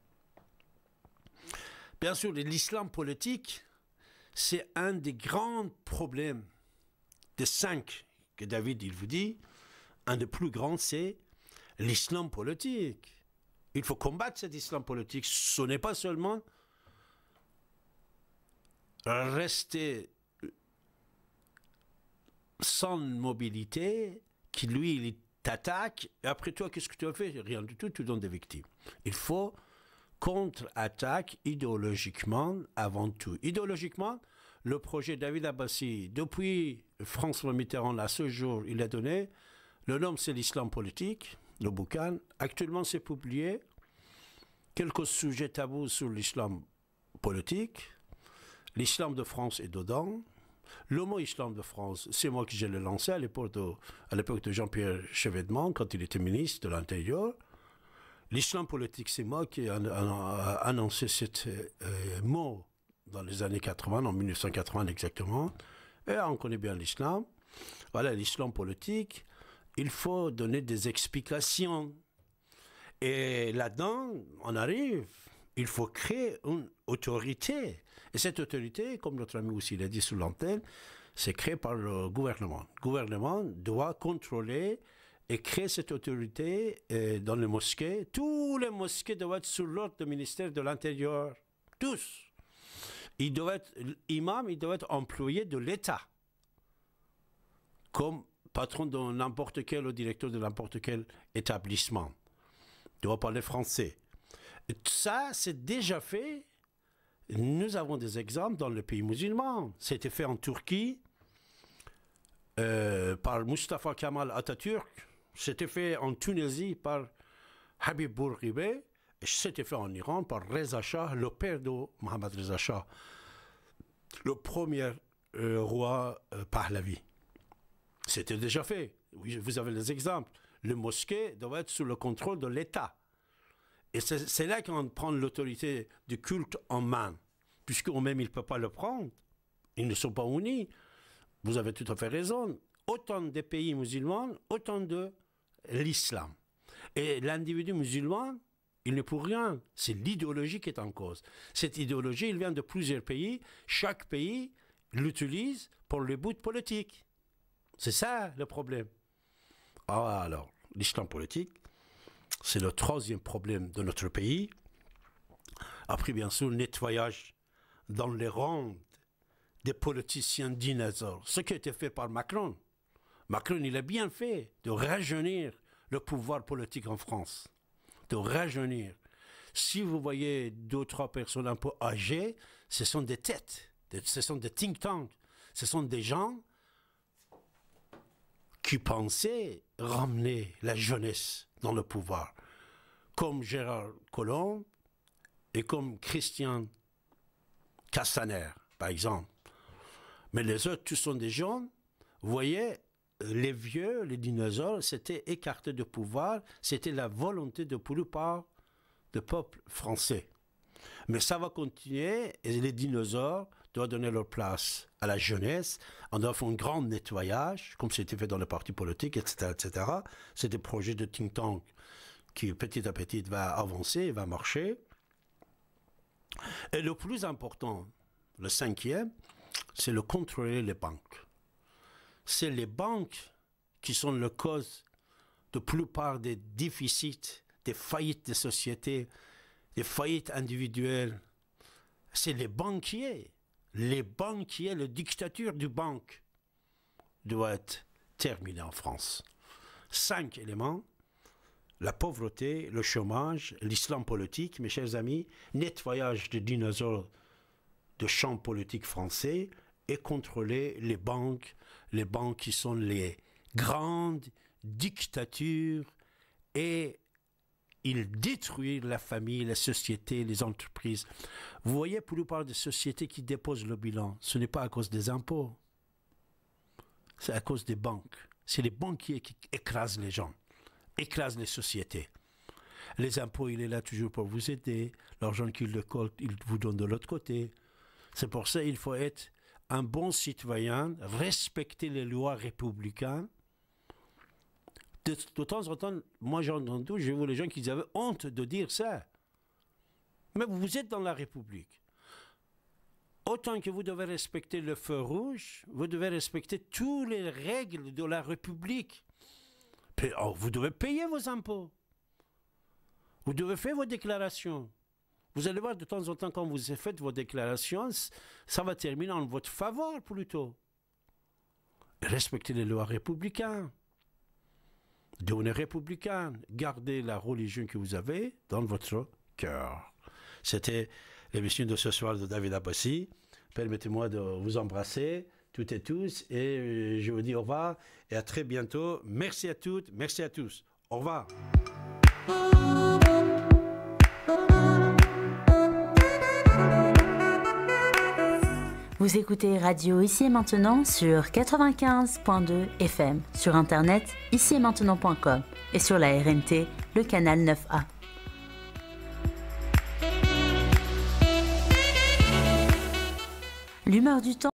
Bien sûr, l'islam politique, c'est un des grands problèmes des cinq que David il vous dit. Un des plus grands, c'est l'islam politique. Il faut combattre cet islam politique. Ce n'est pas seulement rester sans mobilité, qui lui, il t'attaque, et après toi, qu'est-ce que tu as fait? Rien du tout, tu donnes des victimes. Il faut contre-attaque idéologiquement avant tout. Idéologiquement, le projet David Abbassi, depuis François Mitterrand, à ce jour, il a donné, le nom c'est l'islam politique, le bouquin. Actuellement, c'est publié. Quelques sujets tabous sur l'islam politique. L'islam de France est dedans. Le mot islam de France, c'est moi qui l'ai lancé à l'époque de, à l'époque de Jean-Pierre Chevènement, quand il était ministre de l'Intérieur. L'islam politique, c'est moi qui ai an, an, annoncé ce euh, mot dans les années quatre-vingts, en mille neuf cent quatre-vingts exactement. Et on connaît bien l'islam. Voilà, l'islam politique. Il faut donner des explications. Et là-dedans, on arrive, il faut créer une autorité. Et cette autorité, comme notre ami aussi l'a dit sur l'antenne, c'est créé par le gouvernement. Le gouvernement doit contrôler et créer cette autorité euh, dans les mosquées. Tous les mosquées doivent être sous l'ordre du ministère de l'Intérieur. Tous. Il doit être, l'imam, il doit être employé de l'État. Comme patron de n'importe quel ou directeur de n'importe quel établissement. Il doit parler français. Et ça, c'est déjà fait. Nous avons des exemples dans les pays musulmans. C'était fait en Turquie euh, par Mustafa Kemal Atatürk. C'était fait en Tunisie par Habib Bourguiba. Et c'était fait en Iran par Reza Shah, le père de Mohammad Reza Shah, le premier euh, roi euh, Pahlavi. C'était déjà fait. Oui, vous avez les exemples. Le mosquée doit être sous le contrôle de l'État. Et c'est, c'est là qu'on prend l'autorité du culte en main. Puisqu'eux-mêmes, ils ne peuvent pas le prendre. Ils ne sont pas unis. Vous avez tout à fait raison. Autant de pays musulmans, autant de l'islam. Et l'individu musulman, il n'est pour rien. C'est l'idéologie qui est en cause. Cette idéologie, elle vient de plusieurs pays. Chaque pays l'utilise pour le but politique. C'est ça le problème. Ah, alors, l'islam politique, c'est le troisième problème de notre pays. Après, bien sûr, le nettoyage dans les rangs des politiciens dinosaures. Ce qui a été fait par Macron. Macron, il a bien fait de rajeunir le pouvoir politique en France. De rajeunir. Si vous voyez deux ou trois personnes un peu âgées, ce sont des têtes. Ce sont des think tanks. Ce sont des gens qui pensaient ramener la jeunesse dans le pouvoir, comme Gérard Collomb et comme Christian Castaner, par exemple. Mais les autres, tous sont des jeunes. Vous voyez, les vieux, les dinosaures, c'était écarté de pouvoir, c'était la volonté de plupart du peuple français. Mais ça va continuer et les dinosaures doivent donner leur place à la jeunesse. On doit faire un grand nettoyage, comme c'était fait dans les partis politiques, et cetera, et cetera. C'est des projets de think tank qui, petit à petit, va avancer, va marcher. Et le plus important, le cinquième, c'est le contrôler les banques. C'est les banques qui sont la cause de la plupart des déficits, des faillites des sociétés, des faillites individuelles. C'est les banquiers. Les banquiers, la dictature du banque doit être terminée en France. Cinq éléments: la pauvreté, le chômage, l'islam politique, mes chers amis, nettoyage des dinosaures de champ politique français et contrôler les banques, les banques qui sont les grandes dictatures, et ils détruisent la famille, la société, les entreprises. Vous voyez, pour la plupart des sociétés qui déposent le bilan, ce n'est pas à cause des impôts, c'est à cause des banques. C'est les banquiers qui écrasent les gens, écrasent les sociétés. Les impôts, il est là toujours pour vous aider. L'argent qu'ils récoltent, ils vous donnent de l'autre côté. C'est pour ça qu'il faut être un bon citoyen, respecter les lois républicaines. De, de temps en temps, moi j'ai entendu, j'ai vu les gens qui avaient honte de dire ça. Mais vous êtes dans la République. Autant que vous devez respecter le feu rouge, vous devez respecter toutes les règles de la République. Puis, oh, vous devez payer vos impôts. Vous devez faire vos déclarations. Vous allez voir de temps en temps, quand vous faites vos déclarations, ça va terminer en votre faveur plutôt. Respectez les lois républicaines. Devenez républicain. Gardez la religion que vous avez dans votre cœur. C'était l'émission de ce soir de David Abbassi. Permettez-moi de vous embrasser toutes et tous, et je vous dis au revoir et à très bientôt. Merci à toutes, merci à tous. Au revoir.
Vous écoutez Radio Ici et Maintenant sur quatre-vingt-quinze point deux F M, sur internet ici et maintenant point com et sur la R N T, le canal neuf A. L'humeur du temps.